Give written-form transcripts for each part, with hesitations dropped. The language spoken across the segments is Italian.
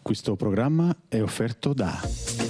Questo programma è offerto da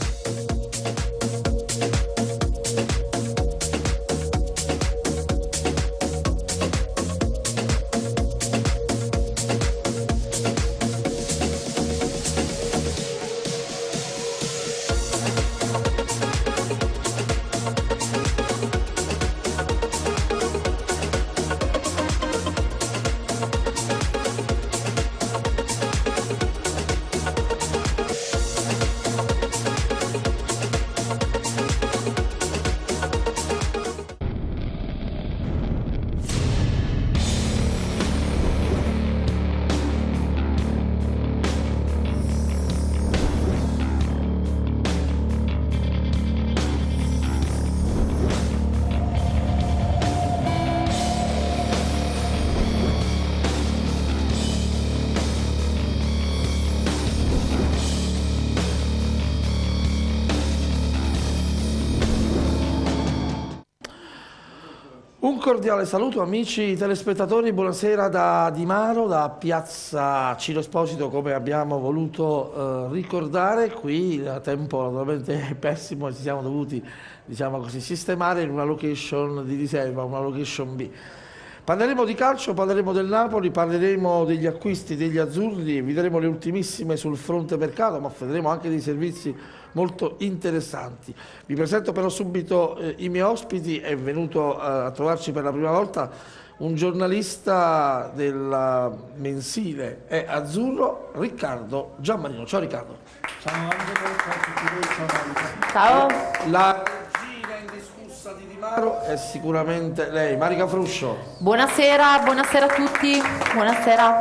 Un cordiale saluto amici telespettatori, buonasera da Di Maro, da Piazza Ciro Esposito, come abbiamo voluto ricordare. Qui il tempo naturalmente è pessimo e ci siamo dovuti, diciamo così, sistemare in una location di riserva, una location B. Parleremo di calcio, parleremo del Napoli, parleremo degli acquisti degli azzurri, vi daremo le ultimissime sul fronte mercato, ma vedremo anche dei servizi molto interessanti. Vi presento però subito i miei ospiti. È venuto a trovarci per la prima volta un giornalista del mensile È Azzurro, Riccardo Giammarino. Ciao Riccardo. Ciao Angelo, ciao a tutti voi, Ciao. La regina indiscussa di Di Maro è sicuramente lei, Marica Fruscio. Buonasera, buonasera a tutti, buonasera.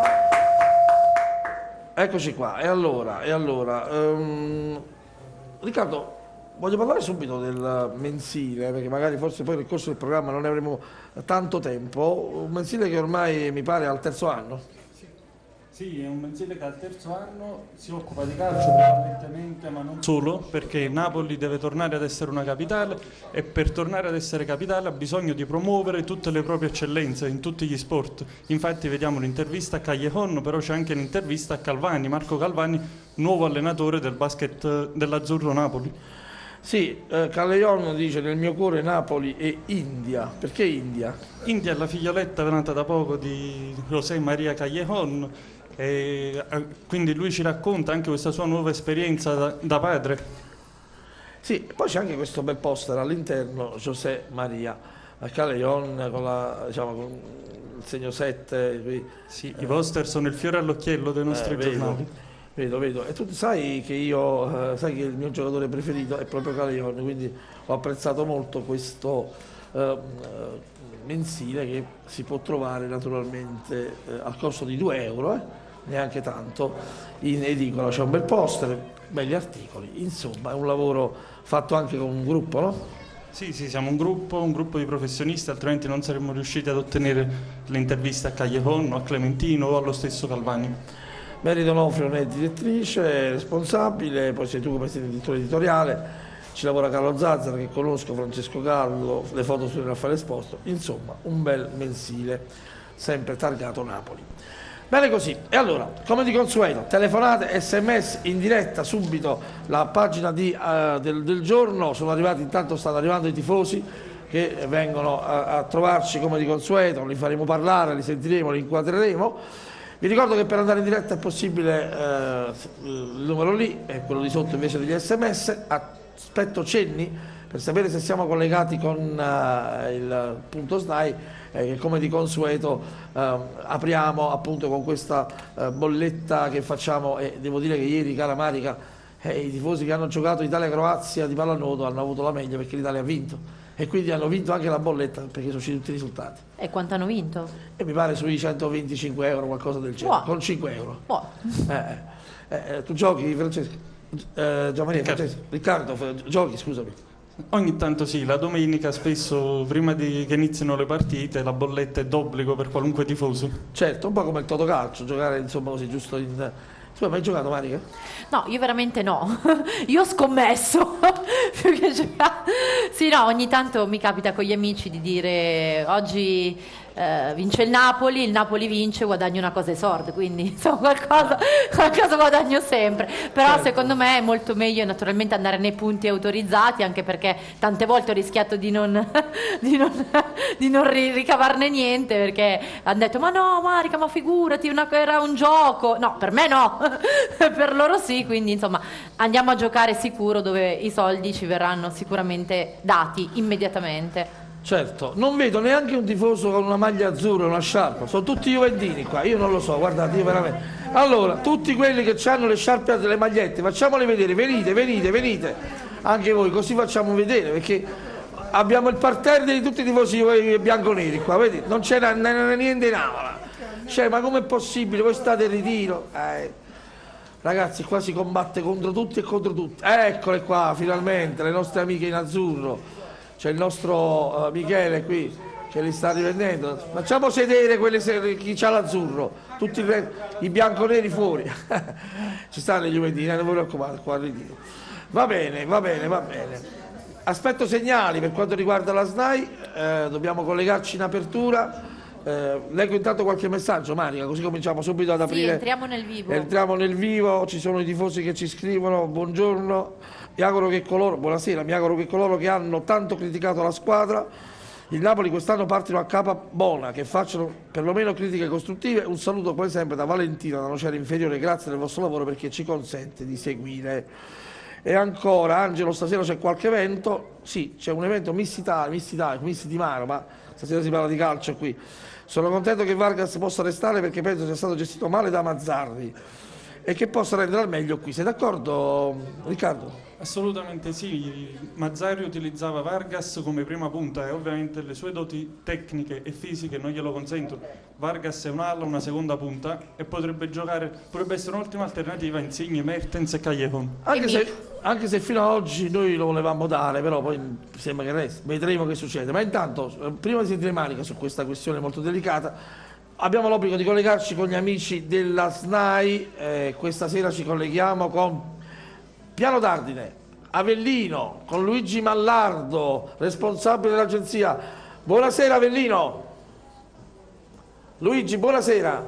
Eccoci qua, e allora Riccardo, voglio parlare subito del mensile, perché magari forse poi nel corso del programma non ne avremo tanto tempo. Un mensile che ormai mi pare al terzo anno. Sì, è un mensile che al terzo anno si occupa di calcio prevalentemente, ma non solo, perché Napoli deve tornare ad essere una capitale e per tornare ad essere capitale ha bisogno di promuovere tutte le proprie eccellenze in tutti gli sport. Infatti vediamo l'intervista a Callejon, però c'è anche l'intervista a Calvani, Marco Calvani, nuovo allenatore del basket dell'Azzurro Napoli. Sì, Callejon dice: nel mio cuore Napoli è India. Perché India? India è la figlioletta nata da poco di José María Callejon, e quindi lui ci racconta anche questa sua nuova esperienza da padre. Sì, poi c'è anche questo bel poster all'interno, José María Callejon con il segno 7 qui. Sì, i poster sono il fiore all'occhiello dei nostri giornali. Vedo. E tu sai che sai che il mio giocatore preferito è proprio Callejon, quindi ho apprezzato molto questo mensile che si può trovare naturalmente al costo di 2 euro, neanche tanto, in edicola. C'è un bel poster, belli articoli, insomma è un lavoro fatto anche con un gruppo, no? Sì, siamo un gruppo di professionisti, altrimenti non saremmo riusciti ad ottenere le interviste a Callejon, a Clementino o allo stesso Calvani. Mary Donofrio è direttrice, responsabile, poi sei tu come direttore editoriale, ci lavora Carlo Zazzara che conosco, Francesco Gallo, le foto su Raffaele Esposto, insomma un bel mensile, sempre targato Napoli. Bene così, e allora, come di consueto, telefonate, sms in diretta subito, la pagina del giorno, intanto stanno arrivando i tifosi che vengono a trovarci come di consueto, li faremo parlare, li sentiremo, li inquadreremo. Vi ricordo che per andare in diretta è possibile, il numero lì è quello di sotto invece degli sms, aspetto cenni per sapere se siamo collegati con il punto SNAI, che come di consueto apriamo appunto con questa bolletta che facciamo, e devo dire che ieri, cara Marica, i tifosi che hanno giocato Italia-Croazia di pallanuoto hanno avuto la meglio perché l'Italia ha vinto. E quindi hanno vinto anche la bolletta perché sono usciti tutti i risultati. E quanto hanno vinto? E mi pare sui 125 euro, qualcosa del genere, con 5 euro. Tu giochi, Francesco? Gianmaria, Francesco? Riccardo, giochi, scusami. Ogni tanto sì, la domenica spesso prima che inizino le partite la bolletta è d'obbligo per qualunque tifoso. Certo, un po' come il Totocalcio, giocare insomma così giusto in... Tu hai mai giocato, Marica? No, io veramente no. Io ho scommesso. Sì, no, ogni tanto mi capita con gli amici di dire oggi vince il Napoli vince, guadagno una cosa ai soldi, quindi insomma qualcosa guadagno sempre, però certo. Secondo me è molto meglio naturalmente andare nei punti autorizzati, anche perché tante volte ho rischiato di non ricavarne niente, perché hanno detto ma no Marica, ma figurati, era un gioco. No, per me no, per loro sì, quindi insomma andiamo a giocare sicuro, dove i soldi ci verranno sicuramente dati immediatamente. Certo, non vedo neanche un tifoso con una maglia azzurra e una sciarpa, sono tutti juventini qua, io non lo so, guardate, io veramente. Allora, tutti quelli che hanno le sciarpe e le magliette, facciamole vedere, venite, anche voi, così facciamo vedere, perché abbiamo il parterre di tutti i tifosi bianconeri qua, vedi, non c'è niente in aula. Cioè, ma com'è possibile? Voi state in ritiro? Ragazzi, qua si combatte contro tutti e contro tutti. Eccole qua, finalmente, le nostre amiche in azzurro. C'è il nostro Michele qui che li sta riprendendo. Facciamo sedere chi c'ha l'azzurro, tutti i bianconeri fuori. Ci stanno gli juventini, non vi preoccupate, qua al ritiro. Va bene. Aspetto segnali per quanto riguarda la SNAI, dobbiamo collegarci in apertura. Leggo intanto qualche messaggio, Marica, così cominciamo subito ad aprire. Sì, entriamo nel vivo. Ci sono i tifosi che ci scrivono, buongiorno. Buonasera, mi auguro che coloro che hanno tanto criticato la squadra, il Napoli, quest'anno partino a capa buona, che facciano perlomeno critiche costruttive. Un saluto come sempre da Valentina, da Nocera Inferiore, grazie del vostro lavoro perché ci consente di seguire. E ancora, Angelo, stasera c'è qualche evento? Sì, c'è un evento Miss di Maro, ma stasera si parla di calcio qui. Sono contento che Vargas possa restare perché penso sia stato gestito male da Mazzarri e che possa rendere al meglio qui. Sei d'accordo, Riccardo? Assolutamente sì, Mazzarri utilizzava Vargas come prima punta e ovviamente le sue doti tecniche e fisiche non glielo consentono. Vargas è un'ala, una seconda punta e potrebbe essere un'ottima alternativa a Insigne, Mertens e Callejon. Anche se fino ad oggi noi lo volevamo dare, però poi sembra che resta, vedremo che succede. Ma intanto, prima di sentire Marica su questa questione molto delicata, abbiamo l'obbligo di collegarci con gli amici della SNAI. Questa sera ci colleghiamo con Piano d'Ardine, Avellino, con Luigi Mallardo, responsabile dell'agenzia. Buonasera Avellino. Luigi, buonasera.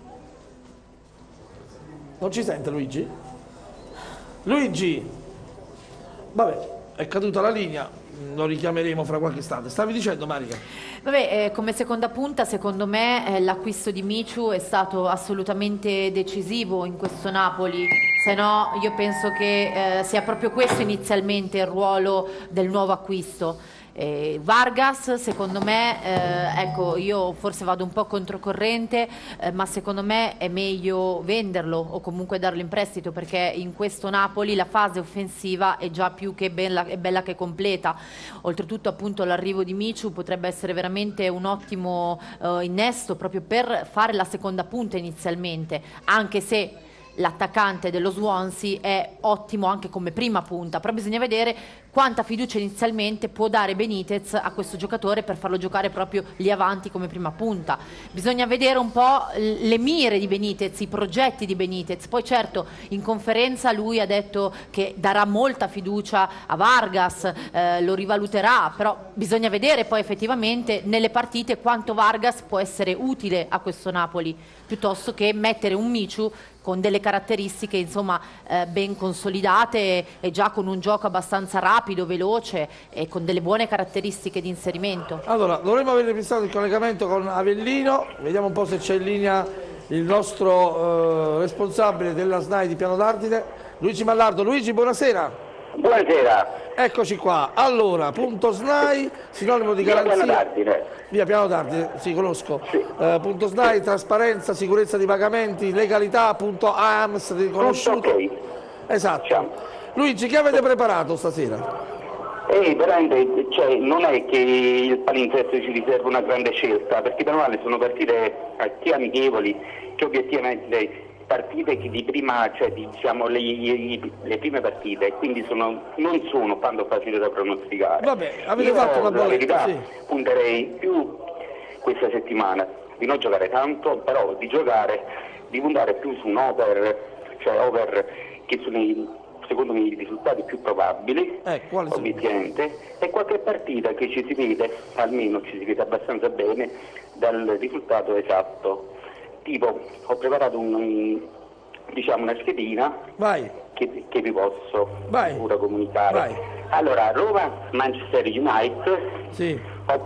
Non ci sente Luigi? Luigi? Vabbè, è caduta la linea, lo richiameremo fra qualche istante. Stavi dicendo, Marica? Vabbè, come seconda punta, secondo me l'acquisto di Michu è stato assolutamente decisivo in questo Napoli. Se no, io penso che sia proprio questo inizialmente il ruolo del nuovo acquisto. Vargas, secondo me, ecco, io forse vado un po' controcorrente, ma secondo me è meglio venderlo o comunque darlo in prestito, perché in questo Napoli la fase offensiva è già più che bella che completa. Oltretutto, appunto, l'arrivo di Michu potrebbe essere veramente un ottimo innesto proprio per fare la seconda punta inizialmente, anche se l'attaccante dello Swansea è ottimo anche come prima punta, però bisogna vedere quanta fiducia inizialmente può dare Benitez a questo giocatore per farlo giocare proprio lì avanti come prima punta. Bisogna vedere un po' le mire di Benitez, i progetti di Benitez. Poi certo, in conferenza lui ha detto che darà molta fiducia a Vargas, lo rivaluterà, però bisogna vedere poi effettivamente nelle partite quanto Vargas può essere utile a questo Napoli, piuttosto che mettere un Michu con delle caratteristiche insomma ben consolidate e già con un gioco abbastanza rapido, veloce e con delle buone caratteristiche di inserimento. Allora, dovremmo avere pensato il collegamento con Avellino, vediamo un po' se c'è in linea il nostro responsabile della SNAI di Piano d'Ardine, Luigi Mallardo. Luigi, buonasera. Buonasera. Eccoci qua. Allora, punto SNAI, sinonimo di garanzia. Piano d'Ardine. Via Piano d'Ardine, sì, conosco. Sì. Punto SNAI, trasparenza, sicurezza di pagamenti, legalità, punto AMS riconosciuto. Ok. Esatto. Ciao. Luigi, che avete preparato stasera? Veramente, cioè, non è che il palinsesto ci riserva una grande scelta, perché per male sono partite sia amichevoli che obiettivamente partite che di prima, cioè diciamo le prime partite, quindi non sono tanto facili da pronosticare. Vabbè, avete fatto una bolletta, sì. Punterei più questa settimana di non giocare tanto, però di puntare più su un over, cioè over che sono secondo me i risultati più probabili, obiettivamente, e qualche partita che ci si vede, almeno ci si vede abbastanza bene dal risultato esatto. Tipo, ho preparato una schedina che vi posso ora comunicare. Vai. Allora, Roma-Manchester United, sì.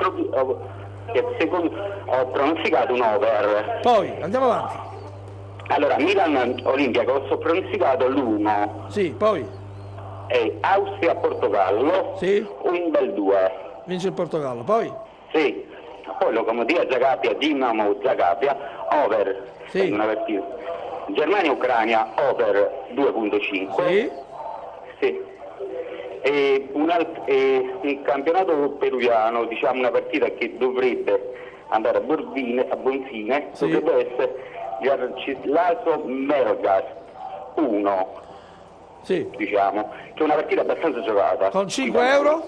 Ho pronosticato un over. Poi, andiamo avanti. Allora, Milan-Olympiacos ho pronosticato l'1. Sì, poi. E Austria-Portogallo, sì. Un bel 2. Vince il Portogallo, poi? Sì. Poi Lokomotiv Zagabria, Dinamo Zagabria, over. Sì. Una partita. Germania-Ucraina, over 2.5. Sì. Sì. E un campionato peruviano, diciamo una partita che dovrebbe andare a buon fine, sì. Dovrebbe essere Laso Melgas 1, sì. Diciamo, che è una partita abbastanza giocata. Con 5 euro?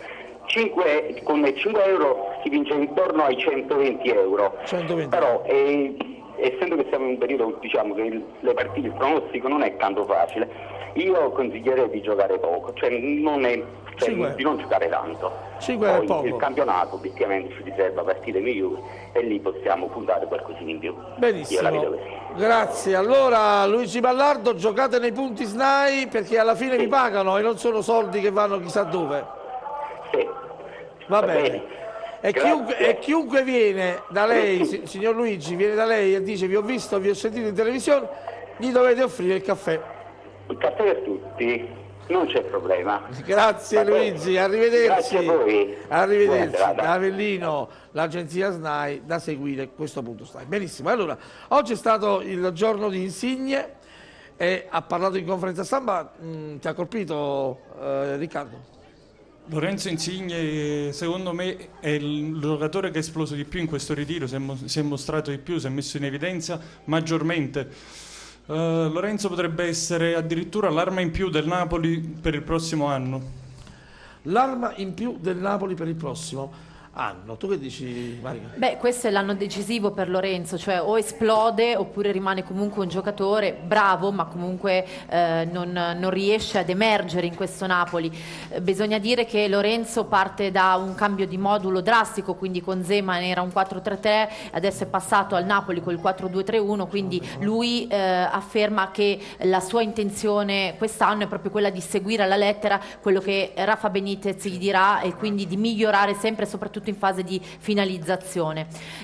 Con 5 euro si vince intorno ai 120 euro. 120. Però essendo che siamo in un periodo, diciamo, che le partite, il pronostico non è tanto facile, io consiglierei di giocare poco, cioè di non giocare tanto. 5 è poco. Il campionato obiettivamente ci riserva partite migliori e lì possiamo puntare qualcosina in più. Benissimo. Io la vedo così. Grazie. Allora Luigi Ballardo, giocate nei punti SNAI perché alla fine vi pagano e non sono soldi che vanno chissà dove. Sì. Va bene. E chiunque viene da lei, signor Luigi, viene da lei e dice vi ho visto, vi ho sentito in televisione, gli dovete offrire il caffè. Il caffè per tutti, non c'è problema. Grazie Luigi, arrivederci. Grazie a voi. Arrivederci. Da Avellino, l'agenzia SNAI, da seguire questo punto SNAI. Benissimo, allora, oggi è stato il giorno di Insigne e ha parlato in conferenza stampa, ti ha colpito Riccardo? Lorenzo Insigne secondo me è il giocatore che è esploso di più in questo ritiro, si è mostrato di più, si è messo in evidenza maggiormente. Lorenzo potrebbe essere addirittura l'arma in più del Napoli per il prossimo anno. L'arma in più del Napoli per il prossimo anno. Tu che dici, Marica? Beh, questo è l'anno decisivo per Lorenzo, cioè o esplode oppure rimane comunque un giocatore bravo ma comunque non riesce ad emergere in questo Napoli. Bisogna dire che Lorenzo parte da un cambio di modulo drastico, quindi con Zeman era un 4-3-3, adesso è passato al Napoli col 4-2-3-1, quindi lui afferma che la sua intenzione quest'anno è proprio quella di seguire alla lettera quello che Rafa Benitez gli dirà e quindi di migliorare sempre, soprattutto in fase di finalizzazione,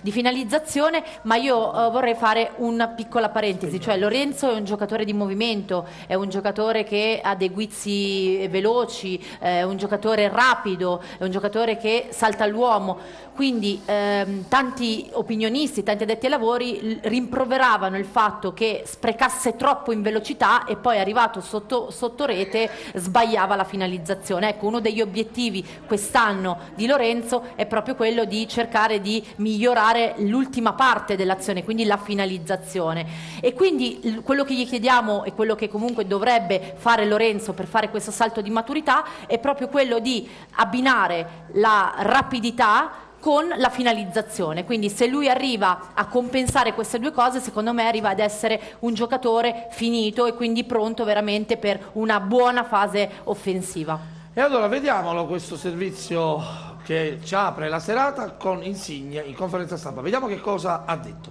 ma io vorrei fare una piccola parentesi, cioè Lorenzo è un giocatore di movimento, è un giocatore che ha dei guizzi veloci, è un giocatore rapido, è un giocatore che salta all'uomo, quindi tanti opinionisti, tanti addetti ai lavori rimproveravano il fatto che sprecasse troppo in velocità e poi arrivato sotto rete sbagliava la finalizzazione. Ecco, uno degli obiettivi quest'anno di Lorenzo è proprio quello di cercare di migliorare l'ultima parte dell'azione, quindi la finalizzazione, e quindi quello che gli chiediamo e quello che comunque dovrebbe fare Lorenzo per fare questo salto di maturità è proprio quello di abbinare la rapidità con la finalizzazione, quindi se lui arriva a compensare queste due cose, secondo me arriva ad essere un giocatore finito e quindi pronto veramente per una buona fase offensiva. E allora vediamolo questo servizio che ci apre la serata con Insigne in conferenza stampa. Vediamo che cosa ha detto.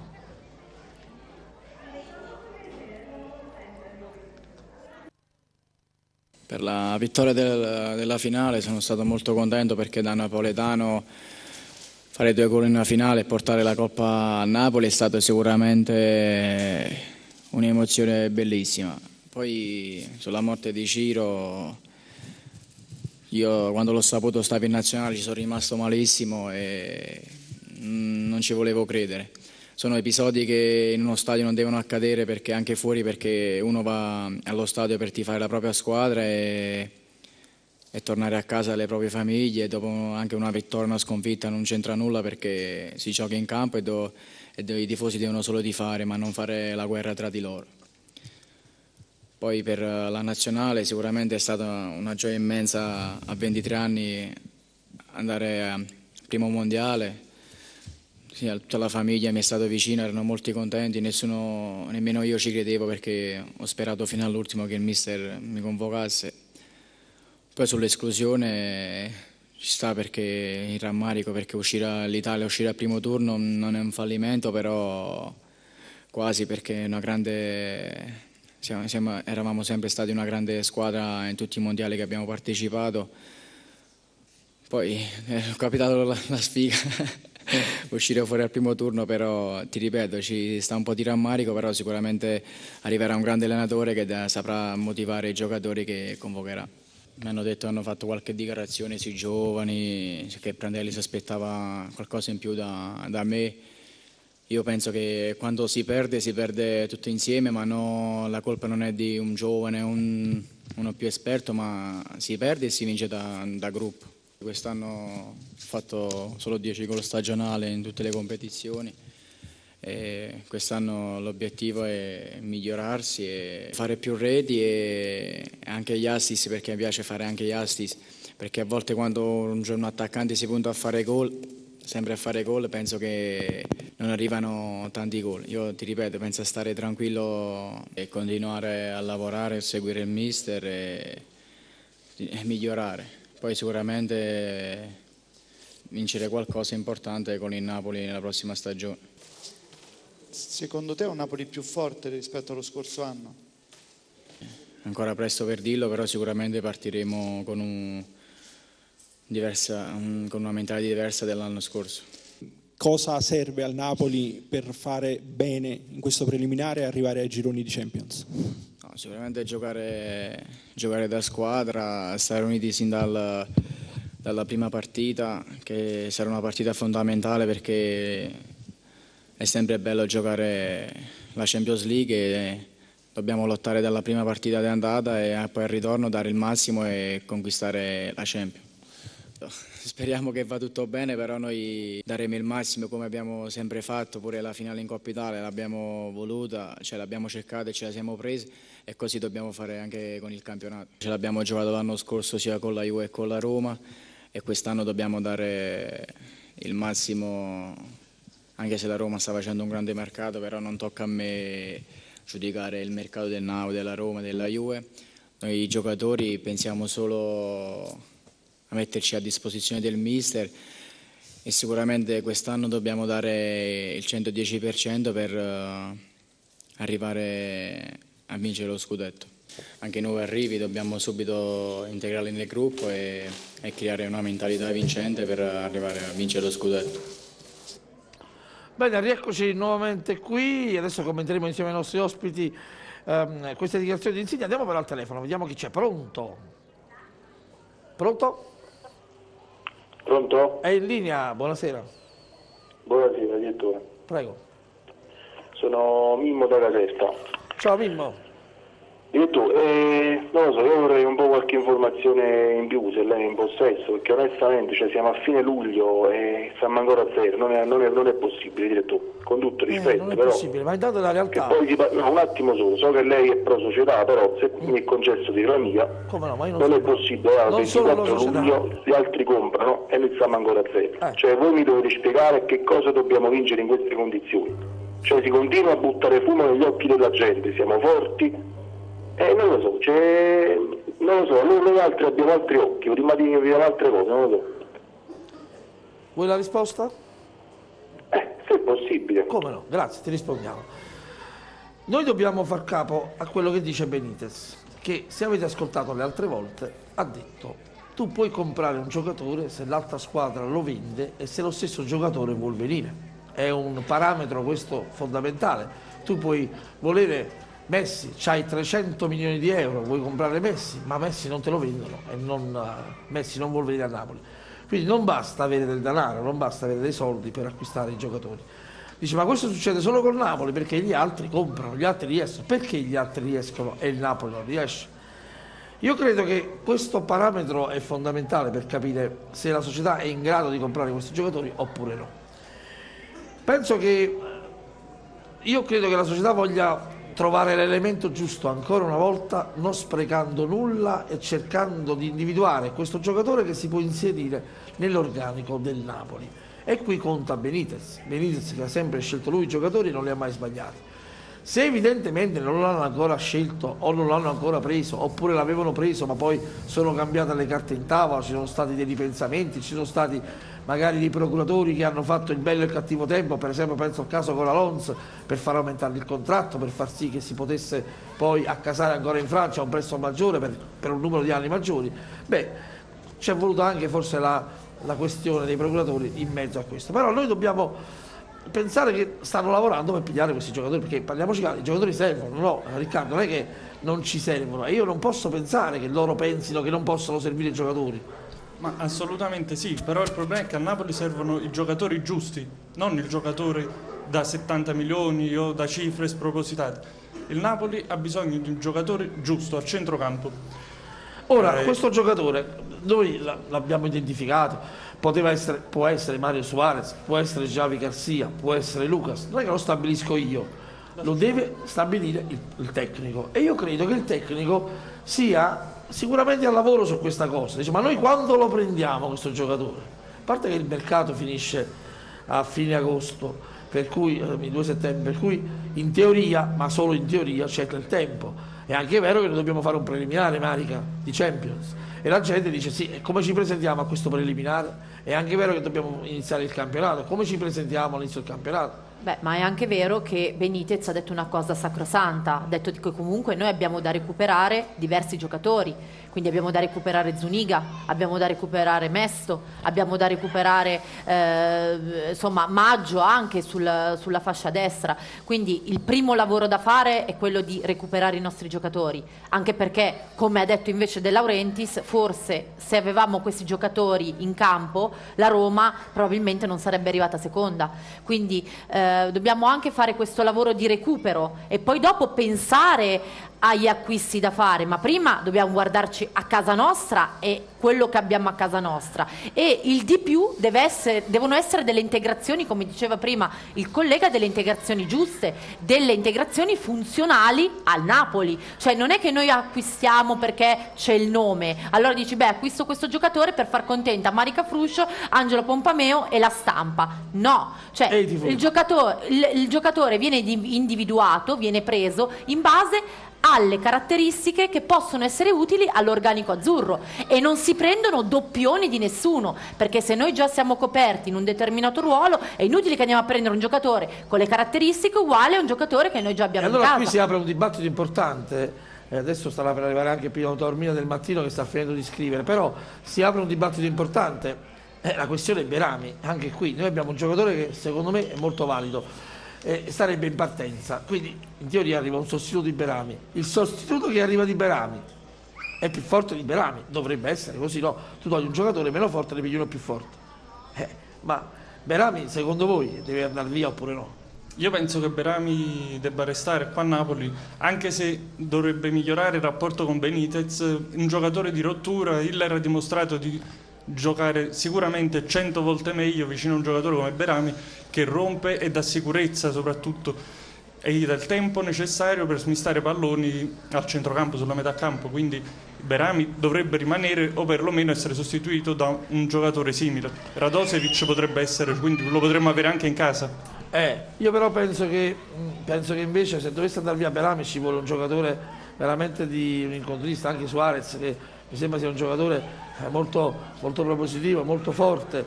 Per la vittoria della finale sono stato molto contento perché da napoletano fare 2 gol in una finale e portare la Coppa a Napoli è stato sicuramente un'emozione bellissima. Poi sulla morte di Ciro, io quando l'ho saputo stavo in nazionale ci sono rimasto malissimo e non ci volevo credere. Sono episodi che in uno stadio non devono accadere, perché anche fuori, perché uno va allo stadio per tifare la propria squadra e tornare a casa alle proprie famiglie. Dopo anche una vittoria, una sconfitta non c'entra nulla, perché si gioca in campo e i tifosi devono solo tifare ma non fare la guerra tra di loro. Poi per la nazionale sicuramente è stata una gioia immensa a 23 anni andare al primo mondiale. Sì, tutta la famiglia mi è stata vicina, erano molti contenti, nemmeno io ci credevo perché ho sperato fino all'ultimo che il mister mi convocasse. Poi sull'esclusione ci sta perché il rammarico, perché l'Italia uscire al primo turno non è un fallimento, però quasi, perché è una grande, eravamo sempre stati una grande squadra in tutti i mondiali che abbiamo partecipato. Poi ho capitato la sfiga. Uscire fuori al primo turno, però ti ripeto, ci sta un po' di rammarico, però sicuramente arriverà un grande allenatore che saprà motivare i giocatori che convocherà. Mi hanno detto, hanno fatto qualche dichiarazione sui giovani, che Prandelli si aspettava qualcosa in più da me. Io penso che quando si perde tutto insieme, ma la colpa non è di un giovane, uno più esperto, ma si perde e si vince da gruppo. Quest'anno ho fatto solo 10 gol stagionali in tutte le competizioni e quest'anno l'obiettivo è migliorarsi e fare più reti e anche gli assist, perché mi piace fare anche gli assist, perché a volte quando un giorno attaccante si punta a fare gol, sempre a fare gol, penso che non arrivano tanti gol. Io ti ripeto, penso a stare tranquillo e continuare a lavorare, seguire il mister e migliorare. Poi sicuramente vincere qualcosa importante con il Napoli nella prossima stagione. Secondo te è un Napoli più forte rispetto allo scorso anno? Ancora presto per dirlo, però sicuramente partiremo con una mentalità diversa dell'anno scorso. Cosa serve al Napoli per fare bene in questo preliminare e arrivare ai gironi di Champions? No, sicuramente giocare da squadra, stare uniti sin dalla prima partita, che sarà una partita fondamentale perché è sempre bello giocare la Champions League e dobbiamo lottare dalla prima partita di andata e poi al ritorno dare il massimo e conquistare la Champions. Speriamo che va tutto bene, però noi daremo il massimo come abbiamo sempre fatto, pure la finale in Coppa Italia l'abbiamo voluta, l'abbiamo cercata e ce la siamo presi e così dobbiamo fare anche con il campionato. Ce l'abbiamo giocato l'anno scorso sia con la Juve che con la Roma e quest'anno dobbiamo dare il massimo, anche se la Roma sta facendo un grande mercato, però non tocca a me giudicare il mercato del Napoli, della Roma, della Juve. Noi giocatori pensiamo solo a metterci a disposizione del mister e sicuramente quest'anno dobbiamo dare il 110% per arrivare a vincere lo scudetto. Anche i nuovi arrivi dobbiamo subito integrarli nel gruppo e creare una mentalità vincente per arrivare a vincere lo scudetto. Bene, rieccoci nuovamente qui, adesso commenteremo insieme ai nostri ospiti queste dichiarazioni di Insigne. Andiamo però al telefono, vediamo chi c'è. Pronto? Pronto? Pronto? È in linea, buonasera. Buonasera, direttore. Prego. Sono Mimmo da Caserta. Ciao Mimmo. Direttore, non lo so, io vorrei un po' qualche informazione in più, se lei è in possesso, perché onestamente siamo a fine luglio e siamo ancora a zero, non è possibile, direttore, con tutto rispetto. Non è però, possibile, ma intanto la realtà... no, un attimo solo, so che lei è pro società, però se mi è concesso di la mia, come no, ma io non è possibile, al 24 luglio gli altri comprano e noi siamo ancora a zero. Cioè voi mi dovete spiegare che cosa dobbiamo vincere in queste condizioni. Cioè si continua a buttare fumo negli occhi della gente, siamo forti. Non lo so, noi altri abbiamo altri occhi, prima di vediamo altre cose, non lo so. Vuoi la risposta? Se è possibile. Come no, grazie, ti rispondiamo. Noi dobbiamo far capo a quello che dice Benitez, che se avete ascoltato le altre volte ha detto: tu puoi comprare un giocatore se l'altra squadra lo vende e se lo stesso giocatore vuol venire. È un parametro questo fondamentale. Tu puoi volere Messi, c'hai 300 milioni di euro, vuoi comprare Messi, ma Messi non te lo vendono e Messi non vuol venire a Napoli. Quindi non basta avere del denaro, non basta avere dei soldi per acquistare i giocatori. Dice, ma questo succede solo con Napoli perché gli altri comprano, gli altri riescono. Perché gli altri riescono e il Napoli non riesce? Io credo che questo parametro è fondamentale per capire se la società è in grado di comprare questi giocatori oppure no. Io credo che la società voglia trovare l'elemento giusto ancora una volta, non sprecando nulla e cercando di individuare questo giocatore che si può inserire nell'organico del Napoli. E qui conta Benitez che ha sempre scelto lui i giocatori e non li ha mai sbagliati. Se evidentemente non l'hanno ancora scelto o non l'hanno ancora preso, oppure l'avevano preso ma poi sono cambiate le carte in tavola, ci sono stati dei ripensamenti, ci sono stati magari dei procuratori che hanno fatto il bello e il cattivo tempo, per esempio penso al caso con Alonso, per far aumentare il contratto, per far sì che si potesse poi accasare ancora in Francia a un prezzo maggiore per un numero di anni maggiori, beh, c'è voluta anche forse la questione dei procuratori in mezzo a questo. Però noi dobbiamo pensare che stanno lavorando per pigliare questi giocatori, perché parliamoci chiaro, i giocatori servono, no Riccardo, non è che non ci servono, e io non posso pensare che loro pensino che non possono servire i giocatori. Ma assolutamente sì, però il problema è che a Napoli servono i giocatori giusti, non il giocatore da 70 milioni o da cifre spropositate. Il Napoli ha bisogno di un giocatore giusto al centrocampo. Ora, questo giocatore noi l'abbiamo identificato, può essere Mario Suarez, può essere Javi Garcia, può essere Lucas, non è che lo stabilisco io, lo deve stabilire il tecnico, e io credo che il tecnico sia sicuramente al lavoro su questa cosa. Dice, ma noi quando lo prendiamo questo giocatore? A parte che il mercato finisce a fine agosto, per cui il 2 settembre, per cui in teoria, ma solo in teoria, c'è del tempo. È anche vero che noi dobbiamo fare un preliminare, Marica, di Champions, e la gente dice sì, e come ci presentiamo a questo preliminare? È anche vero che dobbiamo iniziare il campionato, come ci presentiamo all'inizio del campionato? Beh, ma è anche vero che Benitez ha detto una cosa sacrosanta, ha detto che comunque noi abbiamo da recuperare diversi giocatori, quindi abbiamo da recuperare Zuniga, abbiamo da recuperare Mesto, abbiamo da recuperare insomma Maggio anche sulla fascia destra, quindi il primo lavoro da fare è quello di recuperare i nostri giocatori, anche perché, come ha detto invece De Laurentiis, forse se avevamo questi giocatori in campo la Roma probabilmente non sarebbe arrivata seconda, quindi dobbiamo anche fare questo lavoro di recupero e poi dopo pensare agli acquisti da fare, ma prima dobbiamo guardarci a casa nostra e quello che abbiamo a casa nostra, e il di più devono essere delle integrazioni, come diceva prima il collega, delle integrazioni giuste, delle integrazioni funzionali al Napoli, cioè non è che noi acquistiamo perché c'è il nome, allora dici beh acquisto questo giocatore per far contenta Marica Fruscio, Angelo Pompameo e la stampa, no, cioè il giocatore viene individuato, viene preso in base alle caratteristiche che possono essere utili all'organico azzurro, e non si prendono doppioni di nessuno, perché se noi già siamo coperti in un determinato ruolo è inutile che andiamo a prendere un giocatore con le caratteristiche uguali a un giocatore che noi già abbiamo in casa. Allora qui si apre un dibattito importante, adesso sta per arrivare anche Pino Taormina del Mattino che sta finendo di scrivere, però si apre un dibattito importante, la questione Berami, anche qui noi abbiamo un giocatore che secondo me è molto valido, starebbe in partenza, quindi in teoria arriva un sostituto di Berami, il sostituto che arriva di Berami è più forte di Berami, dovrebbe essere così, no? Tu togli un giocatore meno forte e ne pigli uno più forte, ma Berami secondo voi deve andare via oppure no? Io penso che Berami debba restare qua a Napoli, anche se dovrebbe migliorare il rapporto con Benitez, un giocatore di rottura. Hiller ha dimostrato di giocare sicuramente 100 volte meglio vicino a un giocatore come Berami, che rompe e dà sicurezza soprattutto, e gli dà il tempo necessario per smistare palloni al centrocampo, sulla metà campo, quindi Berami dovrebbe rimanere o perlomeno essere sostituito da un giocatore simile. Radosevic potrebbe essere, quindi lo potremmo avere anche in casa. Io però penso che invece se dovesse andare via Berami ci vuole un giocatore veramente di un incontrista, anche Suarez, che mi sembra sia un giocatore molto, molto propositivo, molto forte.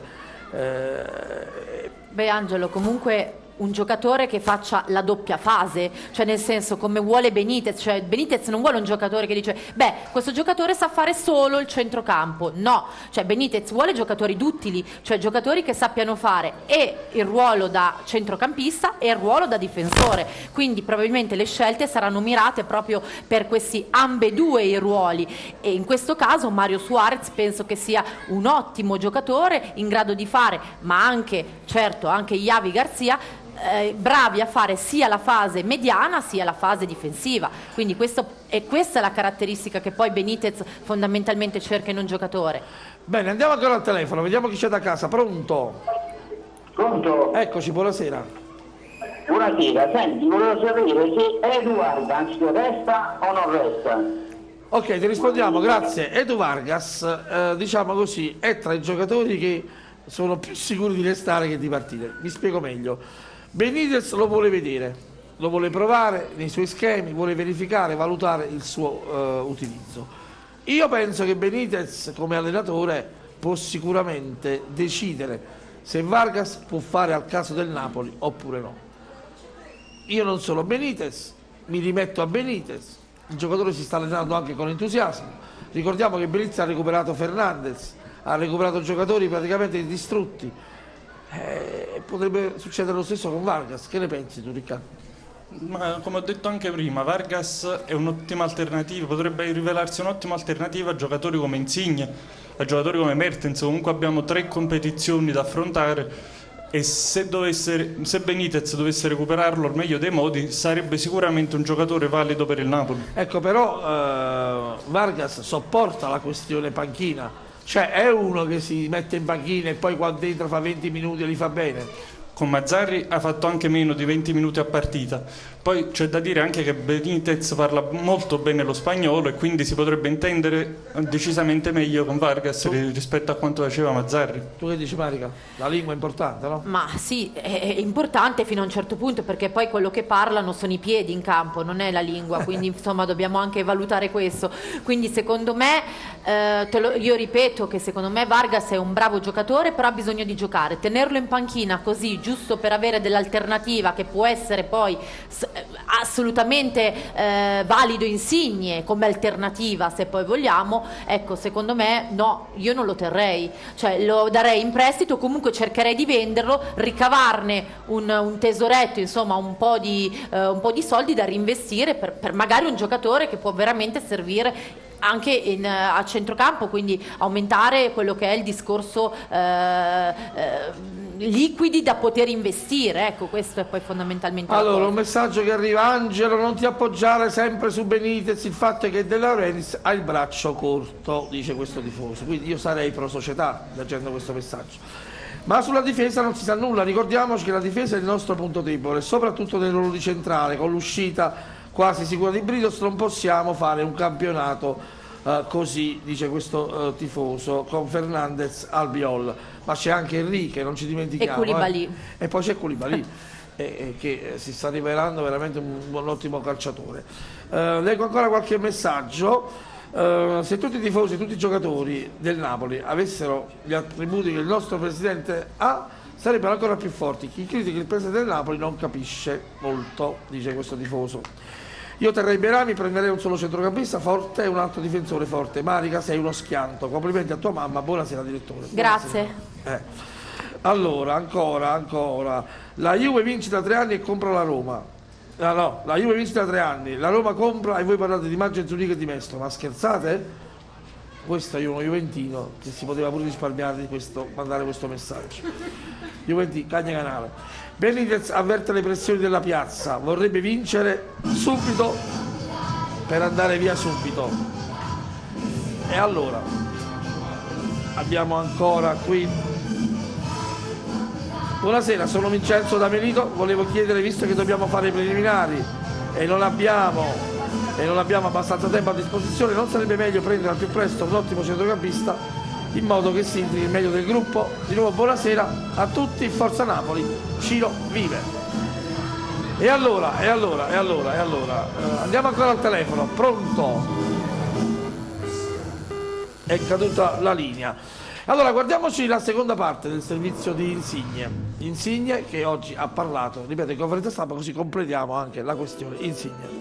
Beh Angelo, comunque un giocatore che faccia la doppia fase, cioè nel senso come vuole Benitez, cioè Benitez non vuole un giocatore che dice beh questo giocatore sa fare solo il centrocampo, no, cioè Benitez vuole giocatori duttili, cioè giocatori che sappiano fare e il ruolo da centrocampista e il ruolo da difensore, quindi probabilmente le scelte saranno mirate proprio per questi ambedue i ruoli, e in questo caso Mario Suarez penso che sia un ottimo giocatore in grado di fare, ma anche certo anche Javi Garcia, bravi a fare sia la fase mediana sia la fase difensiva, quindi questa è la caratteristica che poi Benitez fondamentalmente cerca in un giocatore. Bene, andiamo ancora al telefono, vediamo chi c'è da casa. Pronto? Pronto? Eccoci, buonasera. Buonasera, senti, volevo sapere se Edu Vargas resta o non resta. Ok, ti rispondiamo, grazie. Edu Vargas, diciamo così, è tra i giocatori che sono più sicuri di restare che di partire. Mi spiego meglio. Benitez lo vuole vedere, lo vuole provare nei suoi schemi, vuole verificare, valutare il suo utilizzo. Io penso che Benitez come allenatore può sicuramente decidere se Vargas può fare al caso del Napoli oppure no. Io non sono Benitez, mi rimetto a Benitez, il giocatore si sta allenando anche con entusiasmo. Ricordiamo che Benitez ha recuperato Fernandez, ha recuperato giocatori praticamente distrutti. Potrebbe succedere lo stesso con Vargas. Che ne pensi tu, Riccardo? Ma come ho detto anche prima, Vargas è un'ottima alternativa, potrebbe rivelarsi un'ottima alternativa a giocatori come Insigne, a giocatori come Mertens. Comunque abbiamo 3 competizioni da affrontare e se Benitez dovesse recuperarlo al meglio dei modi sarebbe sicuramente un giocatore valido per il Napoli. Ecco, però Vargas sopporta la questione panchina, cioè è uno che si mette in panchina e poi quando entra fa 20 minuti e li fa bene. Con Mazzarri ha fatto anche meno di 20 minuti a partita. Poi c'è da dire anche che Benitez parla molto bene lo spagnolo e quindi si potrebbe intendere decisamente meglio con Vargas rispetto a quanto faceva Mazzarri. Tu che dici, Marica? La lingua è importante, no? Ma sì, è importante fino a un certo punto, perché poi quello che parlano sono i piedi in campo, non è la lingua, quindi insomma dobbiamo anche valutare questo. Quindi secondo me, io ripeto che secondo me Vargas è un bravo giocatore, però ha bisogno di giocare. Tenerlo in panchina così, giusto per avere dell'alternativa che può essere poi assolutamente valido Insigne come alternativa, se poi vogliamo, ecco, secondo me no, io non lo terrei, cioè lo darei in prestito, comunque cercherei di venderlo, ricavarne un tesoretto, insomma un po' di soldi da reinvestire per magari un giocatore che può veramente servire anche a centrocampo, quindi aumentare quello che è il discorso liquidi da poter investire. Ecco, questo è poi fondamentalmente. Allora, un messaggio che arriva: Angelo, non ti appoggiare sempre su Benitez, il fatto è che De Laurentiis ha il braccio corto, dice questo tifoso, quindi io sarei pro società leggendo questo messaggio. Ma sulla difesa non si sa nulla, ricordiamoci che la difesa è il nostro punto debole, soprattutto nel ruolo di centrale, con l'uscita quasi sicura di Britos non possiamo fare un campionato così, dice questo tifoso, con Fernandez, Albiol, ma c'è anche Enrique, non ci dimentichiamo, e Koulibaly. E poi c'è Koulibaly che si sta rivelando veramente un ottimo calciatore. Leggo ancora qualche messaggio. Se tutti i tifosi, tutti i giocatori del Napoli avessero gli attributi che il nostro presidente ha, sarebbero ancora più forti. Chi critica il presidente del Napoli non capisce molto, dice questo tifoso. Io terrei Berami, prenderei un solo centrocampista forte e un altro difensore forte. Marica, sei uno schianto. Complimenti a tua mamma, buonasera direttore. Grazie. Allora, ancora. La Juve vince da 3 anni e compra la Roma. No, la Juve vince da 3 anni, la Roma compra e voi parlate di Maggio Zuniga e di Mestro. Ma scherzate? Questo è uno juventino che si poteva pure risparmiare di questo, mandare questo messaggio. Juventino, Cagna Canale. Benitez avverte le pressioni della piazza, vorrebbe vincere subito per andare via subito. E allora abbiamo ancora qui. Buonasera, sono Vincenzo da Melito, volevo chiedere, visto che dobbiamo fare i preliminari e non abbiamo abbastanza tempo a disposizione, non sarebbe meglio prendere al più presto un ottimo centrocampista in modo che si integri meglio del gruppo? Di nuovo buonasera a tutti, Forza Napoli, Ciro vive. E allora, andiamo ancora al telefono, pronto? È caduta la linea. Allora, guardiamoci la seconda parte del servizio di Insigne che oggi ha parlato, ripeto, in conferenza stampa, così completiamo anche la questione Insigne.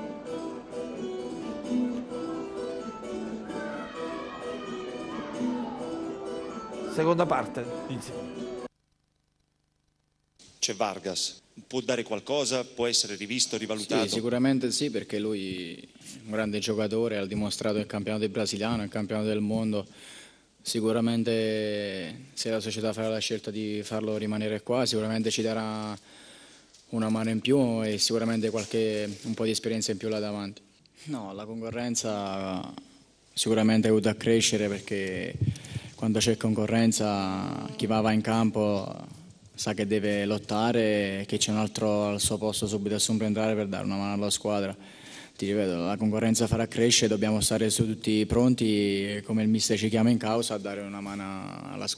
Seconda parte, Insigne. C'è Vargas, può dare qualcosa, può essere rivisto, rivalutato? Sì, sicuramente sì, perché lui è un grande giocatore, ha dimostrato nel campionato brasiliano, nel campionato del mondo. Sicuramente se la società farà la scelta di farlo rimanere qua, sicuramente ci darà una mano in più e sicuramente un po' di esperienza in più là davanti. No, la concorrenza sicuramente aiuta a crescere, perché quando c'è concorrenza chi va in campo sa che deve lottare e che c'è un altro al suo posto subito a entrare per dare una mano alla squadra. Ti ripeto, la concorrenza farà crescere, dobbiamo stare tutti pronti, come il mister ci chiama in causa, a dare una mano alla squadra.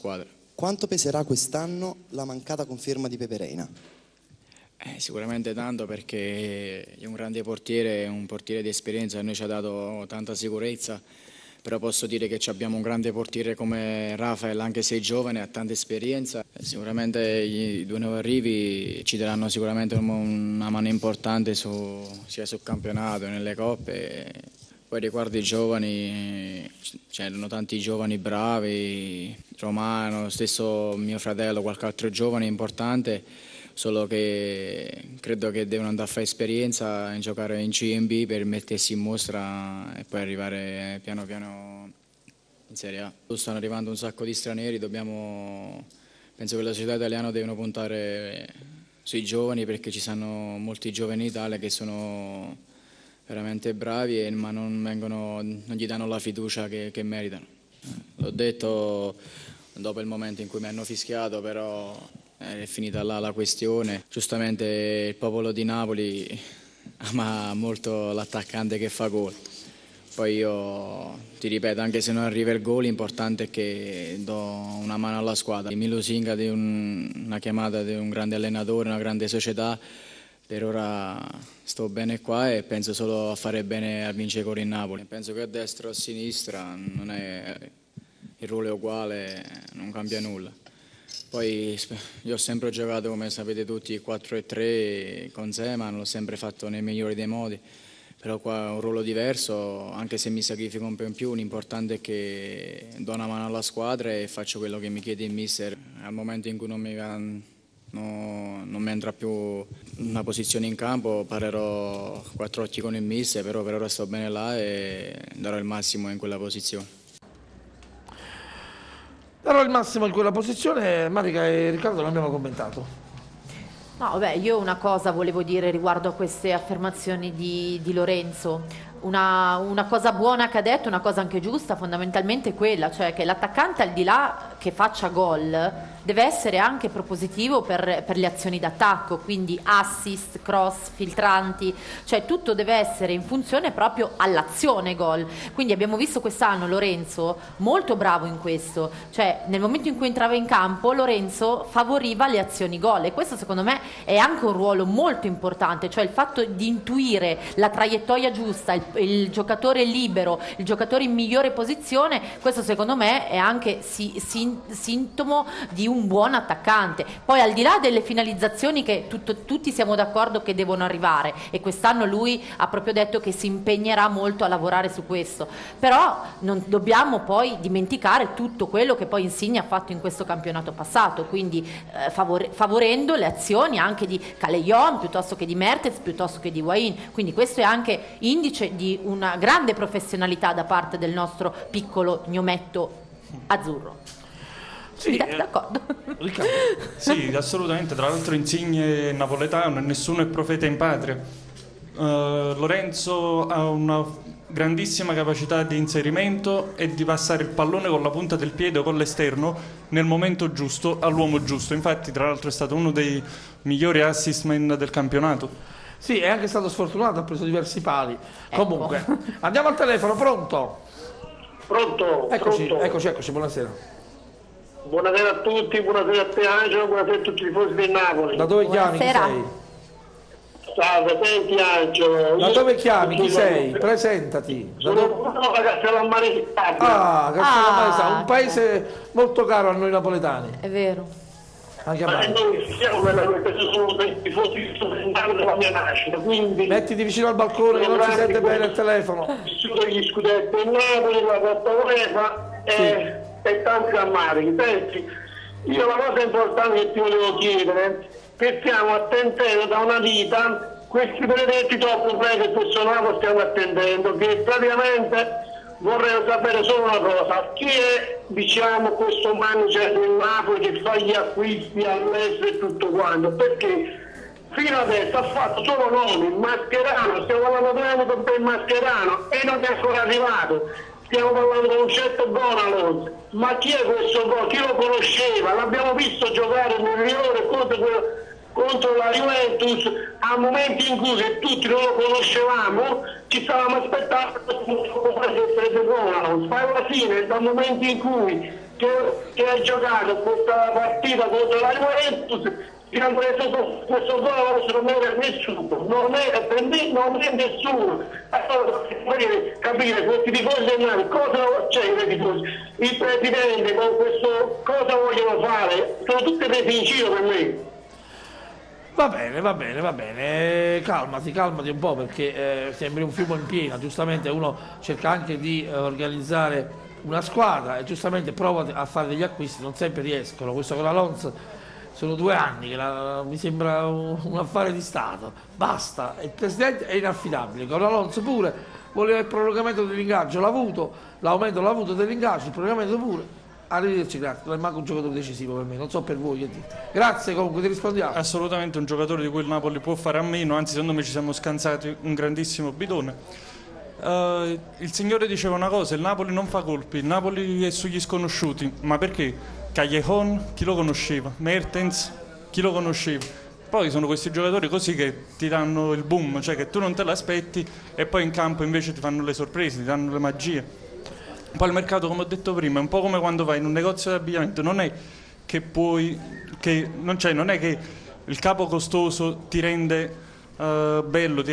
Quanto peserà quest'anno la mancata conferma di Pepe Reina? Sicuramente tanto, perché è un grande portiere, un portiere di esperienza, a noi ci ha dato tanta sicurezza, però posso dire che abbiamo un grande portiere come Rafael, anche se è giovane, ha tanta esperienza. Sicuramente i due nuovi arrivi ci daranno sicuramente una mano importante sia sul campionato che nelle coppe. Poi riguardo i giovani, c'erano tanti giovani bravi, Romano, stesso mio fratello, qualche altro giovane importante, solo che credo che devono andare a fare esperienza in giocare in CNB per mettersi in mostra e poi arrivare piano piano in Serie A. Stanno arrivando un sacco di stranieri, penso che la società italiana devono puntare sui giovani, perché ci sono molti giovani in Italia che sono veramente bravi ma non gli danno la fiducia che meritano. L'ho detto dopo il momento in cui mi hanno fischiato, però è finita là la questione. Giustamente il popolo di Napoli ama molto l'attaccante che fa gol. Poi io ti ripeto, anche se non arriva il gol, l'importante è che do una mano alla squadra. Mi lusinga di una chiamata di un grande allenatore, una grande società. Per ora sto bene qua e penso solo a fare bene a vincere con il Napoli. Penso che a destra o a sinistra il ruolo è uguale, non cambia nulla. Poi io ho sempre giocato, come sapete tutti, 4-3 con Zeman, l'ho sempre fatto nei migliori dei modi, però qua è un ruolo diverso, anche se mi sacrifico un po' in più, l'importante è che do una mano alla squadra e faccio quello che mi chiede il mister. Al momento in cui non mi entra più una posizione in campo, parlerò quattro occhi con il mister, però per ora sto bene là e darò il massimo in quella posizione. Darò il massimo in quella posizione. Marica e Riccardo l'abbiamo commentato. No, vabbè, io una cosa volevo dire riguardo a queste affermazioni di Lorenzo. Una cosa buona che ha detto, una cosa anche giusta, fondamentalmente è quella, cioè che l'attaccante, al di là che faccia gol, deve essere anche propositivo per le azioni d'attacco, quindi assist, cross, filtranti, cioè tutto deve essere in funzione proprio all'azione gol. Quindi abbiamo visto quest'anno Lorenzo molto bravo in questo, cioè nel momento in cui entrava in campo Lorenzo favoriva le azioni gol, e questo secondo me è anche un ruolo molto importante, cioè il fatto di intuire la traiettoria giusta, il giocatore libero, il giocatore in migliore posizione. Questo secondo me è anche sintomo di un buon attaccante. Poi al di là delle finalizzazioni che tutti siamo d'accordo che devono arrivare, e quest'anno lui ha proprio detto che si impegnerà molto a lavorare su questo, però non dobbiamo poi dimenticare tutto quello che poi Insigne ha fatto in questo campionato passato, quindi favorendo le azioni anche di Calejon piuttosto che di Mertens, piuttosto che di Higuaín. Quindi questo è anche indice di una grande professionalità da parte del nostro piccolo gnometto azzurro. Sì, d'accordo. Sì, assolutamente. Tra l'altro Insigne è napoletano e nessuno è profeta in patria. Lorenzo ha una grandissima capacità di inserimento e di passare il pallone con la punta del piede o con l'esterno nel momento giusto all'uomo giusto. Infatti, tra l'altro, è stato uno dei migliori assist man del campionato. Sì, è anche stato sfortunato, ha preso diversi pali. Ecco. Comunque, andiamo al telefono, pronto? Pronto? Eccoci, pronto. eccoci, buonasera. Buonasera a tutti, buonasera a te Angelo, buonasera a tutti i tifosi del Napoli. Da dove chiami? Chi sei? Salve, senti Angelo. Da dove chiami? Chi sei? Presentati. Sono da Castellammare. Castellammare, un paese molto caro a noi napoletani. È vero. Anche a me. Noi siamo sono dei tifosi della mia nascita, quindi... Mettiti vicino al balcone che non si sente bene il telefono. Vissuto gli scudetti in Napoli, la Coppa UEFA e tanti ammarichi. Senti, io la cosa importante che ti volevo chiedere, che stiamo attendendo da una vita questi benedetti top play che questo Napoli stiamo attendendo, che praticamente vorrei sapere solo una cosa: chi è, diciamo, questo manager del Napoli che fa gli acquisti all'estero e tutto quanto? Perché fino adesso ha fatto solo nomi, Mascherano, stiamo parlando con il Mascherano e non è ancora arrivato. Stiamo parlando con un certo Bonalons, ma chi è questo? Chi lo conosceva? L'abbiamo visto giocare nel migliore contro la Juventus a momenti in cui tutti non lo conoscevamo, ci stavamo aspettando di Bonalons, ma alla fine dal momento in cui che ha giocato questa partita contro la Juventus, che hanno preso questo gol, non era nessuno, non è per me, non è nessuno. Allora, capire questi tifosi del Napoli, cosa c'è nei tifosi? Il presidente con questo, cosa vogliono fare? Sono tutte prese in giro per me. Va bene, calmati un po', perché sembri un fiume in piena. Giustamente uno cerca anche di organizzare una squadra e giustamente prova a fare degli acquisti, non sempre riescono. Questo con la Lons sono 2 anni che mi sembra un affare di Stato, basta, il presidente è inaffidabile. Con la Lons pure voleva il prolungamento dell'ingaggio, l'ha avuto, l'aumento l'ha avuto dell'ingaggio, il prolungamento pure. Arrivederci, grazie, non è manco un giocatore decisivo per me, non so per voi che dite. Grazie, comunque ti rispondiamo. Assolutamente un giocatore di cui il Napoli può fare a meno, anzi secondo me ci siamo scansati un grandissimo bidone. Il signore diceva una cosa, il Napoli non fa colpi, il Napoli è sugli sconosciuti, ma perché? Callejon, chi lo conosceva? Mertens, chi lo conosceva? Poi sono questi giocatori così che ti danno il boom, cioè che tu non te l'aspetti e poi in campo invece ti fanno le sorprese, ti danno le magie. Poi il mercato, come ho detto prima, è un po' come quando vai in un negozio di abbigliamento, non è che non è che il capo costoso ti rende bello,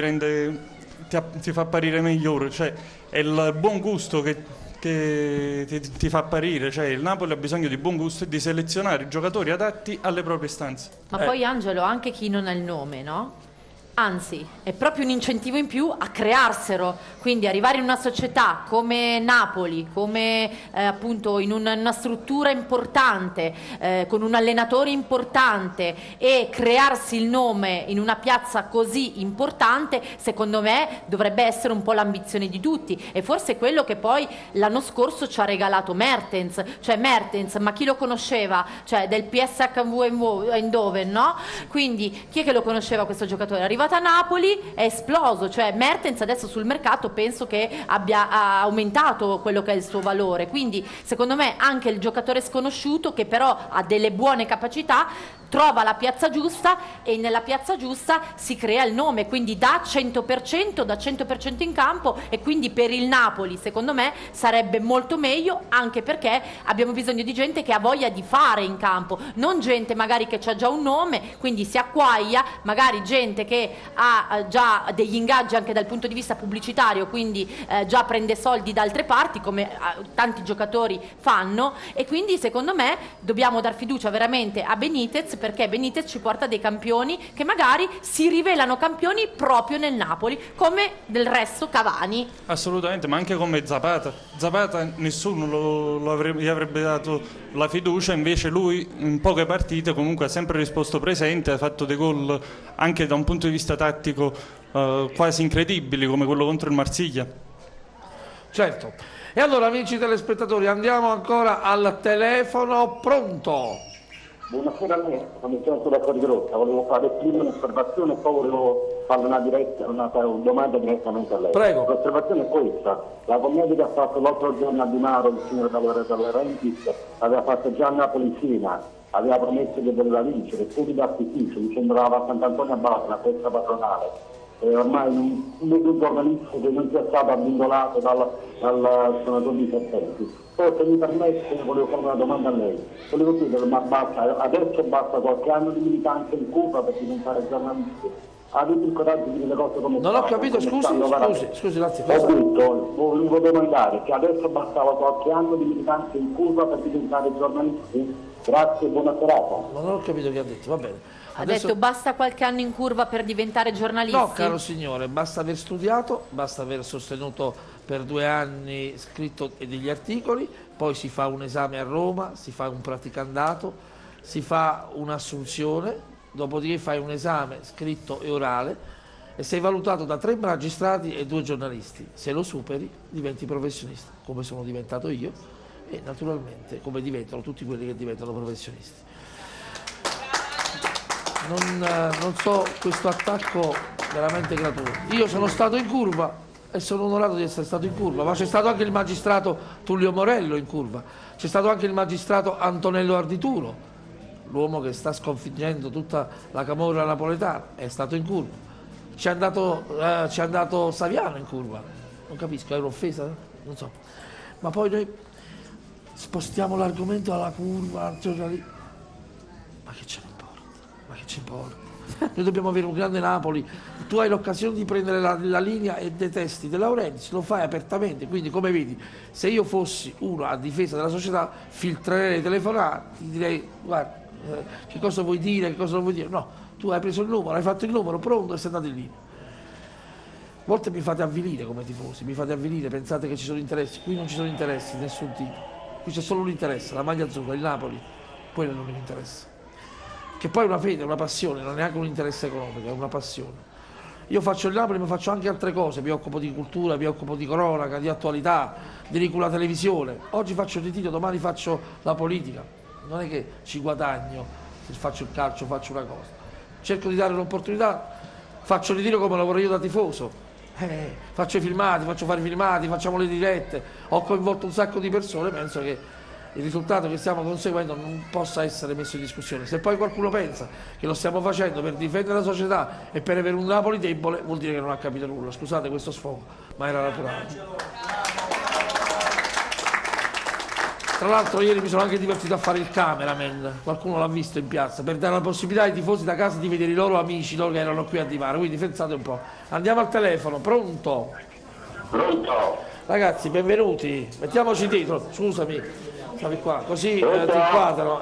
ti fa apparire migliore, cioè è il buon gusto che ti fa apparire, cioè il Napoli ha bisogno di buon gusto e di selezionare i giocatori adatti alle proprie stanze. Ma poi Angelo, anche chi non ha il nome, no? Anzi, è proprio un incentivo in più a crearselo, quindi arrivare in una società come Napoli, come appunto in una struttura importante, con un allenatore importante e crearsi il nome in una piazza così importante, secondo me dovrebbe essere un po' l'ambizione di tutti e forse quello che poi l'anno scorso ci ha regalato Mertens, cioè Mertens, ma chi lo conosceva? Cioè del PSV Eindhoven, no? Quindi chi è che lo conosceva questo giocatore? Arrivato a Napoli è esploso, cioè Mertens adesso sul mercato penso che ha aumentato quello che è il suo valore, quindi secondo me anche il giocatore sconosciuto che però ha delle buone capacità trova la piazza giusta e nella piazza giusta si crea il nome, quindi da 100% in campo e quindi per il Napoli secondo me sarebbe molto meglio, anche perché abbiamo bisogno di gente che ha voglia di fare in campo, non gente magari che ha già un nome, quindi si acquaglia, magari gente che ha già degli ingaggi anche dal punto di vista pubblicitario, quindi già prende soldi da altre parti come tanti giocatori fanno e quindi secondo me dobbiamo dar fiducia veramente a Benitez, perché Benitez ci porta dei campioni che magari si rivelano campioni proprio nel Napoli, come del resto Cavani. Assolutamente, ma anche come Zapata nessuno gli avrebbe dato la fiducia, invece lui in poche partite comunque ha sempre risposto presente, ha fatto dei gol anche da un punto di vista tattico quasi incredibili come quello contro il Marsiglia. Certo, e allora amici telespettatori andiamo ancora al telefono. Pronto? Buonasera a me, sono Giorgio da Fuori Grotta, volevo fare prima un'osservazione e poi volevo fare una domanda direttamente a lei. Prego. L'osservazione è questa, la commedia che ha fatto l'altro giorno a Di Maro, il signore dalla Rentis, aveva fatto già a Napoli-Sina, aveva promesso che voleva vincere, poi da artificio, dicendo che a Sant'Antonio Abate, la festa patronale. Ormai un giornalista che non sia stato abbindolato dal senatore di Serpenti. Poi se mi permette volevo fare una domanda a lei, volevo chiedere, ma adesso basta qualche anno di militanza in Cuba per diventare giornalisti? Avete il coraggio di dire le cose come non ho capito, scusi grazie. Ho detto, volevo domandare che adesso bastava qualche anno di militanza in Cuba per diventare giornalisti? Grazie e buona serata. Non ho capito che ha detto, va bene. Ha detto basta qualche anno in curva per diventare giornalisti? No, caro signore, basta aver studiato, basta aver sostenuto per 2 anni scritto degli articoli, poi si fa un esame a Roma, si fa un praticandato, si fa un'assunzione, dopodiché fai un esame scritto e orale e sei valutato da 3 magistrati e 2 giornalisti. Se lo superi diventi professionista, come sono diventato io e naturalmente come diventano tutti quelli che diventano professionisti. Non so, questo attacco veramente gratuito. Io sono stato in curva e sono onorato di essere stato in curva, ma c'è stato anche il magistrato Tullio Morello in curva, c'è stato anche il magistrato Antonello Ardituro, l'uomo che sta sconfiggendo tutta la camorra napoletana, è stato in curva. Ci è andato Saviano in curva, non capisco, è un'offesa? Non so. Ma poi noi spostiamo l'argomento alla curva, giornalista. Ma che ce ne importa? Ma che ci importa? Noi dobbiamo avere un grande Napoli. Tu hai l'occasione di prendere la linea e detesti De Laurentiis, lo fai apertamente, quindi come vedi, se io fossi uno a difesa della società filtrerei le telefonate, ti direi guarda, che cosa vuoi dire, che cosa non vuoi dire. No, tu hai preso il numero, hai fatto il numero, pronto e sei andato in linea. A volte mi fate avvilire come tifosi, mi fate avvilire, pensate che ci sono interessi, qui non ci sono interessi di nessun tipo, qui c'è solo un interesse, la maglia azzurra, il Napoli, quello non mi interessa. Che poi è una fede, una passione, non è neanche un interesse economico, è una passione. Io faccio il Napoli ma faccio anche altre cose, mi occupo di cultura, mi occupo di cronaca, di attualità, dirigo la televisione. Oggi faccio il ritiro, domani faccio la politica. Non è che ci guadagno se faccio il calcio, faccio una cosa. Cerco di dare un'opportunità, faccio il ritiro come lavoro io da tifoso. Faccio i filmati, faccio fare i filmati, facciamo le dirette, ho coinvolto un sacco di persone, penso che il risultato che stiamo conseguendo non possa essere messo in discussione. Se poi qualcuno pensa che lo stiamo facendo per difendere la società e per avere un Napoli debole, vuol dire che non ha capito nulla. Scusate questo sfogo, ma era naturale. Tra l'altro ieri mi sono anche divertito a fare il cameraman, qualcuno l'ha visto in piazza, per dare la possibilità ai tifosi da casa di vedere i loro amici, loro che erano qui a Di Mare, quindi pensate un po'. Andiamo al telefono, pronto? Pronto? Ragazzi, benvenuti, mettiamoci dietro, scusami. Stavi qua, così ti inquadrano.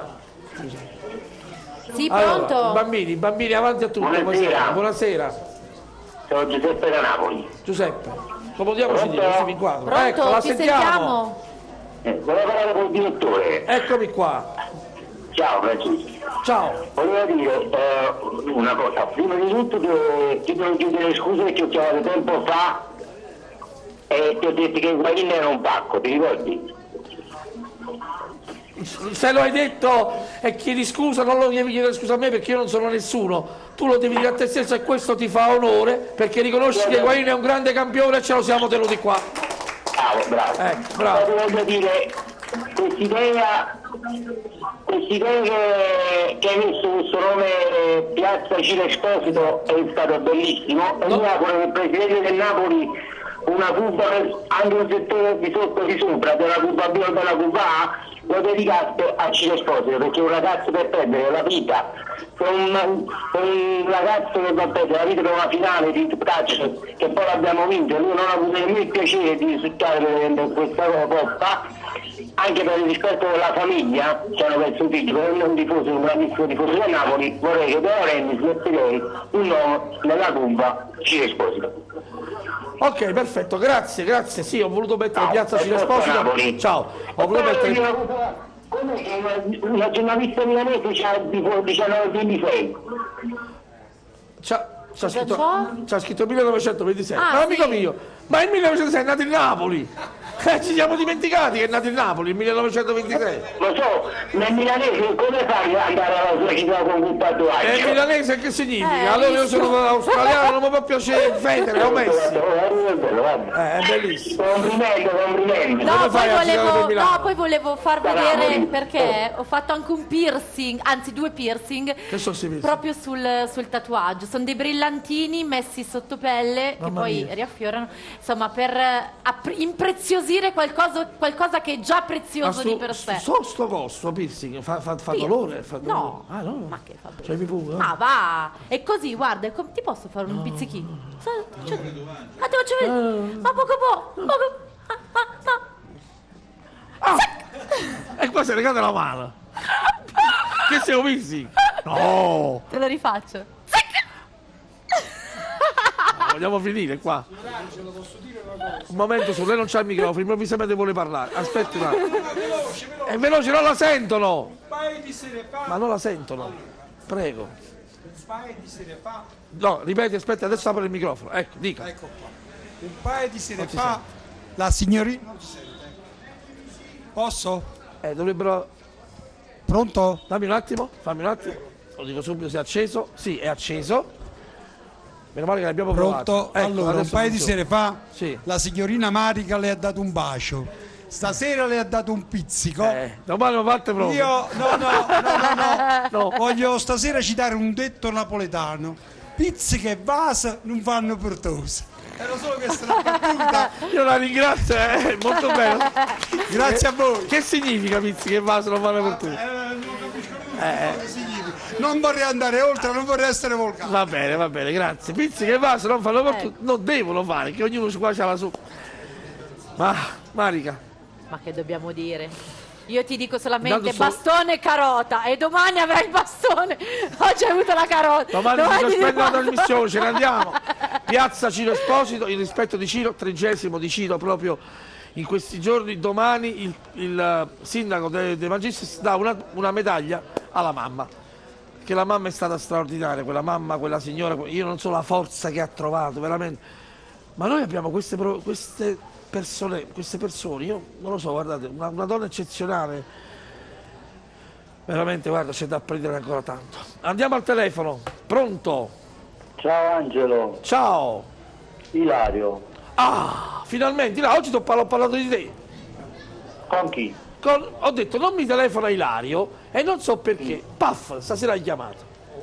Sì, allora, pronto? i bambini avanti a tutti. Buonasera. Buonasera. Sono Giuseppe da Napoli. Giuseppe, comodiamoci dietro, così mi inquadro. Pronto, Ecco, la ti sentiamo. Volevo parlare col direttore. Eccomi qua. Ciao Francesco. Ciao. Volevo dire una cosa. Prima di tutto ti devo chiedere scuse perché ho chiamato tempo fa e ti ho detto che Higuain era un pacco, ti ricordi? Se lo hai detto e chiedi scusa, non lo devi chiedere scusa a me perché io non sono nessuno. Tu lo devi dire a te stesso e questo ti fa onore perché riconosci che Higuain è un grande campione e ce lo siamo tenuti qua. Bravo. Bravo. Poi voglio dire, quest'idea che hai messo questo nome Piazza Ciro Esposito è stato bellissimo e mi auguro che il presidente del Napoli una curva anche un settore di sotto di sopra della curva B o della curva A lo dedicato a Ciro Esposito perché un ragazzo per perdere la vita con un ragazzo che va perdere la vita per una finale di touch che poi l'abbiamo vinto e lui non ha avuto nemmeno il piacere di risultare questa coppa anche per il rispetto della famiglia che hanno perso un figlio per un tifoso, un grandissimo tifoso del Napoli vorrei che De Laurentiis metterei un nome nella curva Ciro Esposito. Ok, perfetto, grazie, sì, ho voluto mettere Piazza Ciro Esposito. Ciao, ho voluto mettere... Una giornalista milanese c'ha 1926. C'ha scritto 1926. Ah, amico sì. mio, ma il 1926 è nato in Napoli. Ci siamo dimenticati che è nato in Napoli, il 1923. Lo so, nel milanese come fai ad andare alla sua città con un tatuaggio? E il milanese che significa? Allora io sono australiano, non mi può piacere Federer o Messi. È bellissimo. Complimenti. Poi volevo far vedere perché ho fatto anche un piercing, anzi 2 piercing. Che sono simili? Proprio sul tatuaggio. Sono dei brillantini messi sotto pelle che poi riaffiorano, insomma, per impreziosire qualcosa che è già prezioso di per sé. Sto costo piercing fa dolore? No. Ah, no. Ma che fa dolore? Cioè, mi pure, Ma va! E così, guarda, ti posso fare un pizzichino? Ma ti faccio vedere. Ma poco. E qua si è legata la mano. Che sei un piercing? No! Te lo rifaccio. Vogliamo finire qua? Un momento, su lei non c'ha il microfono, improvvisamente vuole parlare. Aspetti un attimo. È veloce, non la sentono! Ma non la sentono. Prego. No, ripeti, aspetta, adesso apre il microfono. Ecco, dica. Un paio di sere fa la signorina... Non si sente. Posso? Dovrebbero... Pronto? Fammi un attimo. Lo dico subito se è acceso. Sì, è acceso. Meno male che l'abbiamo provato. Pronto? Ecco, allora, un paio di sere fa sì. La signorina Marica le ha dato un bacio. Stasera le ha dato un pizzico. Domani lo fate proprio. Io no. Voglio stasera citare un detto napoletano. Pizzica e vasa non fanno pertosa. Era solo questa una battuta. Io la ringrazio, molto bello. Grazie a voi. Che significa Pizzi che vaso non fanno per tutti? Non capisco che significa. Non vorrei andare oltre, non vorrei essere volcano. Va bene, grazie. Pizzi che vaso non fanno per tutti, non devono fare, che ognuno qua c'ha la sua. Ma Marica. Ma che dobbiamo dire? Io ti dico solamente bastone e carota, e domani avrai il bastone. Oggi hai avuto la carota. Domani si sospende la trasmissione, ce ne andiamo. Piazza Ciro Esposito, il rispetto di Ciro, 30° di Ciro proprio in questi giorni. Domani il sindaco De Magistris dà una medaglia alla mamma, che la mamma è stata straordinaria, quella mamma, quella signora, io non so la forza che ha trovato, veramente. Ma noi abbiamo queste persone, io non lo so, guardate, una donna eccezionale, veramente, guarda, c'è da apprendere ancora tanto. Andiamo al telefono, pronto? Ciao Angelo. Ciao. Ilario. Ah, finalmente, oggi ho parlato di te. Con chi? Ho detto non mi telefona Ilario e non so perché, paf, stasera hai chiamato.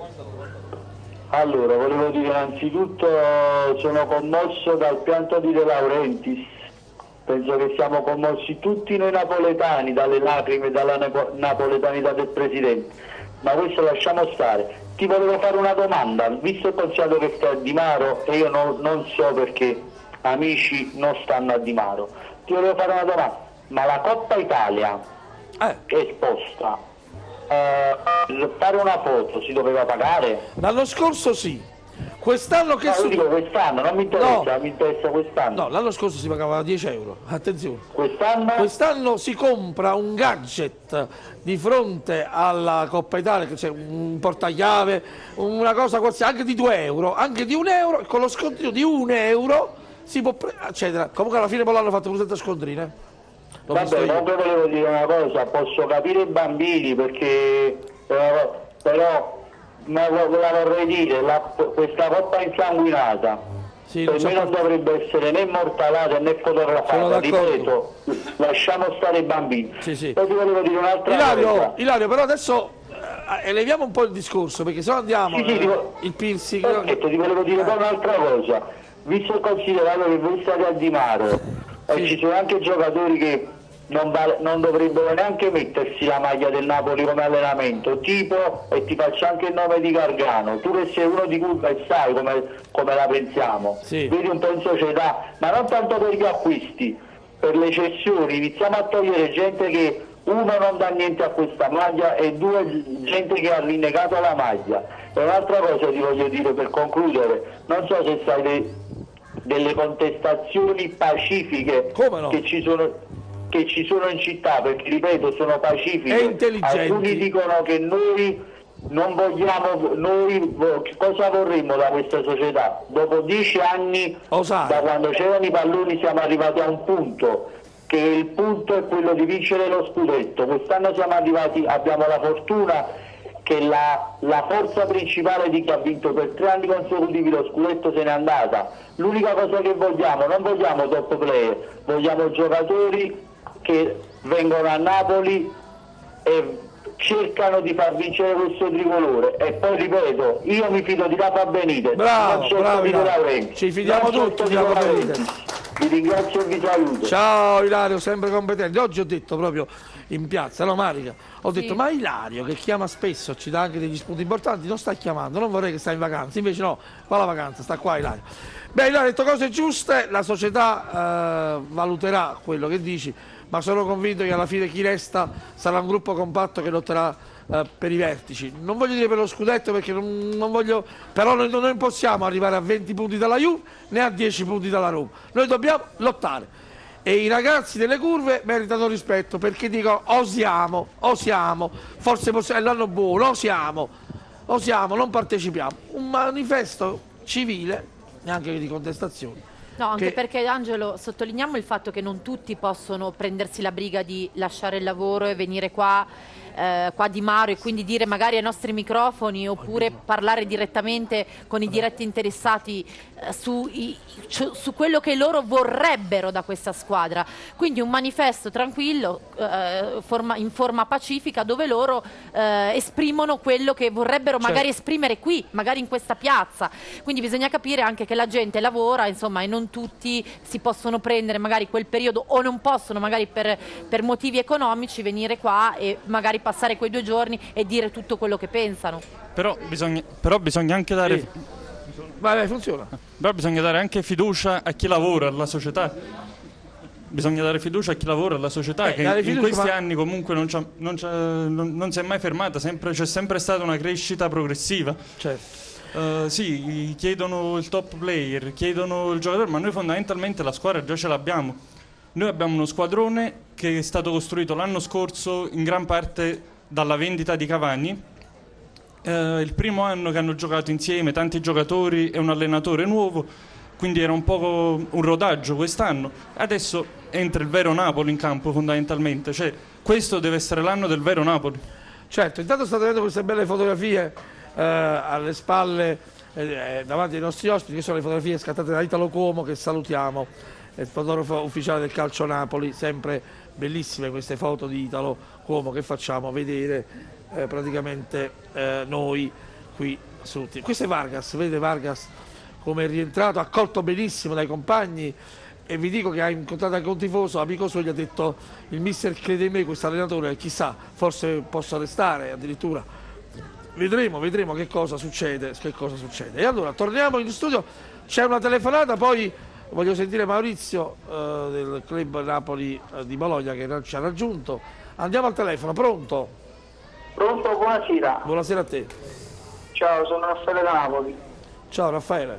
Allora, volevo dire innanzitutto sono commosso dal pianto di De Laurentiis. Penso che siamo commossi tutti noi napoletani dalle lacrime e dalla napoletanità del Presidente, ma questo lasciamo stare. Ti volevo fare una domanda, visto e considerato che stai a Di Maro e io non so perché amici non stanno a Di Maro, ti volevo fare una domanda, ma la Coppa Italia esposta, fare una foto si doveva pagare? L'anno scorso sì. Quest'anno che dico quest'anno, non mi interessa, mi interessa quest'anno. No, l'anno scorso si pagava 10 euro, attenzione. Quest'anno? Quest'anno si compra un gadget di fronte alla Coppa Italia, che c'è un portachiave, una cosa qualsiasi, anche di 2 euro, anche di 1 euro, e con lo scontrino di 1 euro si può accedere. Comunque alla fine poi l'hanno fatto pure senza scontrine. Vabbè, comunque volevo dire una cosa, posso capire i bambini perché però ma la vorrei dire, questa coppa insanguinata per me non dovrebbe essere né immortalata né fotografata, ripeto, lasciamo stare i bambini. Poi ti volevo dire un'altra cosa. Ilario, però adesso eleviamo un po' il discorso, perché se no andiamo il piercing. Perfetto, ti volevo dire poi un'altra cosa, visto e considerato che voi state a Di Maro e ci sono anche giocatori che non dovrebbero neanche mettersi la maglia del Napoli come allenamento, tipo, e ti faccio anche il nome di Gargano, tu che sei uno di Curva e sai come la pensiamo, vedi un po' in società, ma non tanto per gli acquisti, per le cessioni, iniziamo a togliere gente che uno non dà niente a questa maglia e due gente che ha rinnegato la maglia. E un'altra cosa ti voglio dire per concludere, non so se sai delle contestazioni pacifici che ci sono in città, perché ripeto sono pacifiche, alcuni dicono che noi non vogliamo, cosa vorremmo da questa società? Dopo 10 anni da quando c'erano i palloni siamo arrivati a un punto, che il punto è quello di vincere lo scudetto. Quest'anno siamo arrivati, abbiamo la fortuna che la forza principale di chi ha vinto per 3 anni consecutivi lo scudetto se n'è andata. L'unica cosa che vogliamo, non vogliamo top player, vogliamo giocatori che vengono a Napoli e cercano di far vincere questo tricolore. E poi ripeto, io mi fido di Rafa Benitez, bravo, ci fidiamo tutti di Rafa Benitez. Vi ringrazio e vi saluto. Ciao Ilario, sempre competente. Oggi ho detto proprio in piazza, no Marica? Ho detto, ma Ilario che chiama spesso, ci dà anche degli spunti importanti, non sta chiamando, non vorrei che sta in vacanza, invece no, fa la vacanza, sta qua Ilario. Beh, Ilario ha detto cose giuste, la società valuterà quello che dici, ma sono convinto che alla fine chi resta sarà un gruppo compatto che lotterà per i vertici. Non voglio dire per lo scudetto perché non voglio, però noi non possiamo arrivare a 20 punti dalla Juve né a 10 punti dalla Roma, noi dobbiamo lottare e i ragazzi delle curve meritano rispetto perché dicono osiamo, forse è l'anno buono, osiamo, non partecipiamo. Un manifesto civile, neanche di contestazioni. No, anche perché Angelo, sottolineiamo il fatto che non tutti possono prendersi la briga di lasciare il lavoro e venire qua qua Di Maro e quindi dire magari ai nostri microfoni oppure parlare direttamente con i diretti interessati su quello che loro vorrebbero da questa squadra. Quindi un manifesto tranquillo, in forma pacifica, dove loro esprimono quello che vorrebbero magari esprimere qui, magari in questa piazza. Quindi bisogna capire anche che la gente lavora, insomma, e non tutti si possono prendere magari quel periodo o non possono magari per motivi economici venire qua e magari passare quei 2 giorni e dire tutto quello che pensano. Però bisogna anche dare Vai, funziona. Però bisogna dare anche fiducia a chi lavora, alla società. Bisogna dare fiducia a chi lavora, alla società, che in questi anni comunque non si è mai fermata, c'è sempre stata una crescita progressiva. Sì, chiedono il top player, chiedono il giocatore, ma noi fondamentalmente la squadra già ce l'abbiamo. Noi abbiamo uno squadrone che è stato costruito l'anno scorso in gran parte dalla vendita di Cavani. Il primo anno che hanno giocato insieme tanti giocatori e un allenatore nuovo, quindi era un po' un rodaggio quest'anno. Adesso entra il vero Napoli in campo fondamentalmente, cioè questo deve essere l'anno del vero Napoli. Certo, intanto state vedendo queste belle fotografie alle spalle davanti ai nostri ospiti, che sono le fotografie scattate da Italo Cuomo, che salutiamo, è il fotografo ufficiale del Calcio Napoli. Sempre bellissime queste foto di Italo Cuomo che facciamo vedere praticamente noi qui su. Questo è Vargas, vedete Vargas come è rientrato, accolto benissimo dai compagni, e vi dico che ha incontrato anche un tifoso, amico suo, gli ha detto: il mister crede in me, questo allenatore, chissà, forse posso restare addirittura. Vedremo che cosa succede. E allora torniamo in studio, c'è una telefonata, poi voglio sentire Maurizio del club Napoli di Bologna che ci ha raggiunto. Andiamo al telefono, pronto? Pronto, buonasera. Buonasera a te. Ciao, sono Raffaele da Napoli. Ciao Raffaele.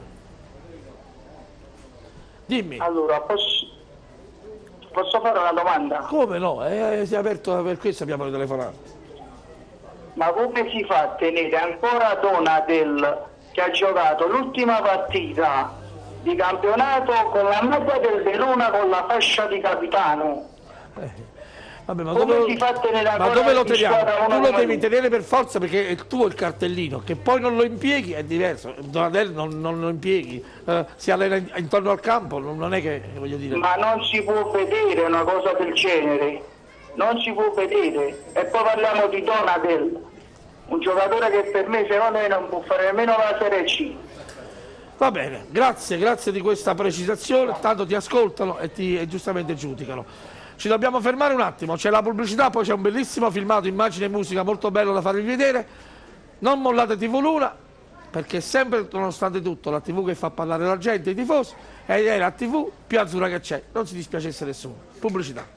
Dimmi. Allora, posso fare una domanda? Come no? Si è aperto, per questo abbiamo telefonato. Ma come si fa a tenere ancora Donadel, che ha giocato l'ultima partita di campionato con la maglia del Verona con la fascia di capitano? Vabbè, ma come si fa a tenere ancora? Ma dove lo teniamo? Tu lo devi lui? tenere per forza, perché è il tuo il cartellino, che poi non lo impieghi è diverso. Donadel non lo impieghi, si allena intorno al campo, non è che voglio dire. Ma non si può vedere una cosa del genere, non si può vedere. E poi parliamo di Donadel, un giocatore che per me secondo me non può fare nemmeno la Serie C. Va bene, grazie di questa precisazione, tanto ti ascoltano e giustamente giudicano. Ci dobbiamo fermare un attimo, c'è la pubblicità, poi c'è un bellissimo filmato, immagine e musica molto bello da farvi vedere. Non mollate TV Luna, perché sempre, nonostante tutto, la TV che fa parlare la gente, i tifosi, ed è la TV più azzurra che c'è, non si dispiacesse nessuno. Pubblicità.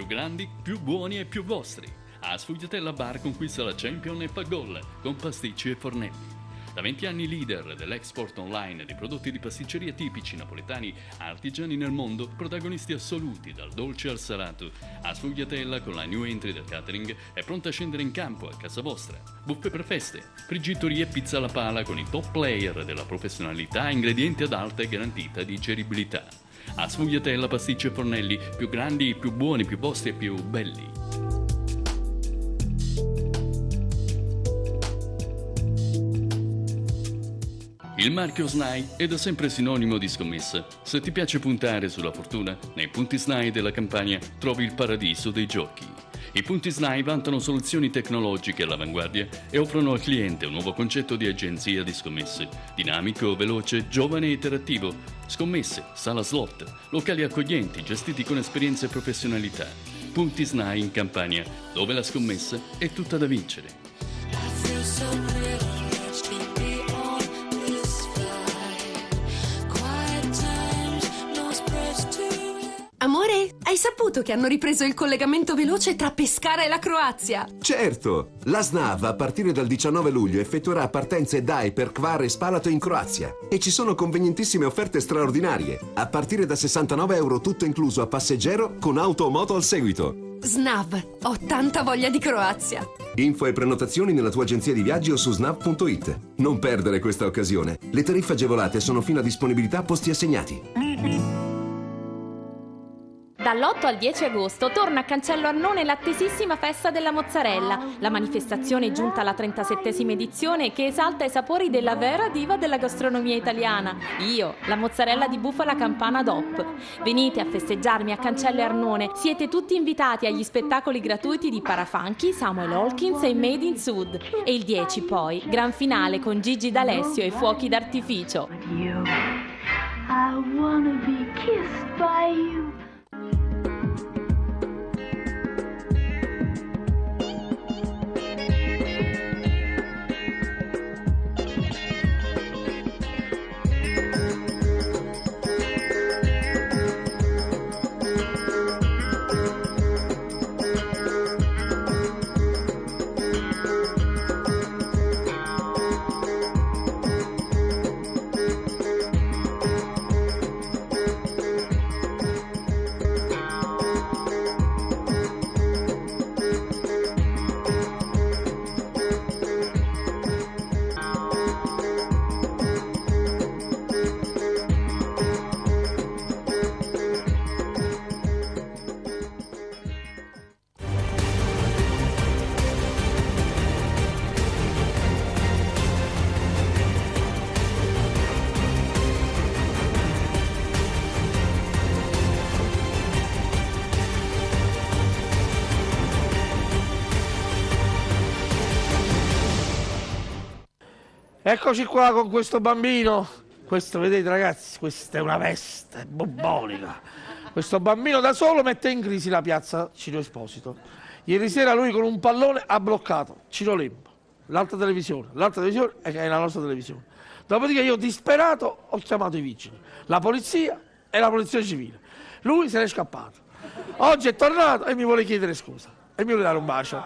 più grandi, più buoni e più vostri. A Sfogliatella Bar conquista la Champion e fa gol con pasticci e fornelli. Da 20 anni leader dell'export online di prodotti di pasticceria tipici napoletani artigiani nel mondo, protagonisti assoluti dal dolce al salato. A Sfogliatella, con la new entry del catering, è pronta a scendere in campo a casa vostra. Buffet per feste, friggitori e pizza alla pala con i top player della professionalità, ingredienti ad alta e garantita digeribilità. A Sfogliatella pasticci e fornelli, più grandi, più buoni, più vostri e più belli. Il marchio SNAI è da sempre sinonimo di scommessa. Se ti piace puntare sulla fortuna, nei punti SNAI della Campania trovi il paradiso dei giochi. I punti SNAI vantano soluzioni tecnologiche all'avanguardia e offrono al cliente un nuovo concetto di agenzia di scommesse. Dinamico, veloce, giovane e interattivo. Scommesse, sala slot, locali accoglienti gestiti con esperienza e professionalità. Punti SNAI in Campania, dove la scommessa è tutta da vincere. Amore, hai saputo che hanno ripreso il collegamento veloce tra Pescara e la Croazia? Certo! La SNAV a partire dal 19 luglio effettuerà partenze DAI per Hvar e Spalato in Croazia. E ci sono convenientissime offerte straordinarie. A partire da 69 euro tutto incluso a passeggero con auto o moto al seguito. SNAV, ho tanta voglia di Croazia. Info e prenotazioni nella tua agenzia di viaggi o su snav.it. Non perdere questa occasione. Le tariffe agevolate sono fino a disponibilità posti assegnati. Dall'8 al 10 agosto torna a Cancello Arnone l'attesissima Festa della Mozzarella, la manifestazione giunta alla 37esima edizione che esalta i sapori della vera diva della gastronomia italiana, io, la mozzarella di bufala campana DOP. Venite a festeggiarmi a Cancello Arnone, siete tutti invitati agli spettacoli gratuiti di Parafanchi, Samuel Hawkins e Made in Sud. E il 10 poi, gran finale con Gigi D'Alessio e fuochi d'artificio. I wanna be kissed by you. Eccoci qua con questo bambino. Questo, vedete ragazzi, questa è una veste bobbolica. Questo bambino da solo mette in crisi la piazza Ciro Esposito. Ieri sera lui con un pallone ha bloccato Ciro Lembo, l'altra televisione è la nostra televisione. Dopodiché io disperato ho chiamato i vigili, la polizia e la polizia civile. Lui se n'è scappato. Oggi è tornato e mi vuole chiedere scusa e mi vuole dare un bacio.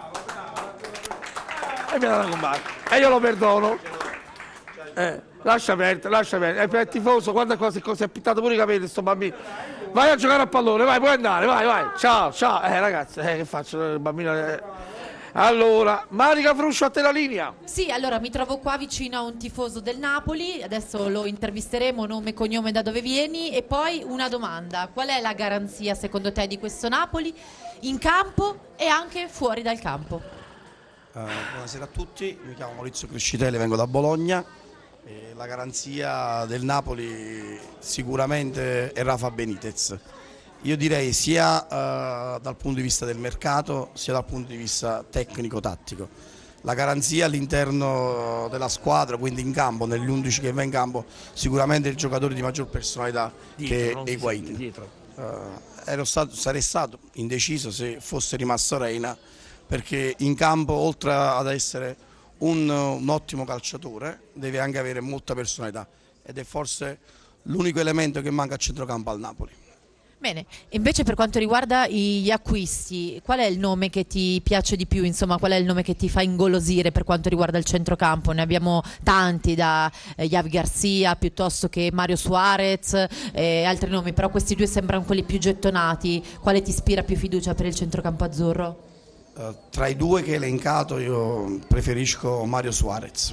E mi ha dato un bacio. E io lo perdono. Lascia perdere, è tifoso, guarda qua si è pittato pure i capelli sto bambino. Vai a giocare a pallone, vai, puoi andare, vai. Ciao. Ragazzi, che faccio il bambino? Allora, Marica Fruscio, a te la linea. Sì, allora mi trovo qua vicino a un tifoso del Napoli, adesso lo intervisteremo, nome, cognome, da dove vieni, e poi una domanda: qual è la garanzia secondo te di questo Napoli in campo e anche fuori dal campo? Buonasera a tutti, mi chiamo Maurizio Crescitelli, vengo da Bologna. La garanzia del Napoli sicuramente è Rafa Benitez. Io direi sia dal punto di vista del mercato sia dal punto di vista tecnico-tattico. La garanzia all'interno della squadra, quindi in campo, negli 11 che va in campo, sicuramente è il giocatore di maggior personalità che è Higuaín. Sarei stato indeciso se fosse rimasto Reina, perché in campo, oltre ad essere un ottimo calciatore, deve anche avere molta personalità ed è forse l'unico elemento che manca a centrocampo al Napoli. Bene, invece per quanto riguarda gli acquisti, qual è il nome che ti piace di più? Insomma, qual è il nome che ti fa ingolosire per quanto riguarda il centrocampo? Ne abbiamo tanti, da Javi Garcia piuttosto che Mario Suarez e altri nomi, però questi due sembrano quelli più gettonati. Quale ti ispira più fiducia per il centrocampo azzurro? Tra i due che hai elencato io preferisco Mario Suarez,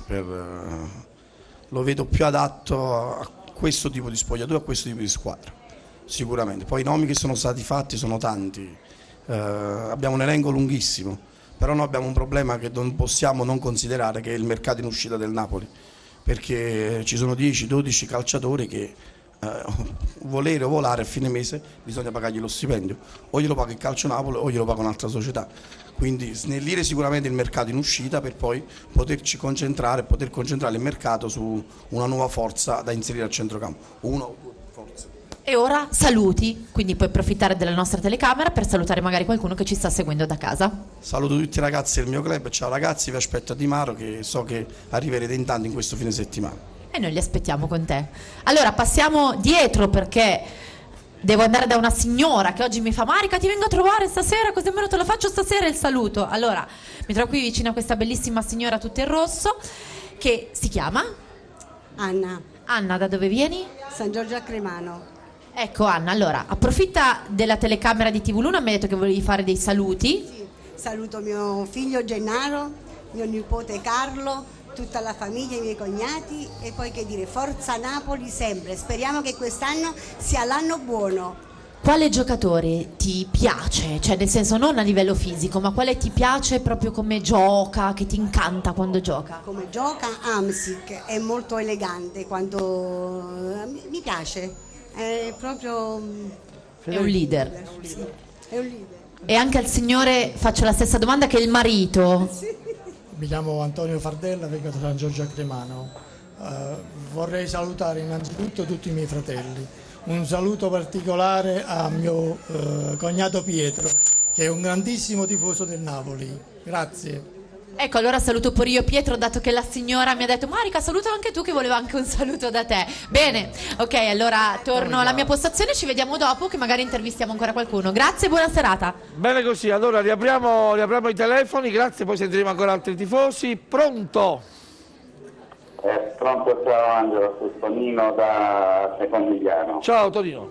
lo vedo più adatto a questo tipo di spogliatoio, a questo tipo di squadra. Sicuramente, poi i nomi che sono stati fatti sono tanti, abbiamo un elenco lunghissimo, però noi abbiamo un problema che non possiamo non considerare, che è il mercato in uscita del Napoli, perché ci sono 10-12 calciatori che volere o volare a fine mese bisogna pagargli lo stipendio, o glielo paga il Calcio Napoli o glielo paga un'altra società, quindi snellire sicuramente il mercato in uscita per poi poter concentrare il mercato su una nuova forza da inserire al centrocampo, una o due forze. E ora saluti, quindi puoi approfittare della nostra telecamera per salutare magari qualcuno che ci sta seguendo da casa. Saluto tutti i ragazzi del mio club, ciao ragazzi, vi aspetto a Di Maro che so che arriverete in tanti in questo fine settimana. E noi li aspettiamo con te. Allora passiamo dietro perché devo andare da una signora che oggi mi fa: Marica, ti vengo a trovare stasera, così almeno te lo faccio stasera il saluto. Allora mi trovo qui vicino a questa bellissima signora tutta in rosso che si chiama? Anna. Anna, da dove vieni? San Giorgio a Cremano. Ecco Anna, allora approfitta della telecamera di TV1, mi hai detto che volevi fare dei saluti. Sì, saluto mio figlio Gennaro, mio nipote Carlo, tutta la famiglia, i miei cognati e poi che dire, forza Napoli sempre, speriamo che quest'anno sia l'anno buono. Quale giocatore ti piace? Cioè nel senso non a livello fisico, ma quale ti piace proprio come gioca, che ti incanta quando gioca? Come gioca Hamsik, è molto elegante, quando mi piace. È proprio è un leader. Sì, è un leader. E anche al signore faccio la stessa domanda che il marito. Sì. Mi chiamo Antonio Fardella, vengo da San Giorgio a Cremano. Vorrei salutare innanzitutto tutti i miei fratelli. Un saluto particolare a mio cognato Pietro, che è un grandissimo tifoso del Napoli. Grazie. Ecco, allora saluto pure io Pietro, dato che la signora mi ha detto: Marica, saluta anche tu, che voleva anche un saluto da te. Bene, ok, allora torno alla mia postazione, ci vediamo dopo, che magari intervistiamo ancora qualcuno. Grazie, buona serata. Bene così, allora riapriamo i telefoni, grazie, poi sentiremo ancora altri tifosi. Pronto? Pronto, ciao Angelo, sono Tonino da Secondigliano. Ciao Tonino.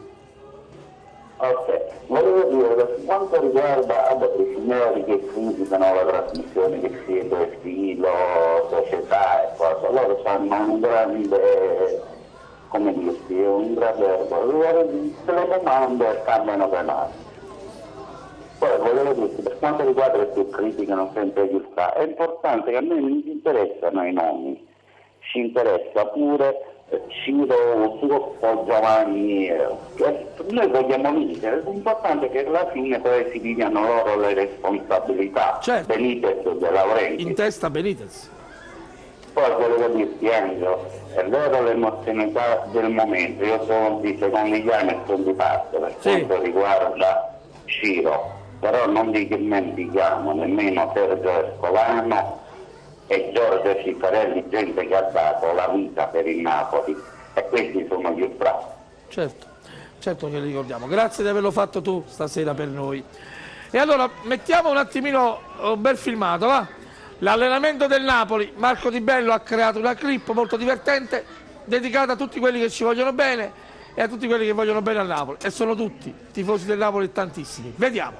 Ok, volevo dire, per quanto riguarda i signori che criticano la trasmissione, che siete filo, società e cose, loro hanno un grande, come dirti, un grande errore, se le domande e cambiano canale. Poi volevo dirti, per quanto riguarda le che criticano sempre gli sta, è importante che a noi non ci interessano i nomi, ci interessa pure Ciro, Turco, Giovanni, noi vogliamo vincere, l'importante è che alla fine poi si pigliano loro le responsabilità. Certo. Benitez e De Laurentiis. In testa Benitez. Poi volevo dirti Angelo, è vero l'emozionalità del momento, io sono di Secondigliano e sono di parte per quanto riguarda Ciro, però non dimentichiamo nemmeno Sergio Escolano e Giorgio Ciffarelli, gente che ha dato la vita per il Napoli, e questi sono gli bravi. Certo che li ricordiamo. Grazie di averlo fatto tu stasera per noi. E allora mettiamo un attimino un bel filmato, va? L'allenamento del Napoli, Marco Di Bello ha creato una clip molto divertente dedicata a tutti quelli che ci vogliono bene e a tutti quelli che vogliono bene al Napoli, e sono tutti tifosi del Napoli, tantissimi. Vediamo.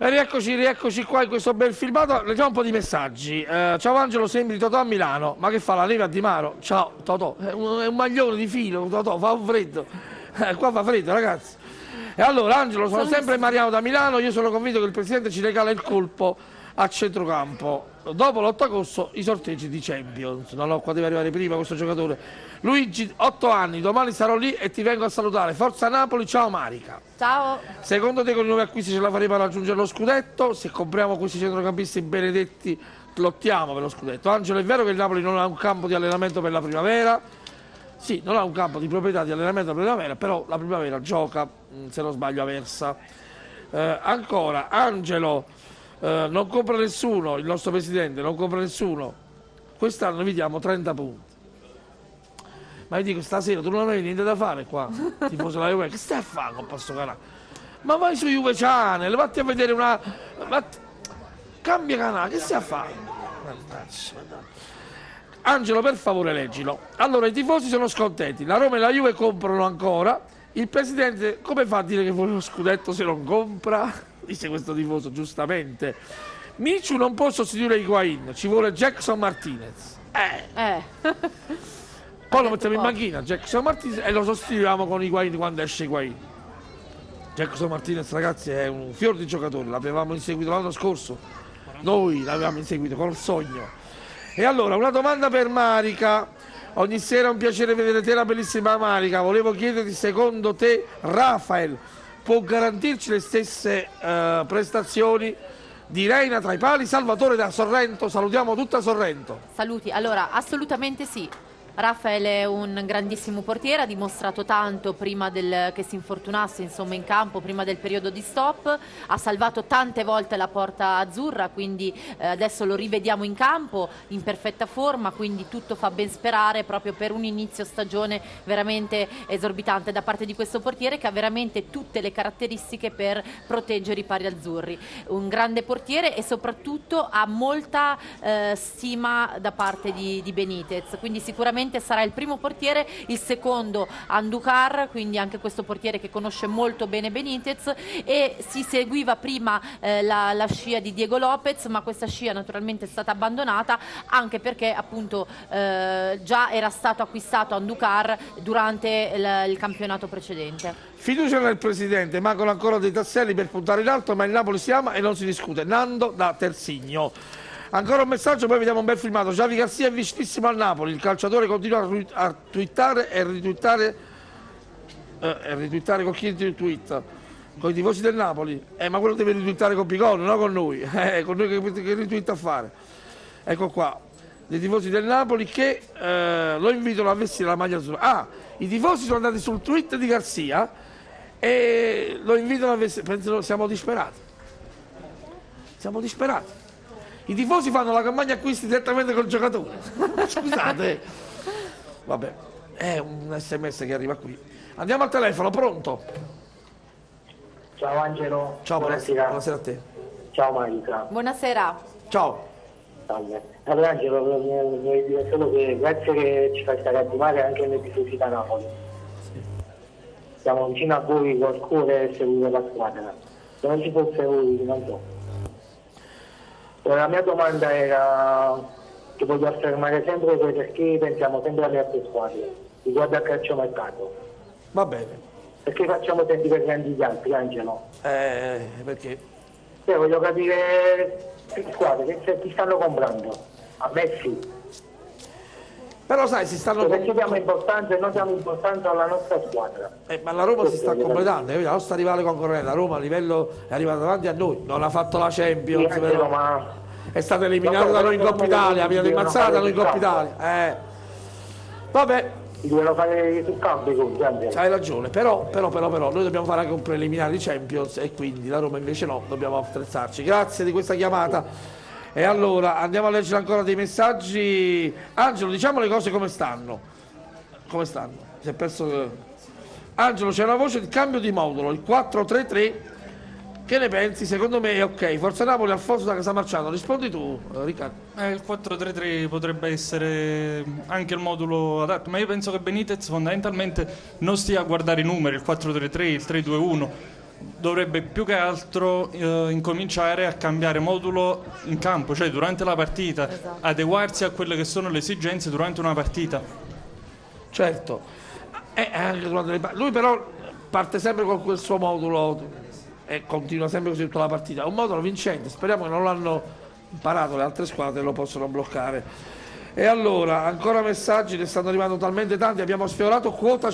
E rieccoci qua in questo bel filmato. Leggiamo un po' di messaggi. Ciao Angelo, sembri Totò a Milano. Ma che fa, la neve a Di Maro? Ciao Totò, è un maglione di filo, Totò, fa un freddo. Qua fa freddo, ragazzi. E allora, Angelo, sono sempre Mariano da Milano. Io sono convinto che il presidente ci regala il colpo a centrocampo. Dopo l'8 agosto i sorteggi di Champions. No, qua deve arrivare prima questo giocatore. Luigi, 8 anni, domani sarò lì e ti vengo a salutare. Forza Napoli, ciao Marica. Ciao. Secondo te con i nuovi acquisti ce la faremo a raggiungere lo scudetto? Se compriamo questi centrocampisti benedetti lottiamo per lo scudetto. Angelo, è vero che il Napoli non ha un campo di allenamento per la primavera? Sì, non ha un campo di proprietà di allenamento per la primavera, però la primavera gioca, se non sbaglio, a Versa. Ancora, Angelo, non compra nessuno, il nostro presidente non compra nessuno. Quest'anno vi diamo 30 punti. Ma io dico, stasera tu non avevi niente da fare qua, tifoso della Juve, che stai a fare con questo canale? Ma vai su Juve Channel, vatti a vedere una... Cambia canale, che stai a fare? Angelo, per favore leggilo. Allora, i tifosi sono scontenti, la Roma e la Juve comprano ancora, il presidente come fa a dire che vuole lo scudetto se non compra? Dice questo tifoso, giustamente. Michu non può sostituire Higuain, ci vuole Jackson Martinez. Poi lo mettiamo in banchina, Jackson Martinez, e lo sostituiamo con Higuain quando esce Higuain. Jackson Martinez, ragazzi, è un fior di giocatore, l'avevamo inseguito l'anno scorso, noi l'avevamo inseguito col sogno. E allora, una domanda per Marica. Ogni sera è un piacere vedere te, la bellissima Marica. Volevo chiederti, secondo te, Rafael può garantirci le stesse prestazioni di Reina tra i pali? Salvatore da Sorrento, salutiamo tutta Sorrento. Saluti, allora assolutamente sì. Rafael è un grandissimo portiere, ha dimostrato tanto prima che si infortunasse, insomma, in campo, prima del periodo di stop, ha salvato tante volte la porta azzurra, quindi adesso lo rivediamo in campo in perfetta forma, quindi tutto fa ben sperare proprio per un inizio stagione veramente esorbitante da parte di questo portiere, che ha veramente tutte le caratteristiche per proteggere i pari azzurri. Un grande portiere e soprattutto ha molta stima da parte di Benitez, quindi sicuramente sarà il primo portiere, il secondo Andújar, quindi anche questo portiere che conosce molto bene Benitez, e si seguiva prima la scia di Diego Lopez, ma questa scia naturalmente è stata abbandonata anche perché appunto già era stato acquistato Andújar durante il campionato precedente. Fiducia nel presidente, mancano ancora dei tasselli per puntare in alto, ma il Napoli si ama e non si discute. Nando da Tersigno. Ancora un messaggio, poi vediamo un bel filmato. Xavi Garcia è vicinissimo al Napoli, il calciatore continua a twittare e ritwittare con chi retweet? Con i tifosi del Napoli? Ma quello deve ritwittare con Picone, non con noi. Con noi che ritwitta a fare. Ecco qua, dei tifosi del Napoli che lo invitano a vestire la maglia azzurra. I tifosi sono andati sul tweet di Garcia e lo invitano a vestire. Pensano, siamo disperati. Siamo disperati. I tifosi fanno la campagna acquisti direttamente col giocatore. Scusate. Vabbè, è un SMS che arriva qui. Andiamo al telefono, pronto? Ciao Angelo. Ciao, buonasera a te. Ciao Marica. Buonasera. Ciao. Salve. Allora Angelo, voglio dire solo che grazie che ci fai stare a dimare anche nei tifosi da Napoli. Siamo vicino a voi col cuore e seguire la squadra. Se non ci fosse voi, non so. La mia domanda era che voglio affermare sempre perché pensiamo sempre alle altre squadre riguardo al calciomercato. Va bene. Perché facciamo sempre per grandi gli altri, Angelo? Perché? Voglio capire che squadre che ti stanno comprando. A me sì. Però sai, si stanno... Perché diamo importanza e non diamo importanza alla nostra squadra. Ma la Roma si sta completando, la nostra rivale concorrente, la Roma a livello è arrivata davanti a noi, non ha fatto la Champions, sì, però, ma... è stata eliminata da noi in Coppa Italia, viene ammazzata da noi in Coppa Italia. Vabbè. Si devono fare sul campo i conti. Hai ragione, però noi dobbiamo fare anche un preliminare di Champions e quindi la Roma invece no, dobbiamo attrezzarci. Grazie di questa chiamata. E allora andiamo a leggere ancora dei messaggi. Angelo, diciamo le cose come stanno. Come stanno? Si è perso. Angelo, c'è una voce di cambio di modulo, il 4-3-3. Che ne pensi? Secondo me è ok. Forza Napoli, Alfonso da Casamarciano. Rispondi tu, Riccardo. Il 4-3-3 potrebbe essere anche il modulo adatto, ma io penso che Benitez fondamentalmente non stia a guardare i numeri, il 4-3-3, il 3-2-1. dovrebbe più che altro incominciare a cambiare modulo in campo, cioè durante la partita, adeguarsi a quelle che sono le esigenze durante una partita. Certo, anche durante lui però parte sempre con quel suo modulo e continua sempre così tutta la partita, un modulo vincente, speriamo che non l'hanno imparato le altre squadre e lo possono bloccare. E allora, ancora messaggi, ne stanno arrivando talmente tanti, abbiamo sfiorato quota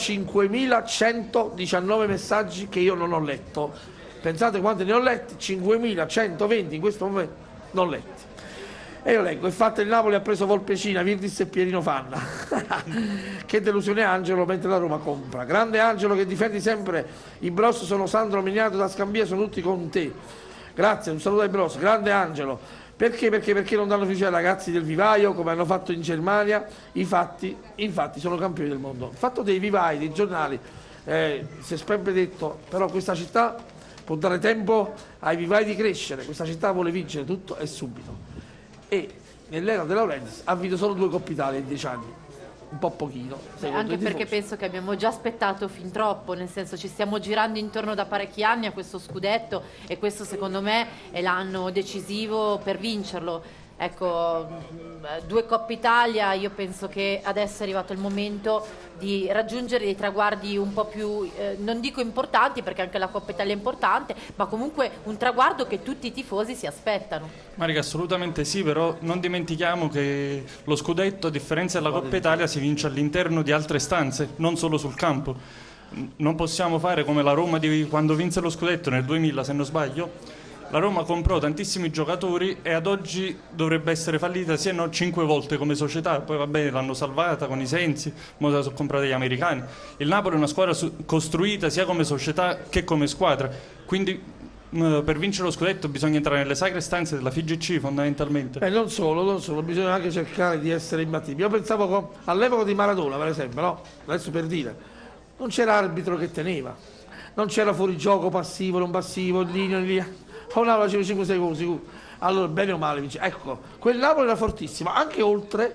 5.119 messaggi che io non ho letto. Pensate quanti ne ho letti? 5.120 in questo momento non letti. E io leggo, infatti il Napoli ha preso Volpecina, Virdis e Pierino Fanna. Che delusione Angelo mentre la Roma compra. Grande Angelo che difendi sempre, i Bros sono Sandro Miniato da Scambia, sono tutti con te. Grazie, un saluto ai Bros, grande Angelo. Perché non danno fiducia ai ragazzi del vivaio come hanno fatto in Germania? Infatti sono campioni del mondo. Il fatto dei vivai, dei giornali, si è sempre detto, però questa città può dare tempo ai vivai di crescere, questa città vuole vincere tutto e subito. E nell'era De Laurentiis ha vinto solo 2 Coppe Italia in 10 anni. Un po' pochino. Anche perché penso che abbiamo già aspettato fin troppo, nel senso ci stiamo girando intorno da parecchi anni a questo scudetto e questo secondo me è l'anno decisivo per vincerlo. Ecco, 2 Coppe Italia, io penso che adesso è arrivato il momento di raggiungere dei traguardi un po' più, non dico importanti perché anche la Coppa Italia è importante, ma comunque un traguardo che tutti i tifosi si aspettano. Marica, assolutamente sì, però non dimentichiamo che lo scudetto, a differenza della Coppa Italia, si vince all'interno di altre stanze, non solo sul campo. Non possiamo fare come la Roma di quando vinse lo scudetto nel 2000, se non sbaglio. La Roma comprò tantissimi giocatori e ad oggi dovrebbe essere fallita sì e no 5 volte come società, poi vabbè l'hanno salvata con i Sensi, ora sono comprati gli americani. Il Napoli è una squadra costruita sia come società che come squadra, quindi per vincere lo scudetto bisogna entrare nelle sacre stanze della FIGC fondamentalmente. Non solo, bisogna anche cercare di essere imbattibili. Io pensavo all'epoca di Maradona per esempio, no? Adesso per dire, non c'era arbitro che teneva, non c'era fuorigioco passivo, non passivo, in linea. Un Napoli faceva 5 secondi, allora bene o male vince. Ecco, quel Napoli era fortissimo, anche oltre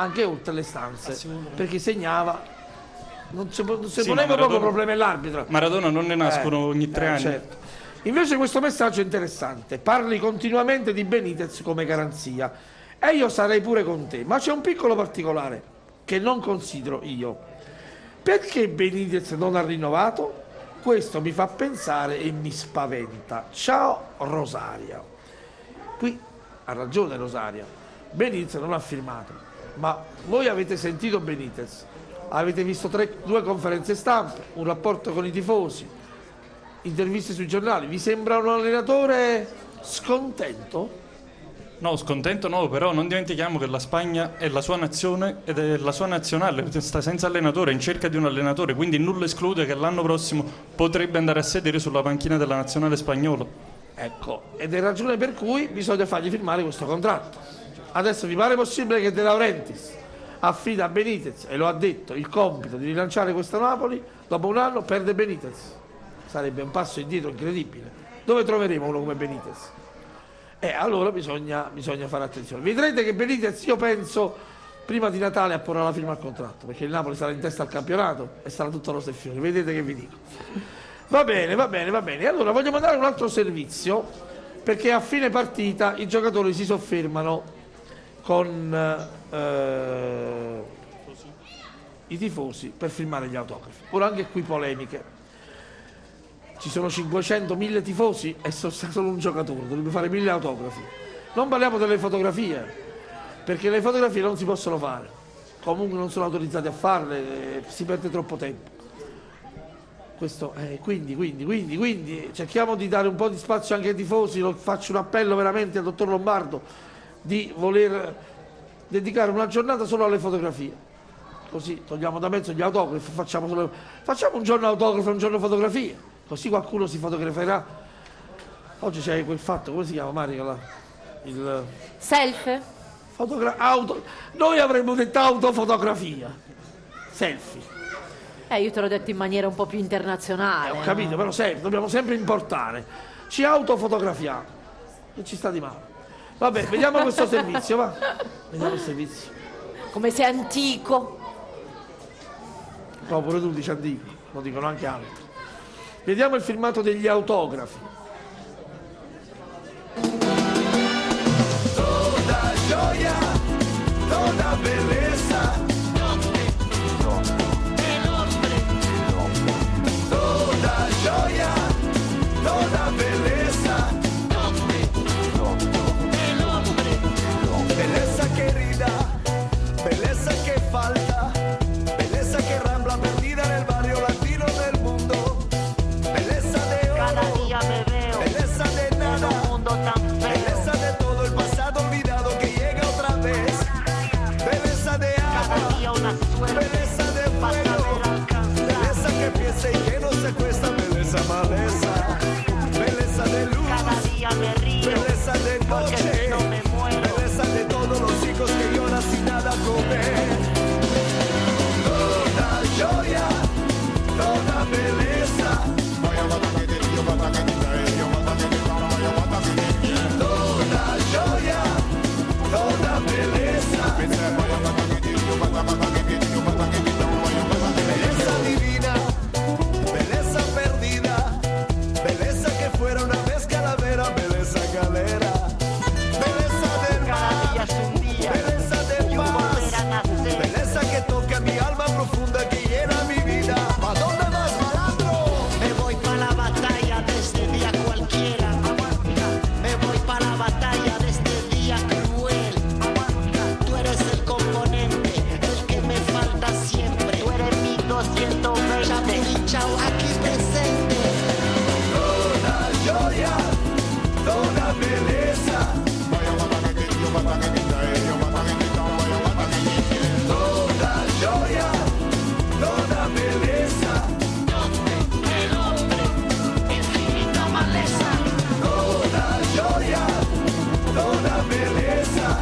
le stanze, perché segnava, non si poneva proprio problemi all'arbitro. Maradona non ne nascono ogni 3 anni. Certo. Invece questo messaggio è interessante, parli continuamente di Benitez come garanzia e io sarei pure con te, ma c'è un piccolo particolare che non considero io. Perché Benitez non ha rinnovato? Questo mi fa pensare e mi spaventa. Ciao Rosaria. Qui ha ragione Rosaria. Benitez non ha firmato. Ma voi avete sentito Benitez? Avete visto 2 conferenze stampe, un rapporto con i tifosi, interviste sui giornali. Vi sembra un allenatore scontento? No, scontento no, però non dimentichiamo che la Spagna è la sua nazione ed è la sua nazionale, sta senza allenatore, in cerca di un allenatore, quindi nulla esclude che l'anno prossimo potrebbe andare a sedere sulla panchina della nazionale spagnola. Ecco, ed è ragione per cui bisogna fargli firmare questo contratto. Adesso vi pare possibile che De Laurentiis affida a Benitez, e lo ha detto, il compito di rilanciare questo Napoli, dopo un anno perde Benitez? Sarebbe un passo indietro incredibile. Dove troveremo uno come Benitez? Allora bisogna fare attenzione. Vedrete che Benitez, io penso, prima di Natale apporrà la firma al contratto, perché il Napoli sarà in testa al campionato e sarà tutto rose e fiori. Vedete che vi dico. Va bene. Allora voglio mandare un altro servizio, perché a fine partita i giocatori si soffermano con i tifosi per firmare gli autografi. Ora anche qui polemiche. Ci sono 500.000 tifosi e sono solo un giocatore, dovrebbe fare 1000 autografi. Non parliamo delle fotografie, perché le fotografie non si possono fare, comunque non sono autorizzati a farle, si perde troppo tempo. Questo, quindi cerchiamo di dare un po' di spazio anche ai tifosi. Faccio un appello veramente al dottor Lombardo di voler dedicare una giornata solo alle fotografie, così togliamo da mezzo gli autografi, facciamo un giorno autografo e un giorno fotografie. Così qualcuno si fotograferà. Oggi c'è quel fatto, come si chiama Marica? Il selfie? Noi avremmo detto autofotografia. Selfie. Io te l'ho detto in maniera un po' più internazionale. Ho capito, però dobbiamo sempre importare. Ci autofotografiamo. Non ci sta di male. Vabbè, vediamo questo servizio, va. Vediamo il servizio. Come sei antico. No, pure tu dici antico, lo dicono anche altri. Vediamo il filmato degli autografi. Toda gioia, toda bellezza, toda gioia, toda bellezza, bellezza che rida, bellezza che falta, bellezza che rambla perdida nel barrio latino del mundo, bellezza de oro, cada día me veo, bellezza de nada, en un mundo tan feo, bellezza de todo el pasado olvidado que llega otra vez, bellezza de agua, cada día una suerte, bellezza de fuego, bellezza que piensa y que no se cuesta, bellezza maleza, bellezza de luz, cada día me río, bellezza de noche, no me muero, bellezza de todos los hijos que lloran sin nada comer, toda gioia, toda bellezza, toda gioia, toda bellezza, bellezza divina, bellezza perdida, bellezza que fuera una vez calavera, bellezza galera, bellezza del mar, bellezza de paz, bellezza que toca mi alma profunda, que llena mi vida. ¿Pa' dónde vas, malandro? Me voy pa' la batalla de este día cualquiera, me voy pa' la batalla de este día cruel. Tú eres el componente, el que me falta siempre. Tú eres mi 220, Chapurichao aquí presente. Toda gioia, toda bellezza, toda gioia, toda bellezza, el hombre, infinita maleza, toda gioia, toda bellezza,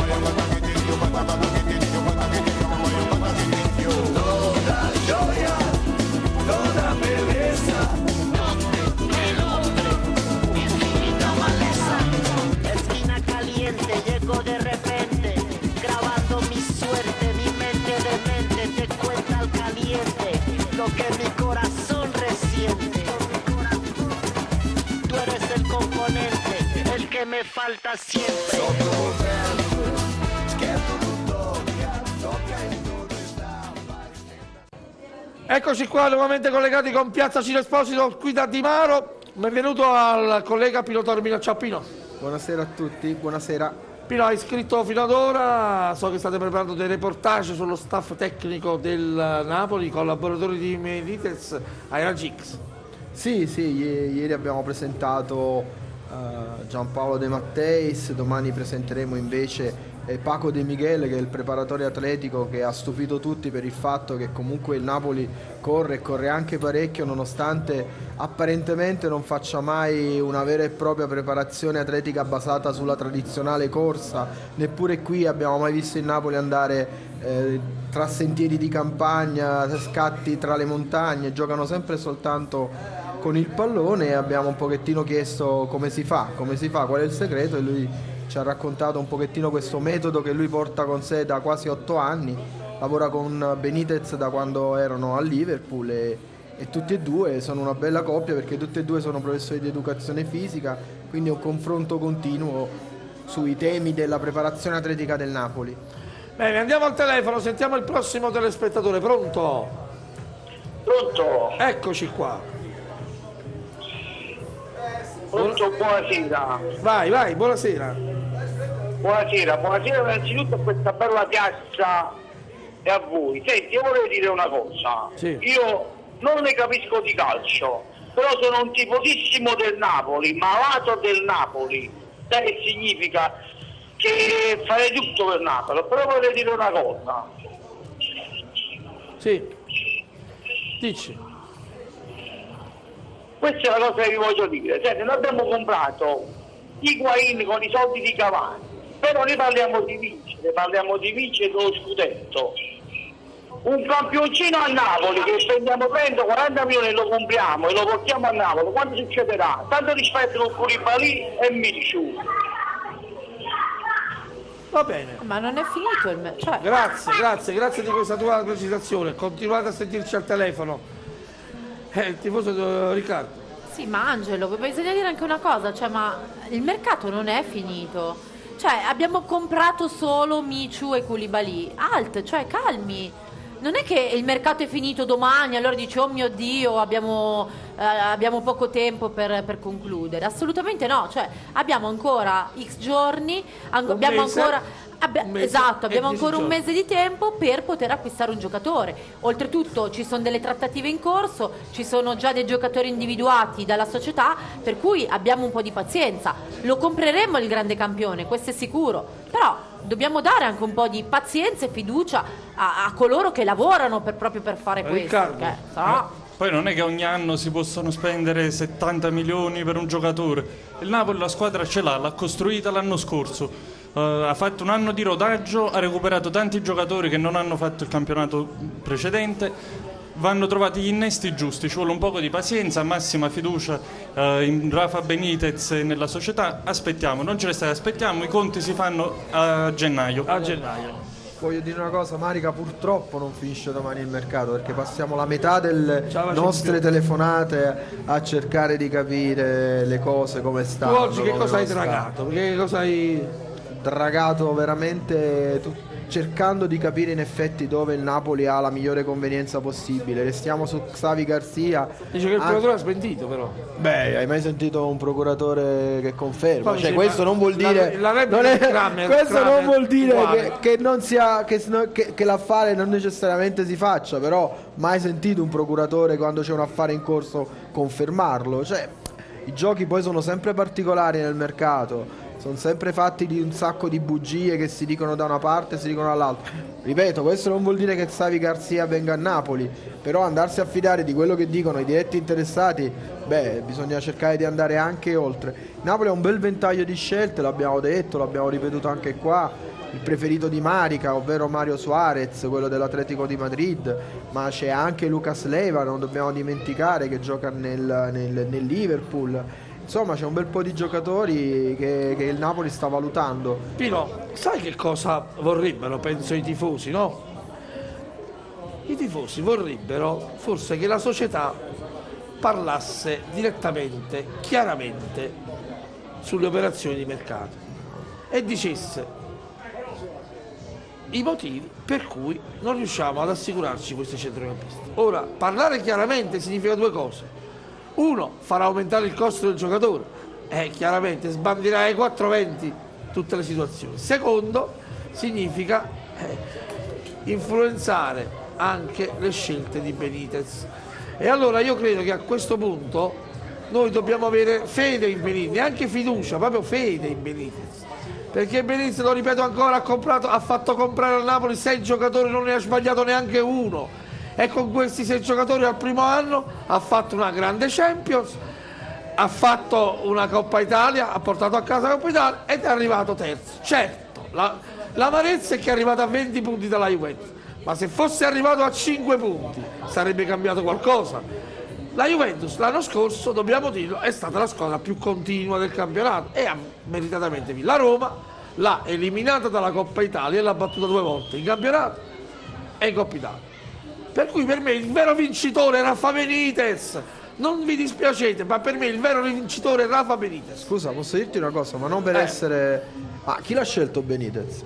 toda gioia, toda bellezza, el hombre, infinita maleza. Esquina caliente, llego de repente, grabando mi suerte, mi mente de mente, te cuenta al caliente, lo que mi corazón resiente. Tú eres el componente, el que me falta siempre. Eccoci qua nuovamente collegati con Piazza Ciro Esposito qui da Di Maro. Benvenuto al collega Pino Taormino. Ciao Pino. Buonasera a tutti, buonasera. Pino, hai scritto fino ad ora, so che state preparando dei reportage sullo staff tecnico del Napoli, collaboratori di Benitez, Aeragix. Sì, ieri abbiamo presentato Giampaolo De Matteis, domani presenteremo invece Paco De Miguel, che è il preparatore atletico che ha stupito tutti per il fatto che comunque il Napoli corre anche parecchio, nonostante apparentemente non faccia mai una vera e propria preparazione atletica basata sulla tradizionale corsa. Neppure qui abbiamo mai visto il Napoli andare tra sentieri di campagna, scatti tra le montagne, giocano sempre soltanto con il pallone e abbiamo un pochettino chiesto come si fa, qual è il segreto, e lui ci ha raccontato un pochettino questo metodo che lui porta con sé da quasi 8 anni, lavora con Benitez da quando erano a Liverpool e tutti e due sono una bella coppia perché tutti e due sono professori di educazione fisica, quindi un confronto continuo sui temi della preparazione atletica del Napoli. Bene, andiamo al telefono, sentiamo il prossimo telespettatore. Pronto? Pronto? Eccoci qua. Pronto, buonasera. Vai, buonasera. Buonasera innanzitutto a questa bella piazza e a voi. Senti, io volevo dire una cosa. Sì. Io non ne capisco di calcio, però sono un tifosissimo del Napoli, malato del Napoli. Sai che significa? Che farei tutto per Napoli, però volevo dire una cosa. Sì. Dici. Questa è la cosa che vi voglio dire. Senti, noi abbiamo comprato Higuain con i soldi di Cavani, però noi parliamo di vincere lo scudetto. Un campioncino a Napoli che spendiamo 30-40 milioni e lo compriamo e lo portiamo a Napoli, quando succederà? Tanto rispetto con Koulibaly e Milik. Va bene. Ma non è finito il cioè... Grazie di questa tua precisazione. Continuate a sentirci al telefono. Il tifoso Riccardo. Sì, ma Angelo, bisogna dire anche una cosa, cioè, ma il mercato non è finito. Cioè, abbiamo comprato solo Michu e Koulibaly. Cioè, calmi. Non è che il mercato è finito domani, allora dici, oh mio Dio, abbiamo poco tempo per concludere. Assolutamente no, cioè, abbiamo ancora X giorni, abbiamo ancora... Esatto, abbiamo ancora un mese di tempo per poter acquistare un giocatore. Oltretutto ci sono delle trattative in corso, ci sono già dei giocatori individuati dalla società, per cui abbiamo un po' di pazienza. Lo compreremo il grande campione, questo è sicuro, però dobbiamo dare anche un po' di pazienza e fiducia a coloro che lavorano proprio per fare questo. Poi non è che ogni anno si possono spendere 70 milioni per un giocatore. Il Napoli la squadra ce l'ha costruita l'anno scorso. Ha fatto un anno di rodaggio, ha recuperato tanti giocatori che non hanno fatto il campionato precedente, vanno trovati gli innesti giusti, ci vuole un poco di pazienza, massima fiducia in Rafa Benitez e nella società. Aspettiamo, non ce ne stai, aspettiamo, i conti si fanno a gennaio. Voglio dire una cosa, Marica, purtroppo non finisce domani il mercato, perché passiamo la metà delle nostre telefonate a cercare di capire le cose come stanno. Tu oggi che cosa hai dragato? Che cosa hai dragato veramente cercando di capire in effetti dove il Napoli ha la migliore convenienza possibile. Restiamo su Xavi Garcia. Dice che il procuratore ha smentito, però. Beh, hai mai sentito un procuratore che conferma? Poi cioè, questo non vuol dire questo non vuol dire che non sia che l'affare non necessariamente si faccia, però mai sentito un procuratore quando c'è un affare in corso confermarlo? Cioè, i giochi poi sono sempre particolari nel mercato. Sono sempre fatti di un sacco di bugie che si dicono da una parte e si dicono dall'altra. Ripeto, questo non vuol dire che Xavi Garcia venga a Napoli, però andarsi a fidare di quello che dicono i diretti interessati, bisogna cercare di andare anche oltre. Napoli ha un bel ventaglio di scelte, l'abbiamo detto, l'abbiamo ripetuto anche qua. Il preferito di Marica, ovvero Mario Suarez, quello dell'Atletico di Madrid, ma c'è anche Lucas Leiva, non dobbiamo dimenticare, che gioca nel Liverpool. Insomma, c'è un bel po' di giocatori che il Napoli sta valutando. Pino, sai che cosa vorrebbero, penso, i tifosi, no? I tifosi vorrebbero forse che la società parlasse direttamente, chiaramente, sulle operazioni di mercato e dicesse i motivi per cui non riusciamo ad assicurarci questi centrocampisti. Ora, parlare chiaramente significa due cose. Uno, farà aumentare il costo del giocatore, chiaramente sbandirà ai 420 tutte le situazioni. Secondo, significa influenzare anche le scelte di Benitez. E allora io credo che a questo punto noi dobbiamo avere fede in Benitez, neanche fiducia, proprio fede in Benitez. Perché Benitez, lo ripeto ancora, ha fatto comprare al Napoli 6 giocatori, non ne ha sbagliato neanche uno. E con questi 6 giocatori al primo anno ha fatto una grande Champions, ha fatto una Coppa Italia, ha portato a casa la Coppa Italia ed è arrivato terzo. Certo, l'amarezza è che è arrivato a 20 punti dalla Juventus, ma se fosse arrivato a 5 punti sarebbe cambiato qualcosa. La Juventus l'anno scorso, dobbiamo dirlo, è stata la squadra più continua del campionato e ha meritatamente vinto. La Roma l'ha eliminata dalla Coppa Italia e l'ha battuta 2 volte in campionato e in Coppa Italia. Per cui per me il vero vincitore è Rafa Benitez. Non vi dispiacete, ma per me il vero vincitore è Rafa Benitez. Scusa, posso dirti una cosa, ma non per essere... chi l'ha scelto Benitez?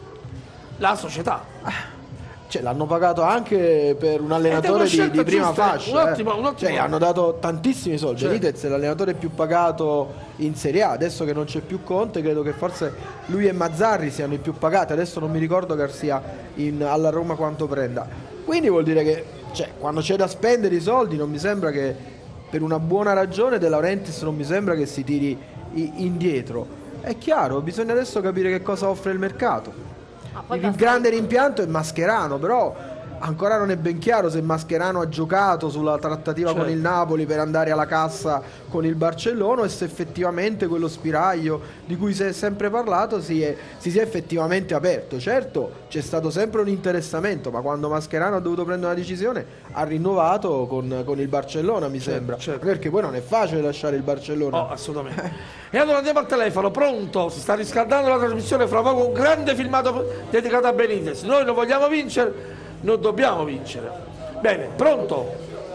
La società. Cioè, l'hanno pagato anche per un allenatore di prima fascia. Un ottimo. Cioè, hanno dato tantissimi soldi. Certo. Benitez è l'allenatore più pagato in Serie A. Adesso che non c'è più Conte, credo che forse lui e Mazzarri siano i più pagati. Adesso non mi ricordo Garcia alla Roma quanto prenda. Quindi vuol dire che quando c'è da spendere i soldi, non mi sembra che per una buona ragione De Laurentiis non mi sembra che si tiri indietro. È chiaro, bisogna adesso capire che cosa offre il mercato. Il grande rimpianto è Mascherano, però ancora non è ben chiaro se Mascherano ha giocato sulla trattativa con il Napoli per andare alla cassa con il Barcellona e se effettivamente quello spiraglio di cui si è sempre parlato si sia effettivamente aperto. Certo, c'è stato sempre un interessamento, ma quando Mascherano ha dovuto prendere una decisione ha rinnovato con il Barcellona, mi sembra. Perché poi non è facile lasciare il Barcellona. Oh, assolutamente. E allora andiamo al telefono, pronto? Si sta riscaldando la trasmissione, fra poco un grande filmato dedicato a Benitez. Noi non vogliamo vincere, non dobbiamo vincere. Bene, pronto?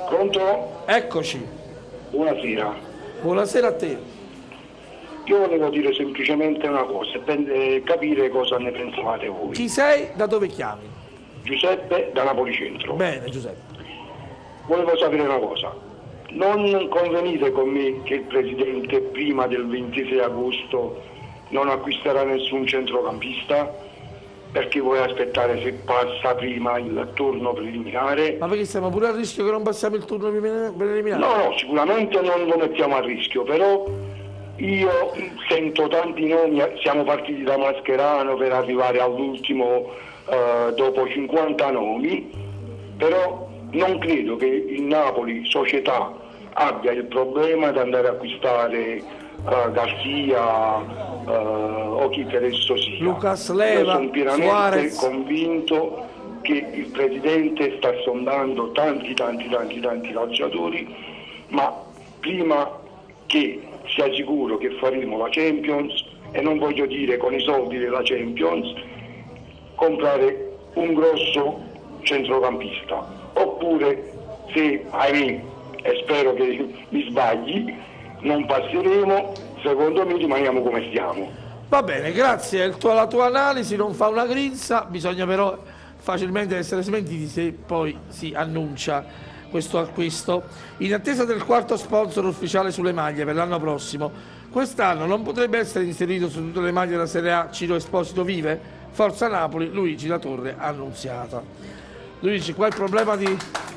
Pronto? Eccoci. Buonasera. Buonasera a te. Io volevo dire semplicemente una cosa, per capire cosa ne pensavate voi. Chi sei? Da dove chiami? Giuseppe da Napoli Centro. Bene, Giuseppe. Volevo sapere una cosa. Non convenite con me che il Presidente prima del 26 agosto non acquisterà nessun centrocampista? Perché vuoi aspettare se passa prima il turno preliminare? Ma perché siamo pure a rischio che non passiamo il turno preliminare? No, sicuramente non lo mettiamo a rischio, però io sento tanti nomi, siamo partiti da Mascherano per arrivare all'ultimo dopo 50 nomi, però non credo che il Napoli società abbia il problema di andare a acquistare Garcia o chi che adesso sia. Lucas Leva, io sono pienamente Suarez. convinto che il Presidente sta sondando tanti calciatori, ma prima che sia sicuro che faremo la Champions, e non voglio dire con i soldi della Champions, comprare un grosso centrocampista, oppure se ahimè, e spero che mi sbagli, non passeremo, secondo me rimaniamo come stiamo. Va bene, grazie alla tua analisi, non fa una grinza, bisogna però facilmente essere smentiti se poi si annuncia questo acquisto. In attesa del quarto sponsor ufficiale sulle maglie per l'anno prossimo, quest'anno non potrebbe essere inserito su tutte le maglie della Serie A Ciro Esposito Vive? Forza Napoli, Luigi La Torre Annunziata. Luigi, qua il problema di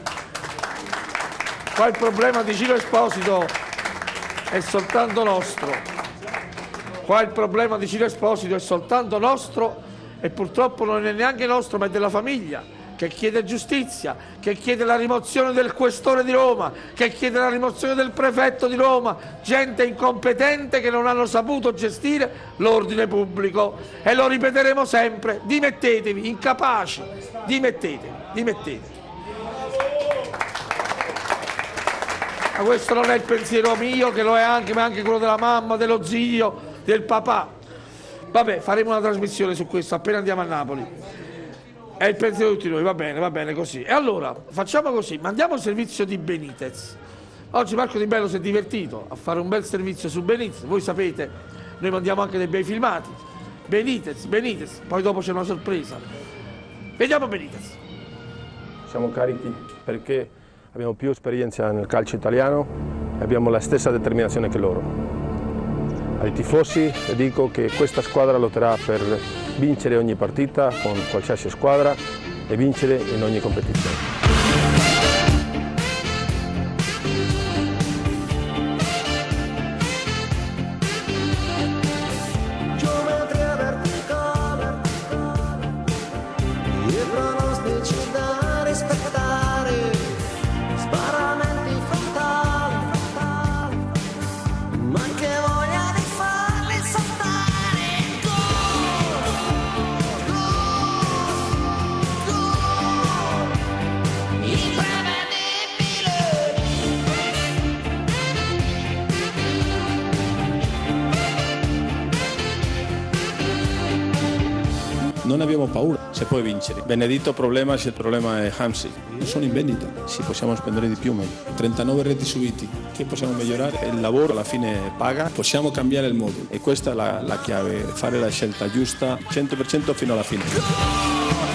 Ciro Esposito è soltanto nostro. Qua il problema di Ciro Esposito è soltanto nostro, e purtroppo non è neanche nostro, ma è della famiglia, che chiede giustizia, che chiede la rimozione del questore di Roma, che chiede la rimozione del prefetto di Roma, gente incompetente che non hanno saputo gestire l'ordine pubblico. E lo ripeteremo sempre: dimettetevi, incapaci, dimettetevi. Ma questo non è il pensiero mio, che lo è anche, ma anche quello della mamma, dello zio, del papà. Vabbè, faremo una trasmissione su questo appena andiamo a Napoli. È il pensiero di tutti noi, va bene così. E allora, facciamo così, mandiamo il servizio di Benitez. Oggi Marco Di Bello si è divertito a fare un bel servizio su Benitez. Voi sapete, noi mandiamo anche dei bei filmati. Benitez, poi dopo c'è una sorpresa. Vediamo Benitez. Siamo carichi perché abbiamo più esperienza nel calcio italiano e abbiamo la stessa determinazione che loro. Ai tifosi dico che questa squadra lotterà per vincere ogni partita con qualsiasi squadra e vincere in ogni competizione. Non abbiamo paura se puoi vincere. Benedetto problema se il problema è Hamsik. Non sono in vendita, sì, possiamo spendere di più, ma 39 reti subiti. Che possiamo migliorare? Il lavoro alla fine paga, possiamo cambiare il modo e questa è la chiave, fare la scelta giusta 100% fino alla fine.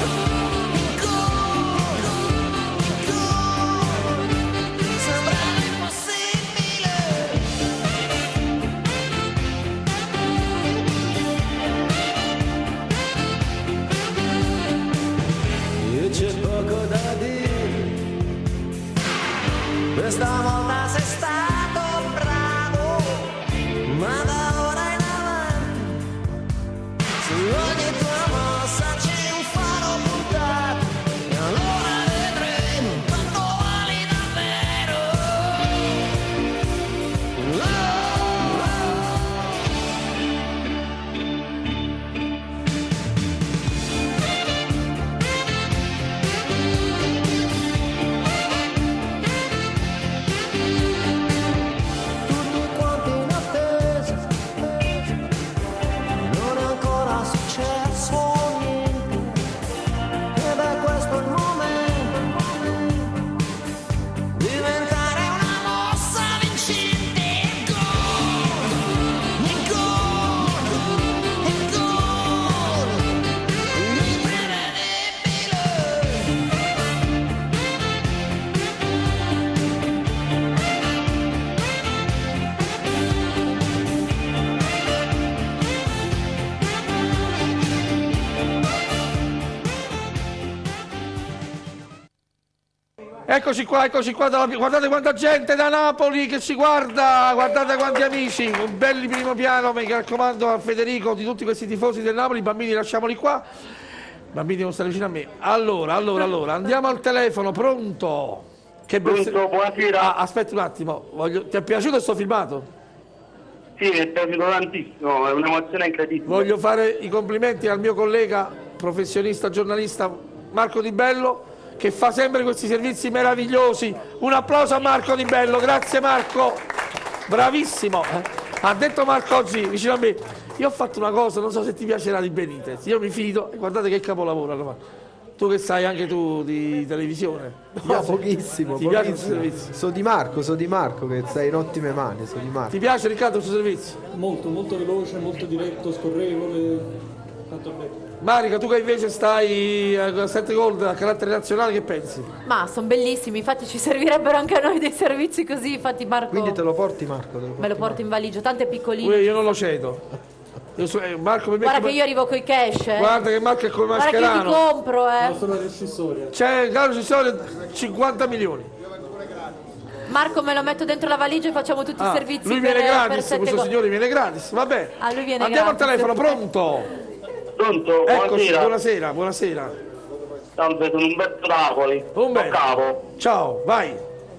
Questa volta sei stato bravo, ma da ora in avanti su ogni tua mossa c'è un faro puntato, e allora vedremo quanto vali davvero. Eccoci qua, guardate quanta gente da Napoli che ci guarda, guardate quanti amici, un belli primo piano, mi raccomando a Federico, di tutti questi tifosi del Napoli, i bambini lasciamoli qua, i bambini devono stare vicino a me. Allora, andiamo al telefono, pronto? Pronto, buonasera. Aspetta un attimo, ti è piaciuto questo filmato? Sì, mi è piaciuto tantissimo, è un'emozione incredibile. Voglio fare i complimenti al mio collega, professionista, giornalista Marco Di Bello, che fa sempre questi servizi meravigliosi. Un applauso a Marco Di Bello, grazie Marco, bravissimo. Ha detto Marco oggi vicino a me, io ho fatto una cosa, non so se ti piacerà di Benitez, io mi fido e guardate che capolavoro hanno fatto. Tu che sai anche tu di televisione? No, pochissimo. Ti piace questo servizio? So di Marco che sei in ottime mani, so di Marco. Ti piace Riccardo questo servizio? Molto veloce, molto diretto, scorrevole, fatto bene. Marica, tu che invece stai a 7 gol a carattere nazionale, che pensi? Ma sono bellissimi, infatti ci servirebbero anche a noi dei servizi così, infatti Marco... Quindi te lo porti Marco? Me lo porto in valigia, tanto è piccolino. Io non lo cedo. Marco, Guarda che io arrivo coi cash, Guarda che Marco è col Mascherano. Guarda che ti compro, Non sono recissoria. C'è Carlo Recissorio, 50 milioni. Marco, me lo metto dentro la valigia e facciamo tutti i servizi. Lui viene gratis, per 7 questo signore viene gratis, va bene. Lui viene Andiamo gratis. al telefono, pronto? Pronto, Eccoci, buonasera. buonasera. Salve, sono Umberto Napoli. Umberto. Ciao, vai.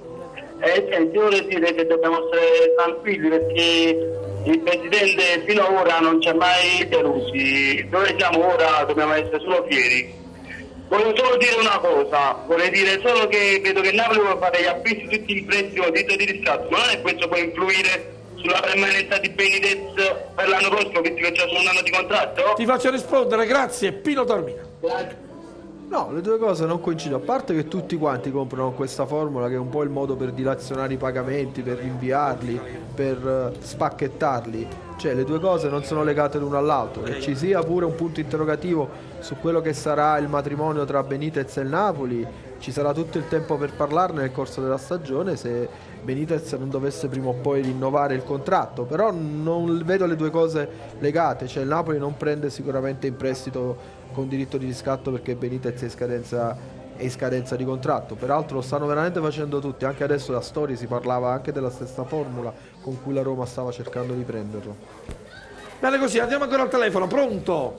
Io vorrei dire che dobbiamo essere tranquilli perché il Presidente fino ad ora non ci ha mai delusi. Dove siamo ora dobbiamo essere solo fieri. Voglio solo dire una cosa, vorrei dire solo che vedo che Napoli vuole fare gli acquisti tutti in prestito, diritto di riscatto, ma non è questo può influire sulla permanenza di Benitez per l'anno prossimo, visto che c'è solo un anno di contratto? Ti faccio rispondere, grazie, Pino Taormina. No, le due cose non coincidono, a parte che tutti quanti comprano questa formula che è un po' il modo per dilazionare i pagamenti, per rinviarli, per spacchettarli, cioè le due cose non sono legate l'uno all'altro, che ci sia pure un punto interrogativo su quello che sarà il matrimonio tra Benitez e il Napoli, ci sarà tutto il tempo per parlarne nel corso della stagione se Benitez non dovesse prima o poi rinnovare il contratto, però non vedo le due cose legate, cioè il Napoli non prende sicuramente in prestito con diritto di riscatto perché Benitez è in scadenza di contratto, peraltro lo stanno veramente facendo tutti, anche adesso da Story si parlava anche della stessa formula con cui la Roma stava cercando di prenderlo. Bene così, andiamo ancora al telefono, pronto?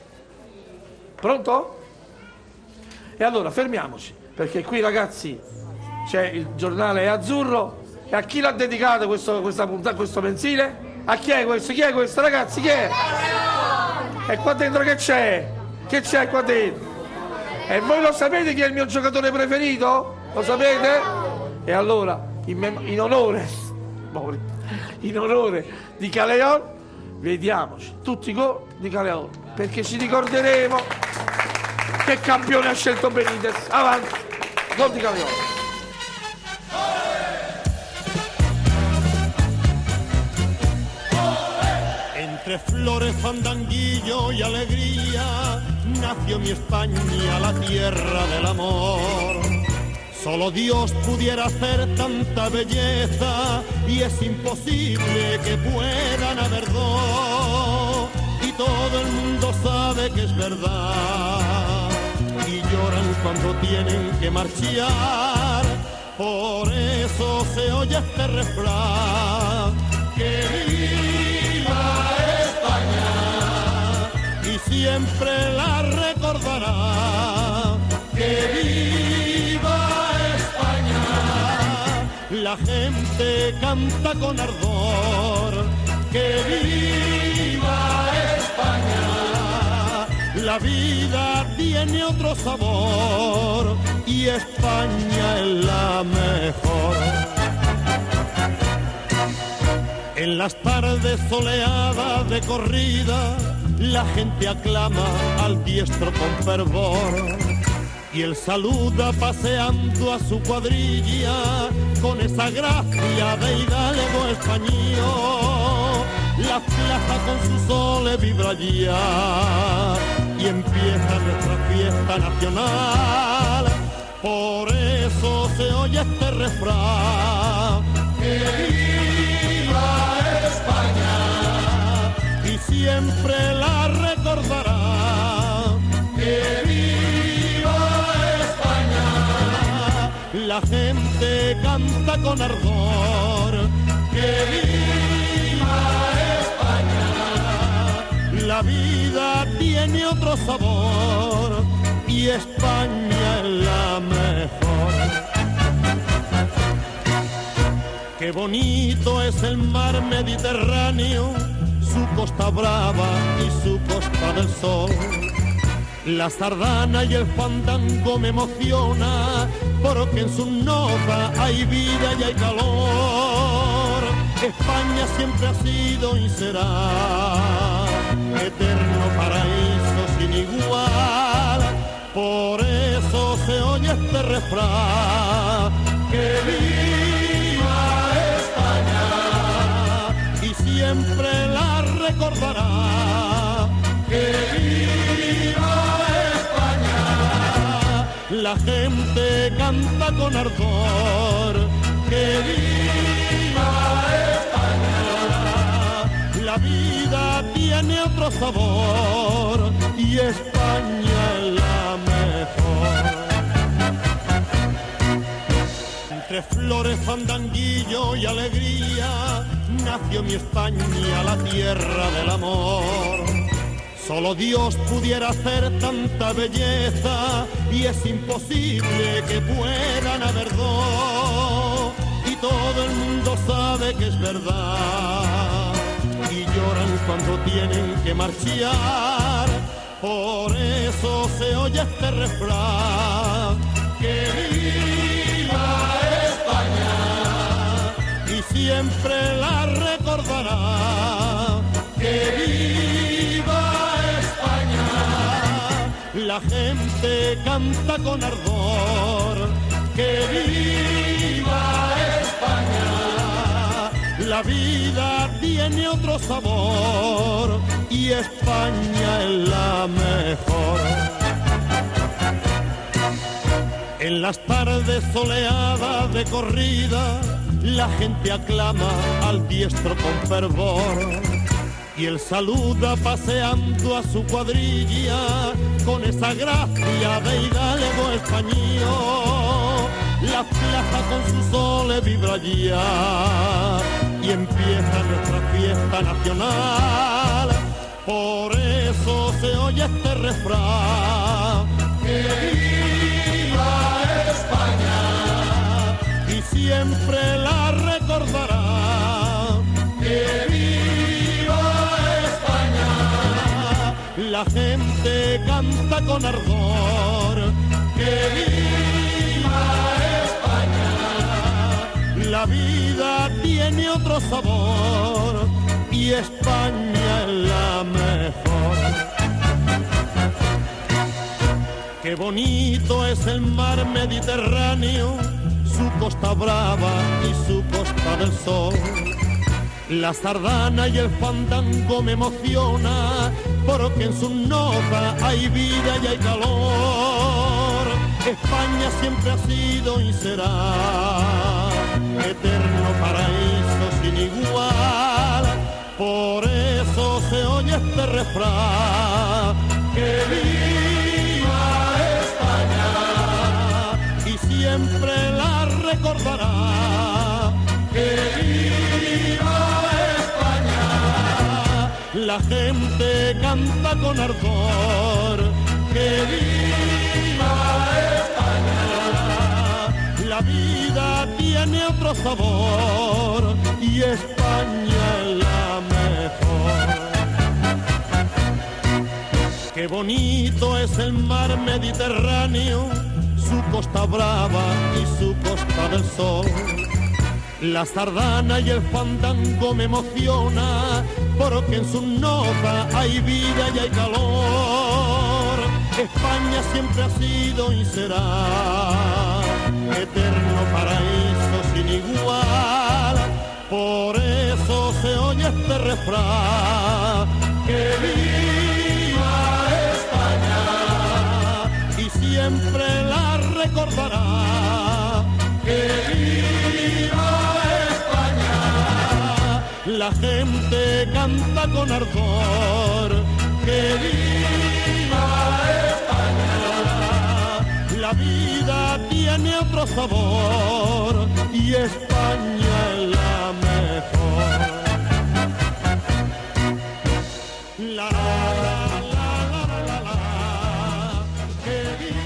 Pronto? E allora fermiamoci, perché qui ragazzi c'è il giornale azzurro e a chi l'ha dedicato questa puntata, questo mensile? A chi è questo? Chi è questo ragazzi? Chi è? E qua dentro che c'è? Che c'è qua dentro? E voi lo sapete chi è il mio giocatore preferito? Lo sapete? E allora, in onore di Caleon, vediamoci tutti i gol di Caleon, perché ci ricorderemo che campione ha scelto Benitez. Avanti, gol di Caleon. Entre flores, fandanguillo y alegría nació mi España, la tierra del amor. Solo Dios pudiera hacer tanta belleza y es imposible que puedan haber dos. Y todo el mundo sabe que es verdad y lloran cuando tienen que marchar. Por eso se oye este refrán: que viva España y siempre la recordará. Que viva España, la gente canta con ardor. Que viva España, la vida tiene otro sabor y España es la mejor. En las tardes soleadas de corrida, la gente aclama al diestro con fervor y él saluda paseando a su cuadrilla con esa gracia de hidalgo español. La plaza con su sol vibra ya y empieza nuestra fiesta nacional. Por eso se oye este refrán: que viva España y siempre la recordará. Que viva España, la gente canta con ardor. ¡Que viva España! La vida tiene otro sabor y España es la mejor. Qué bonito es el mar Mediterráneo, su costa brava y su costa del sol. La sardana y el fandango me emociona, porque en su nota hay vida y hay calor. España siempre ha sido y será eterno paraíso sin igual. Por eso se oye este refrán: que viva España, y siempre la recordará. Que viva España, la gente canta con ardor. Que viva España, la vida tiene otro sabor y España es la mejor. Entre flores, fandanguillo y alegría nació mi España, la tierra del amor. Solo Dios pudiera hacer tanta belleza y es imposible que puedan haber dos. Y todo el mundo sabe que es verdad y lloran cuando tienen que marchar. Por eso se oye este refrán: que viva España, y siempre la recordará. Que viva España, la gente canta con ardor. Que viva España, la vida tiene otro sabor y España es la mejor. En las tardes soleadas de corrida, la gente aclama al diestro con fervor y él saluda paseando a su cuadrilla con esa gracia de hidalgo español. La plaza con su sol vibra ya y empieza nuestra fiesta nacional. Por eso se oye este refrán: que viva España, y siempre la recordará. Que viva España, la gente canta con ardor. Que viva España, la vida tiene otro sabor y España es la mejor. Qué bonito es el mar Mediterráneo, su costa brava y su costa del sol. La sardana y el fandango me emociona, porque en su nota hay vida y hay calor. España siempre ha sido y será eterno paraíso sin igual. Por eso se oye este refrán: que viva España, y siempre la recordará. Que viva España, la gente canta con ardor. Que viva España, la vida tiene otro sabor y España es la mejor. Qué bonito es el mar Mediterráneo, su costa brava y su costa del sol. La sardana y el fandango me emociona, porque en su nota hay vida y hay calor. España siempre ha sido y será eterno paraíso sin igual. Por eso se oye este refrán: que viva España, y siempre la recordará. Que viva España, la gente canta con ardor. Que viva España, la la vida tiene otro sabor y España es la mejor. La, la, la, que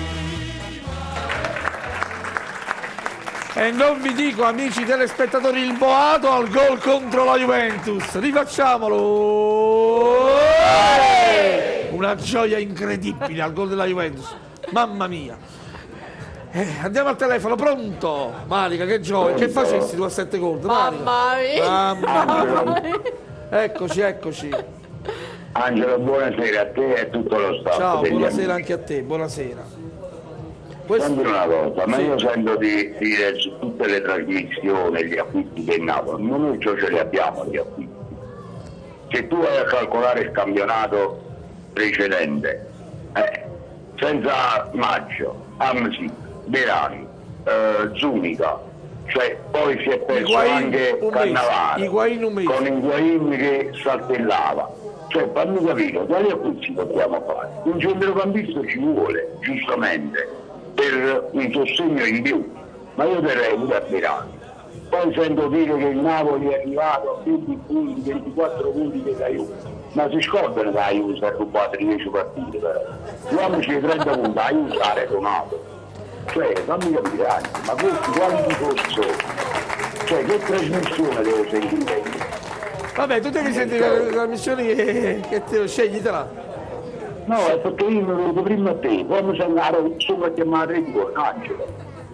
E non vi dico, amici telespettatori, il boato al gol contro la Juventus. Rifacciamolo! Una gioia incredibile al gol della Juventus. Mamma mia. Andiamo al telefono, pronto? Marica, che gioia, che facessi tu a 7 gol? Mamma mia. Mamma mia. Eccoci. Angelo, buonasera a te e a tutto lo staff. Ciao, buonasera anche a te, buonasera. Senti una cosa, ma io sento di dire su tutte le trasmissioni gli acquisti del Napoli, ma noi già ce li abbiamo gli acquisti. Se tu vai a calcolare il campionato precedente, senza Maggio, Hamsik, Berani, Zuniga, cioè poi si è perso anche Cannavaro, con Higuain che saltellava. Cioè, fammi capire, quali acquisti dobbiamo fare? Un centrocampista ci vuole, giustamente, per un sostegno in più, ma io terrei pure a Berani. Poi sento dire che il Napoli è arrivato a 20 punti, 24 punti della Juve, ma si scordano che la Juve si è rubato 10 partite però. Diamoci 30 punti, la Juve ha retonato. Cioè, fammi capire anche, ma questi quali tifosi sono? Cioè, che trasmissione devo sentire io? Vabbè, tu devi sentire le trasmissioni che te sceglitela. No, è perché io mi vedo prima a te, poi mi sono andato solo a chiamare il tuo Angelo.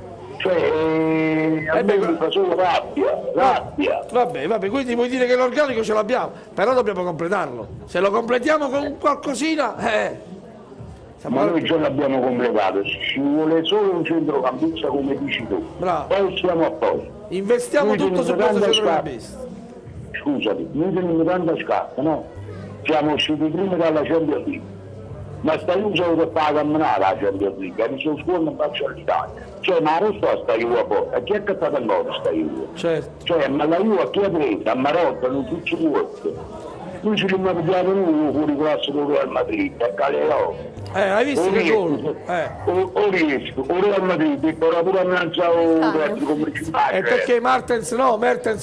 Cioè, a me mi fa solo rabbia. Vabbè, quindi vuoi dire che l'organico ce l'abbiamo, però dobbiamo completarlo. Se lo completiamo con qualcosina, ma noi già l'abbiamo completato, ci vuole solo un centrocampista come dici tu. Bravo. Poi siamo a posto. Investiamo tutto su questo centrocampista. Scusami, noi teniamo tanta scarpa, no? Siamo usciti prima dalla Champions League. Ma sta Juve che fa la camminata la Champions League, mi sono scuola in faccia all'Italia. Cioè, ma non sto sta Juve poi, e chi è che sta ancora sta Juve? Certo. Cioè, ma la Juve chi ha preso? A Marotta, non tutti i vuoti. Noi ci abbiamo pigliato noi fuori classe con Real Madrid, a Calero. Hai visto che gol? O riesco, o Real Madrid, ora pure annunziato un replico principale. E perché Mertens no?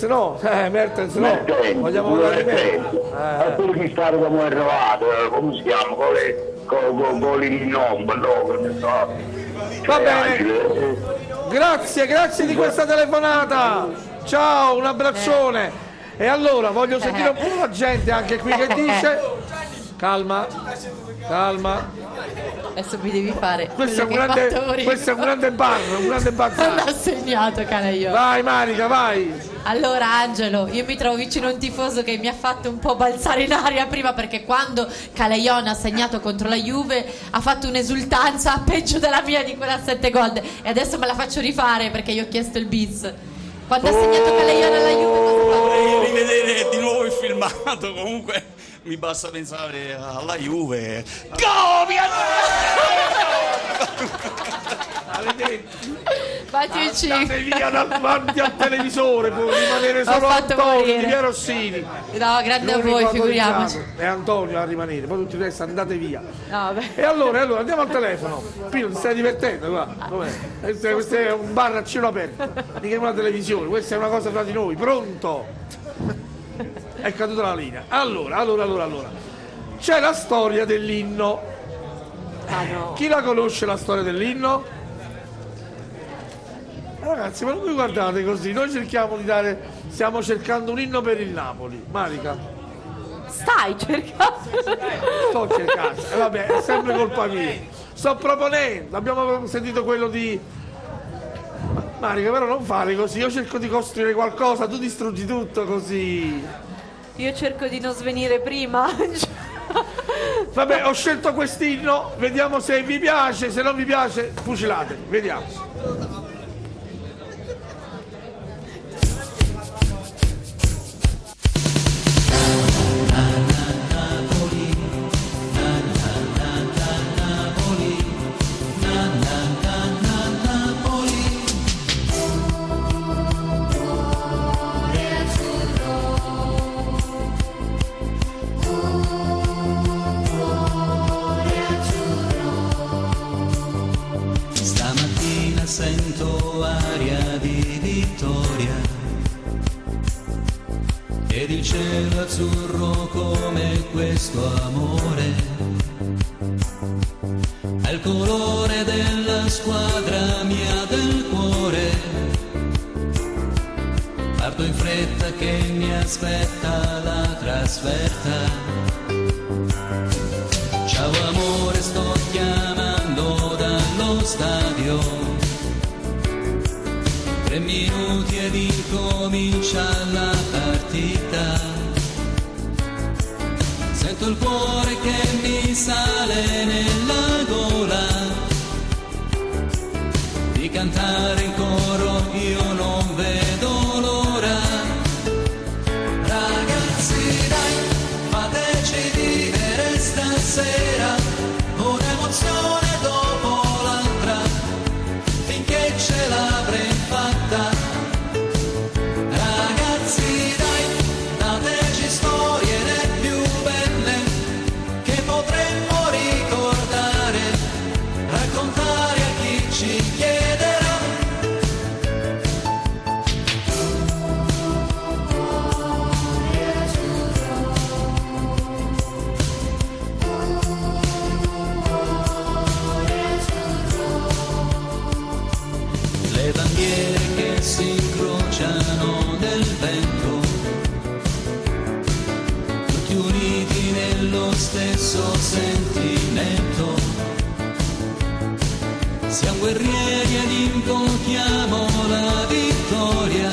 Vogliamo guardare meglio. E poi chi sta come è arrivato, come si chiama? Con l'innombre, Va bene, grazie di questa telefonata, ciao, un abbraccione. E allora voglio sentire un po' la gente anche qui che dice calma. Adesso mi devi fare questo è un grande bar, l'ha segnato Calaiona. Vai Marica, vai. Allora Angelo, io mi trovo vicino a un tifoso che mi ha fatto un po' balzare in aria prima, perché quando Calaiona ha segnato contro la Juve ha fatto un'esultanza peggio della mia di quella a 7 gol, e adesso me la faccio rifare perché gli ho chiesto il bis. Quando ha segnato Calaiona alla Juve cosa fa? Vorrei rivedere di nuovo il filmato, comunque mi basta pensare alla Juve. Fateci andate via davanti al televisore, può rimanere solo Antonio di Via Rossini. No, grande a voi, figuriamoci. E Antonio a rimanere, poi tutti i resti andate via. No, e allora andiamo al telefono. Pino, ti stai divertendo qua? Questo è un bar a cielo aperto, mica una televisione, questa è una cosa fra di noi. Pronto? È caduta la linea. Allora. C'è la storia dell'inno. No. Chi la conosce la storia dell'inno? Ragazzi, ma non vi guardate così, noi stiamo cercando un inno per il Napoli. Marica? Stai cercando? Sto cercando, vabbè, è sempre colpa mia. Sto proponendo, abbiamo sentito quello di... Marica, però non fare così, io cerco di costruire qualcosa, tu distruggi tutto così. Io cerco di non svenire prima. Vabbè, ho scelto quest'inno, vediamo se vi piace, se non vi piace, fucilatevi, vediamo. Stamattina sento aria di vittoria ed il cielo azzurro come questo amore è il colore della squadra mia del cuore. Parto in fretta che mi aspetta la trasferta. Ciao amore, sto chiamando dallo stadio. 3 minuti ed incomincia la partita. Sento il cuore che mi sale nella gola. Di cantare in coro io non vedo l'ora. Ragazzi dai, fateci vivere stasera un'emozione dopo l'altra, finché ce l'avremo fatta. Ragazzi dai, dateci storie le più belle che potremmo ricordare, raccontare a chi ci chiederà. Le bandiere che si incrociano nel vento, tutti uniti nello stesso sentimento. Siamo guerrieri ed incontriamo la vittoria.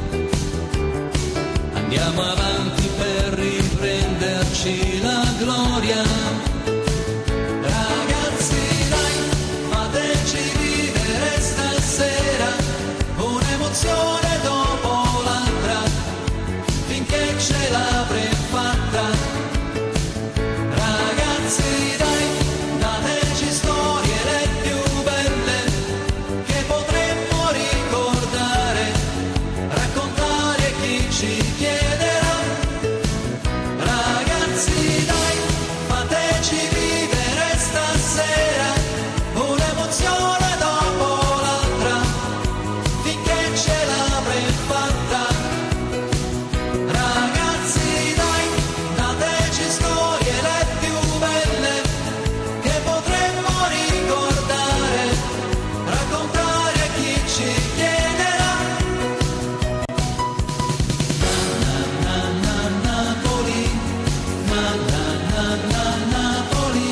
Andiamo avanti per riprenderci la gloria. Ragazzi dai, fateci vivere stasera un'emozione dopo l'altra, finché ce l'avremo fatta. Ragazzi dai, dateci storie le più belle che potremmo ricordare, raccontare a chi ci chiederà. Ragazzi dai, fateci vivere stasera un'emozione dopo l'altra, finché ce l'avremo fatta. Ragazzi dai, dateci storie le più belle che potremmo ricordare, raccontare a chi ci chiederà. Napoli, Napoli,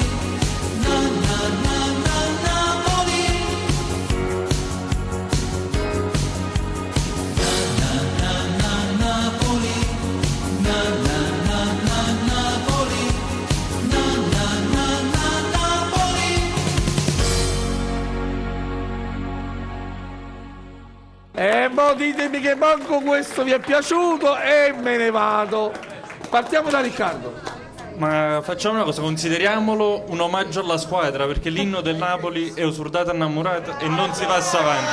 E mo ditemi che manco questo vi è piaciuto e me ne vado. Partiamo da Riccardo. Ma facciamo una cosa, consideriamolo un omaggio alla squadra, perché l'inno del Napoli è Osurdata innamorata e non si passa avanti.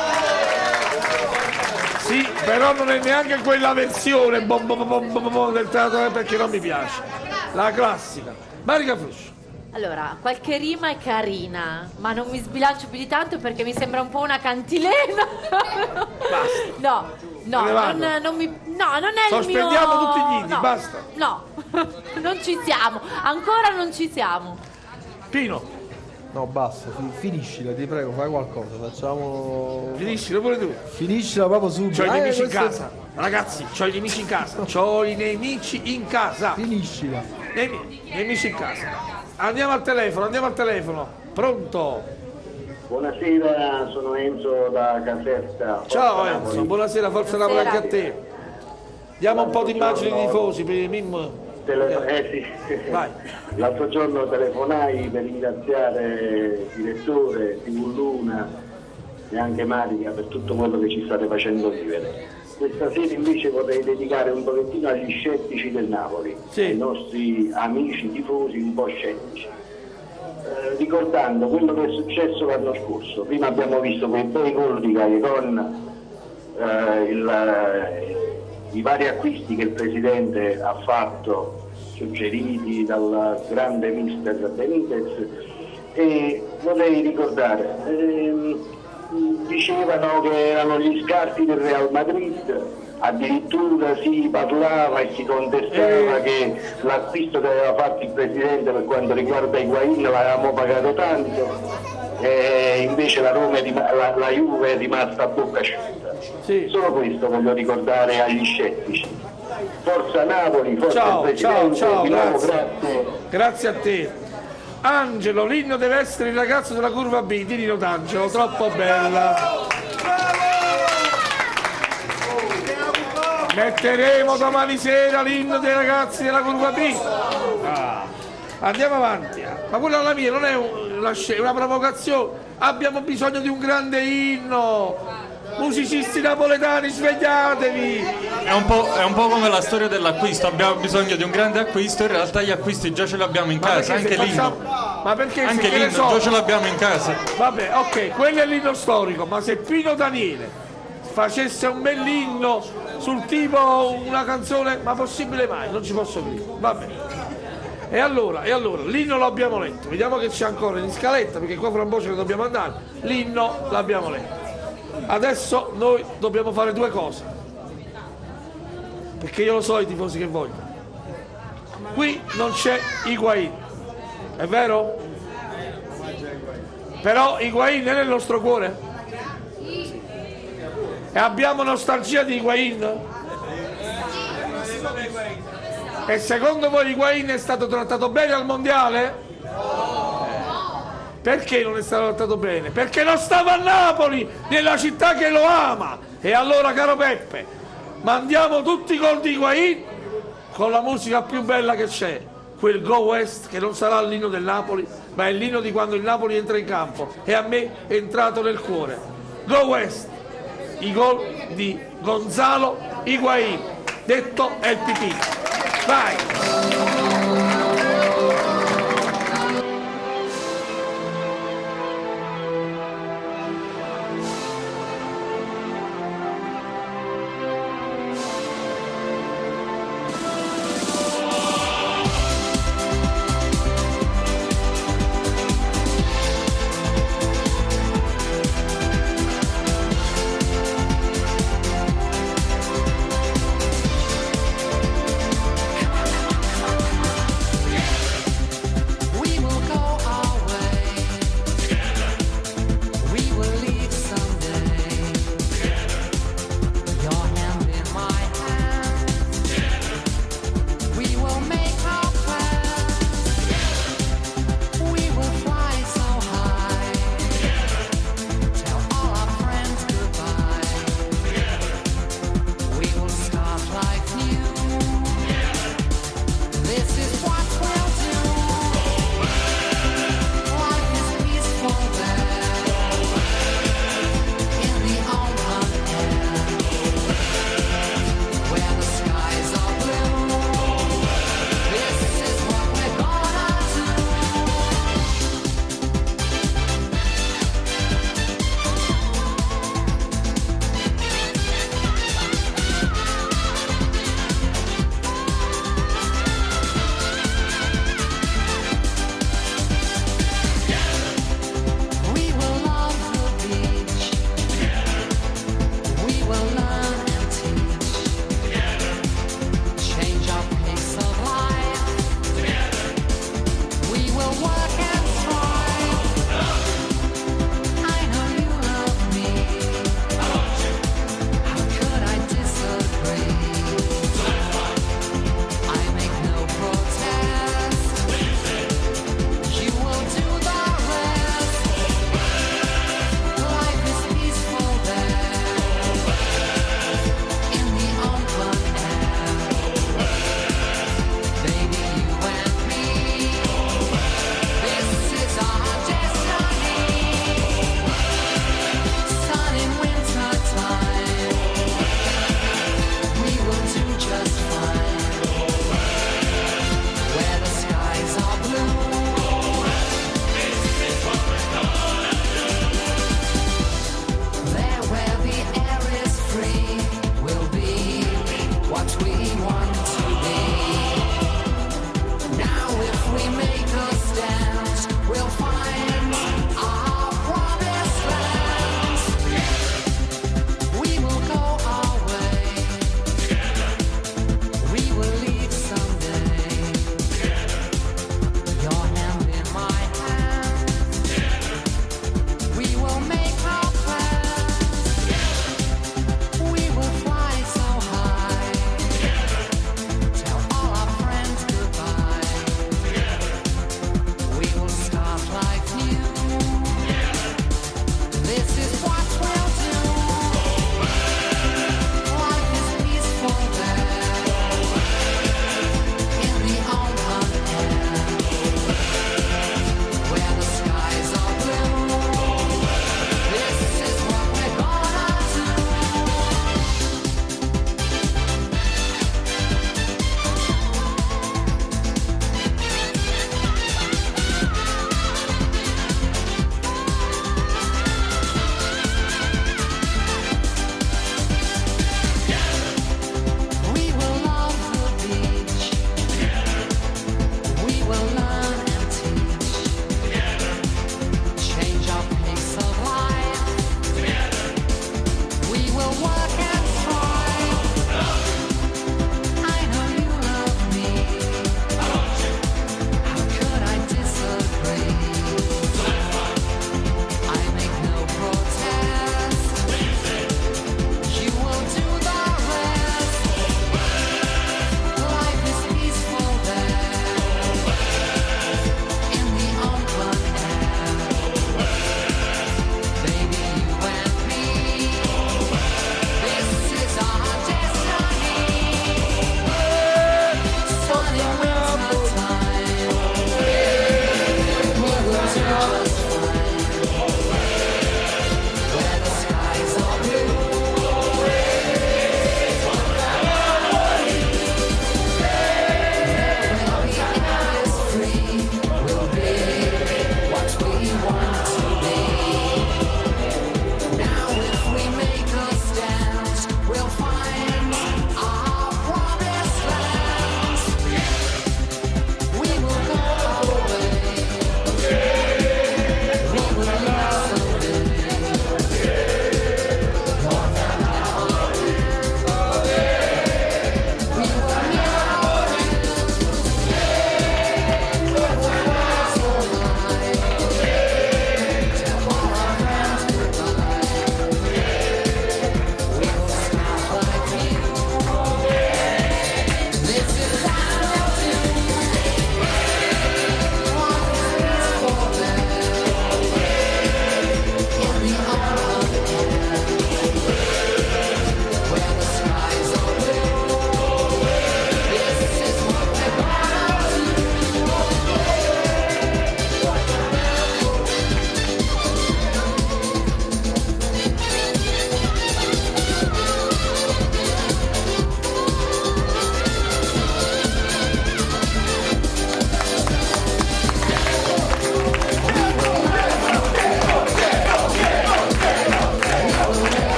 Sì, però non è neanche quella versione del teatro, perché non mi piace. La classica. Marica Fruscio. Allora, qualche rima è carina, ma non mi sbilancio più di tanto perché mi sembra un po' una cantilena. No, non è il mio... Sospendiamo tutti gli inni, no, basta. No, non ci siamo, ancora non ci siamo. Pino. No, basta, finiscila, ti prego, fai qualcosa, facciamo... Finiscila pure tu. Finiscila proprio subito. C'ho i nemici in casa. Ragazzi, c'ho i nemici in casa. C'ho i nemici in casa. Finiscila. Nemici in casa. Andiamo al telefono. Pronto? Buonasera, sono Enzo da Caserta. Ciao Enzo, buonasera, forza Napoli anche a te. Diamo un po' di immagini di tifosi per il Mimmo. Sì. Vai. L'altro giorno telefonai per ringraziare il direttore, TV Luna e anche Marica per tutto quello che ci state facendo vivere. Questa sera invece vorrei dedicare un pochettino agli scettici del Napoli, ai nostri amici tifosi un po' scettici, ricordando quello che è successo l'anno scorso. Prima abbiamo visto quei bei gol di Gaetano, i vari acquisti che il Presidente ha fatto, suggeriti dal grande mister Benitez, e vorrei ricordare dicevano che erano gli scarti del Real Madrid, addirittura si parlava e si contestava che l'acquisto che aveva fatto il Presidente per quanto riguarda Higuaín l'avevamo pagato tanto, e invece la Juve è rimasta a bocca asciutta. Sì. Solo questo voglio ricordare agli scettici. Forza Napoli, forza Ciao, il Presidente, ciao, di nuovo grazie. Grazie a te. Angelo, l'inno deve essere il ragazzo della curva B, dillo d'Angelo, troppo bella. Metteremo domani sera l'inno dei ragazzi della curva B. Andiamo avanti. Ma quella la mia non è una provocazione, abbiamo bisogno di un grande inno. Musicisti napoletani, svegliatevi! È un po' come la storia dell'acquisto, abbiamo bisogno di un grande acquisto, in realtà gli acquisti già ce li abbiamo in casa, anche l'inno. Ma perché anche l'inno già ce l'abbiamo in casa. Vabbè, ok, quello è l'inno storico, ma se Pino Daniele facesse un bell'inno sul tipo una canzone, ma possibile mai? Non ci posso credere. Vabbè. E allora, l'inno l'abbiamo letto, vediamo che c'è ancora in scaletta, perché qua fra un po' ce ne dobbiamo andare. L'inno l'abbiamo letto. Adesso noi dobbiamo fare due cose, perché io lo so i tifosi che vogliono. Qui non c'è Higuaín, è vero? Però Higuaín è nel nostro cuore? E abbiamo nostalgia di Higuaín? E secondo voi Higuaín è stato trattato bene al mondiale? Perché non è stato trattato bene? Perché non stava a Napoli, nella città che lo ama. E allora, caro Peppe, mandiamo tutti i gol di Higuaín con la musica più bella che c'è, quel Go West, che non sarà l'inno del Napoli, ma è l'inno di quando il Napoli entra in campo, e a me è entrato nel cuore. Go West, i gol di Gonzalo Higuaín, detto El Pipì. Vai!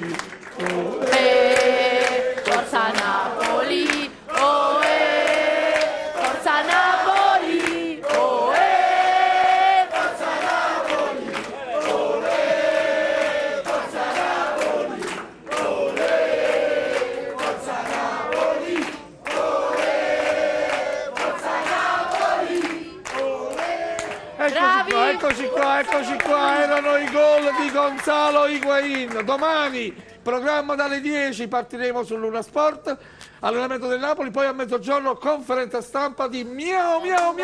Forza Napoli, ohè, forza Napoli, ohè, forza Napoli, ohè, forza Napoli, ohè, forza Napoli, ohè, forza Napoli, ohè. Eccoci qua, erano i gol di Gonzalo Higuaín. Domani, programma dalle 10, partiremo sull'Una Sport, allenamento del Napoli, poi a mezzogiorno conferenza stampa di Miao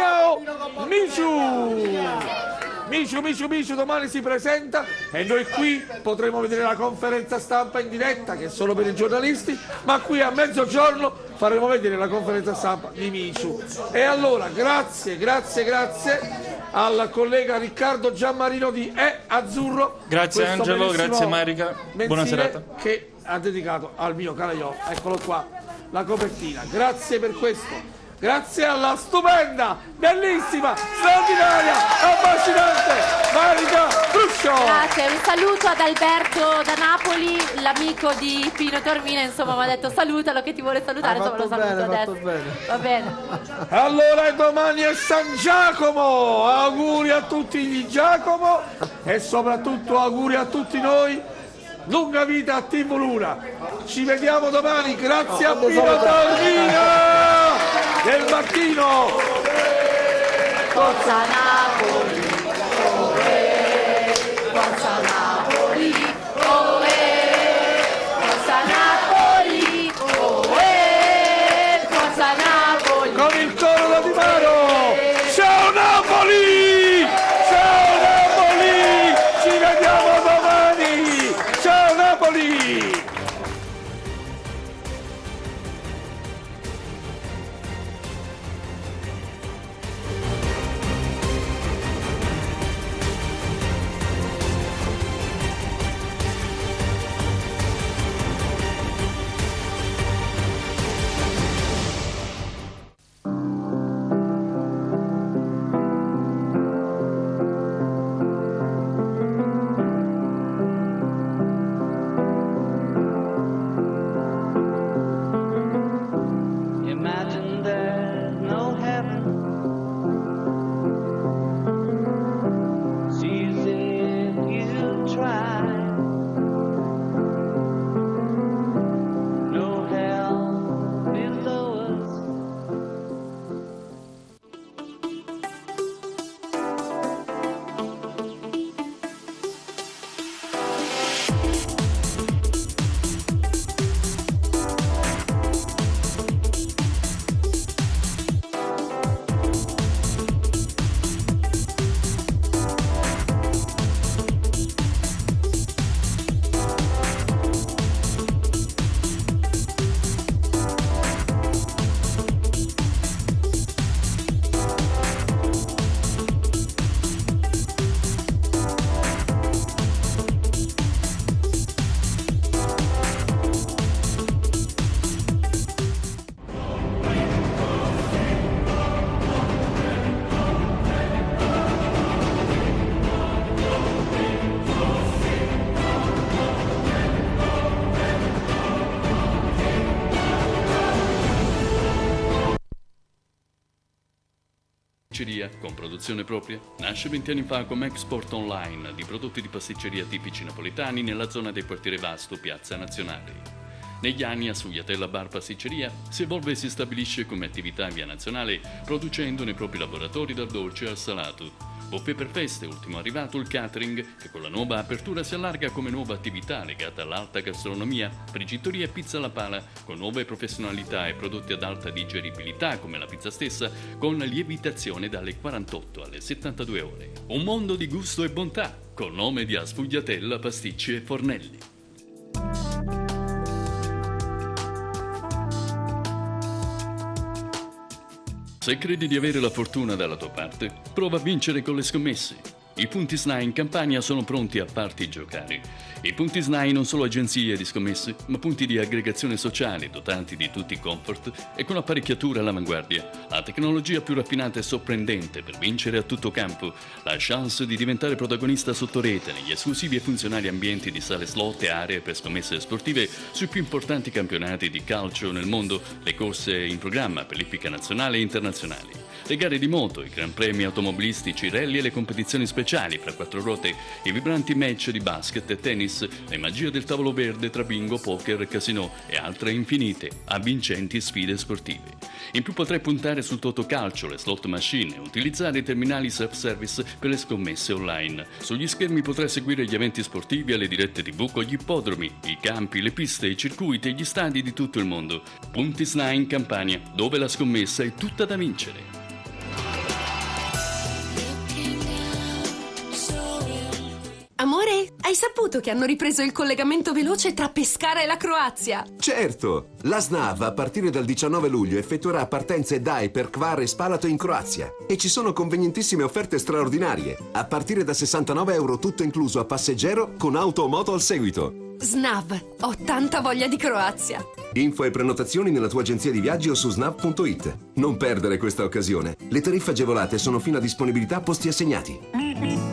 Micio domani si presenta e noi qui potremo vedere la conferenza stampa in diretta che è solo per i giornalisti, ma qui a mezzogiorno faremo vedere la conferenza stampa di Micio. E allora grazie al collega Riccardo Giammarino di Azzurro. Grazie Angelo, grazie Marica, buona serata. Che ha dedicato al mio Calaiò, eccolo qua, la copertina. Grazie per questo. Grazie alla stupenda, bellissima, straordinaria, affascinante Marica Bruscio. Grazie, un saluto ad Alberto da Napoli, l'amico di Pino Tormina, insomma mi ha detto salutalo che ti vuole salutare, insomma lo saluto adesso. Va bene. Allora domani è San Giacomo, auguri a tutti gli Giacomo e soprattutto auguri a tutti noi. Lunga vita a TV Luna. Ci vediamo domani, grazie a Pino Tormina del mattino. Forza Napoli, ohè, forza Napoli, ohè, forza Napoli, ohè, forza Napoli. Con il coro da Di Maro. Ciao Napoli! Ciao Napoli! Ci vediamo domani! Ciao Napoli! Imagine there's no heaven. See as if you try. No hell below us. Pasticceria con produzione propria nasce 20 anni fa come export online di prodotti di pasticceria tipici napoletani nella zona del quartiere Vasto, Piazza Nazionale. Negli anni a Sugliatella Bar Pasticceria si evolve e si stabilisce come attività in via nazionale, producendo nei propri laboratori dal dolce al salato. Buffet per feste, ultimo arrivato il catering, che con la nuova apertura si allarga come nuova attività legata all'alta gastronomia, frigitoria e pizza alla pala, con nuove professionalità e prodotti ad alta digeribilità come la pizza stessa, con lievitazione dalle 48 alle 72 ore. Un mondo di gusto e bontà, col nome di Sfugliatella Pasticci e Fornelli. Se credi di avere la fortuna dalla tua parte, prova a vincere con le scommesse. I punti SNAI in Campania sono pronti a farti giocare. I punti SNAI non solo agenzie di scommesse, ma punti di aggregazione sociale dotati di tutti i comfort e con apparecchiatura all'avanguardia. La tecnologia più raffinata e sorprendente per vincere a tutto campo. La chance di diventare protagonista sotto rete negli esclusivi e funzionali ambienti di sale slot e aree per scommesse sportive sui più importanti campionati di calcio nel mondo, le corse in programma per l'ippica nazionale e internazionali. Le gare di moto, i gran premi automobilistici, i rally e le competizioni speciali fra quattro ruote, i vibranti match di basket e tennis, le magie del tavolo verde tra bingo, poker, casino e altre infinite, avvincenti sfide sportive. In più potrai puntare sul totocalcio, le slot machine e utilizzare i terminali self-service per le scommesse online. Sugli schermi potrai seguire gli eventi sportivi e le dirette TV con gli ippodromi, i campi, le piste, i circuiti e gli stadi di tutto il mondo. Punti SNAI in Campania, dove la scommessa è tutta da vincere. Amore, hai saputo che hanno ripreso il collegamento veloce tra Pescara e la Croazia? Certo! La SNAV a partire dal 19 luglio effettuerà partenze da e per Hvar e Spalato in Croazia. E ci sono convenientissime offerte straordinarie. A partire da €69 tutto incluso a passeggero con auto o moto al seguito. SNAV, ho tanta voglia di Croazia. Info e prenotazioni nella tua agenzia di viaggi o su snav.it. Non perdere questa occasione. Le tariffe agevolate sono fino a disponibilità posti assegnati.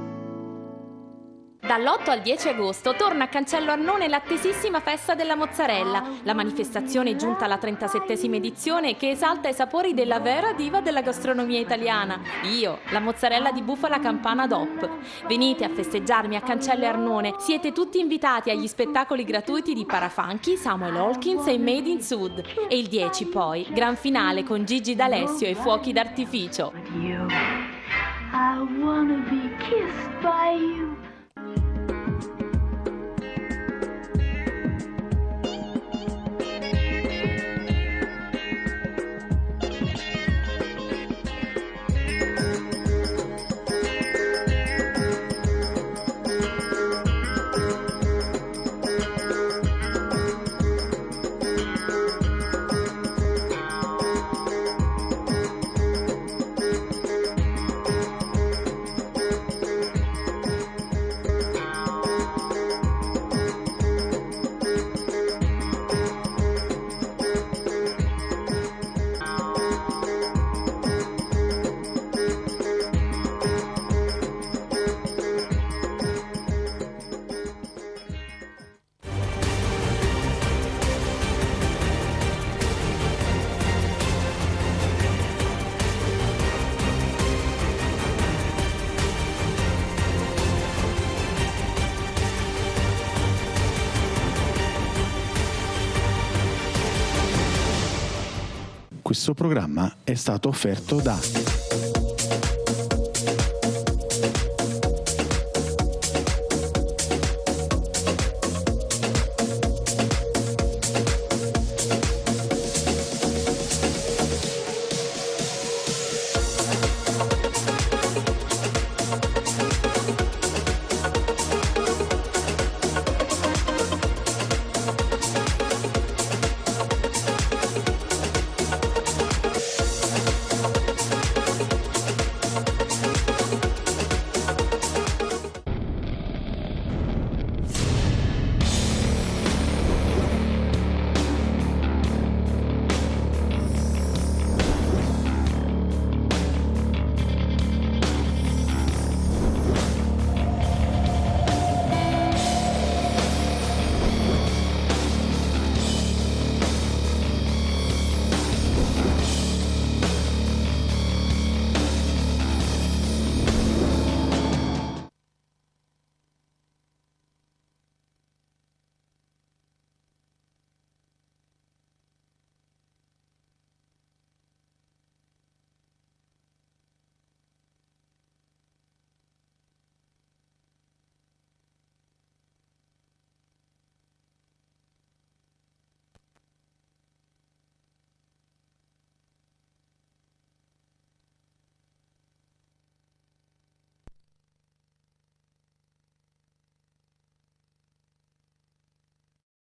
Dall'8 al 10 agosto torna a Cancello Arnone l'attesissima Festa della Mozzarella, la manifestazione giunta alla 37esima edizione che esalta i sapori della vera diva della gastronomia italiana, io, la mozzarella di bufala campana DOP. Venite a festeggiarmi a Cancello Arnone, siete tutti invitati agli spettacoli gratuiti di Parafanchi, Samuel Hawkins e Made in Sud. E il 10 poi, gran finale con Gigi D'Alessio e fuochi d'artificio. I wanna be kissed by you. Questo programma è stato offerto da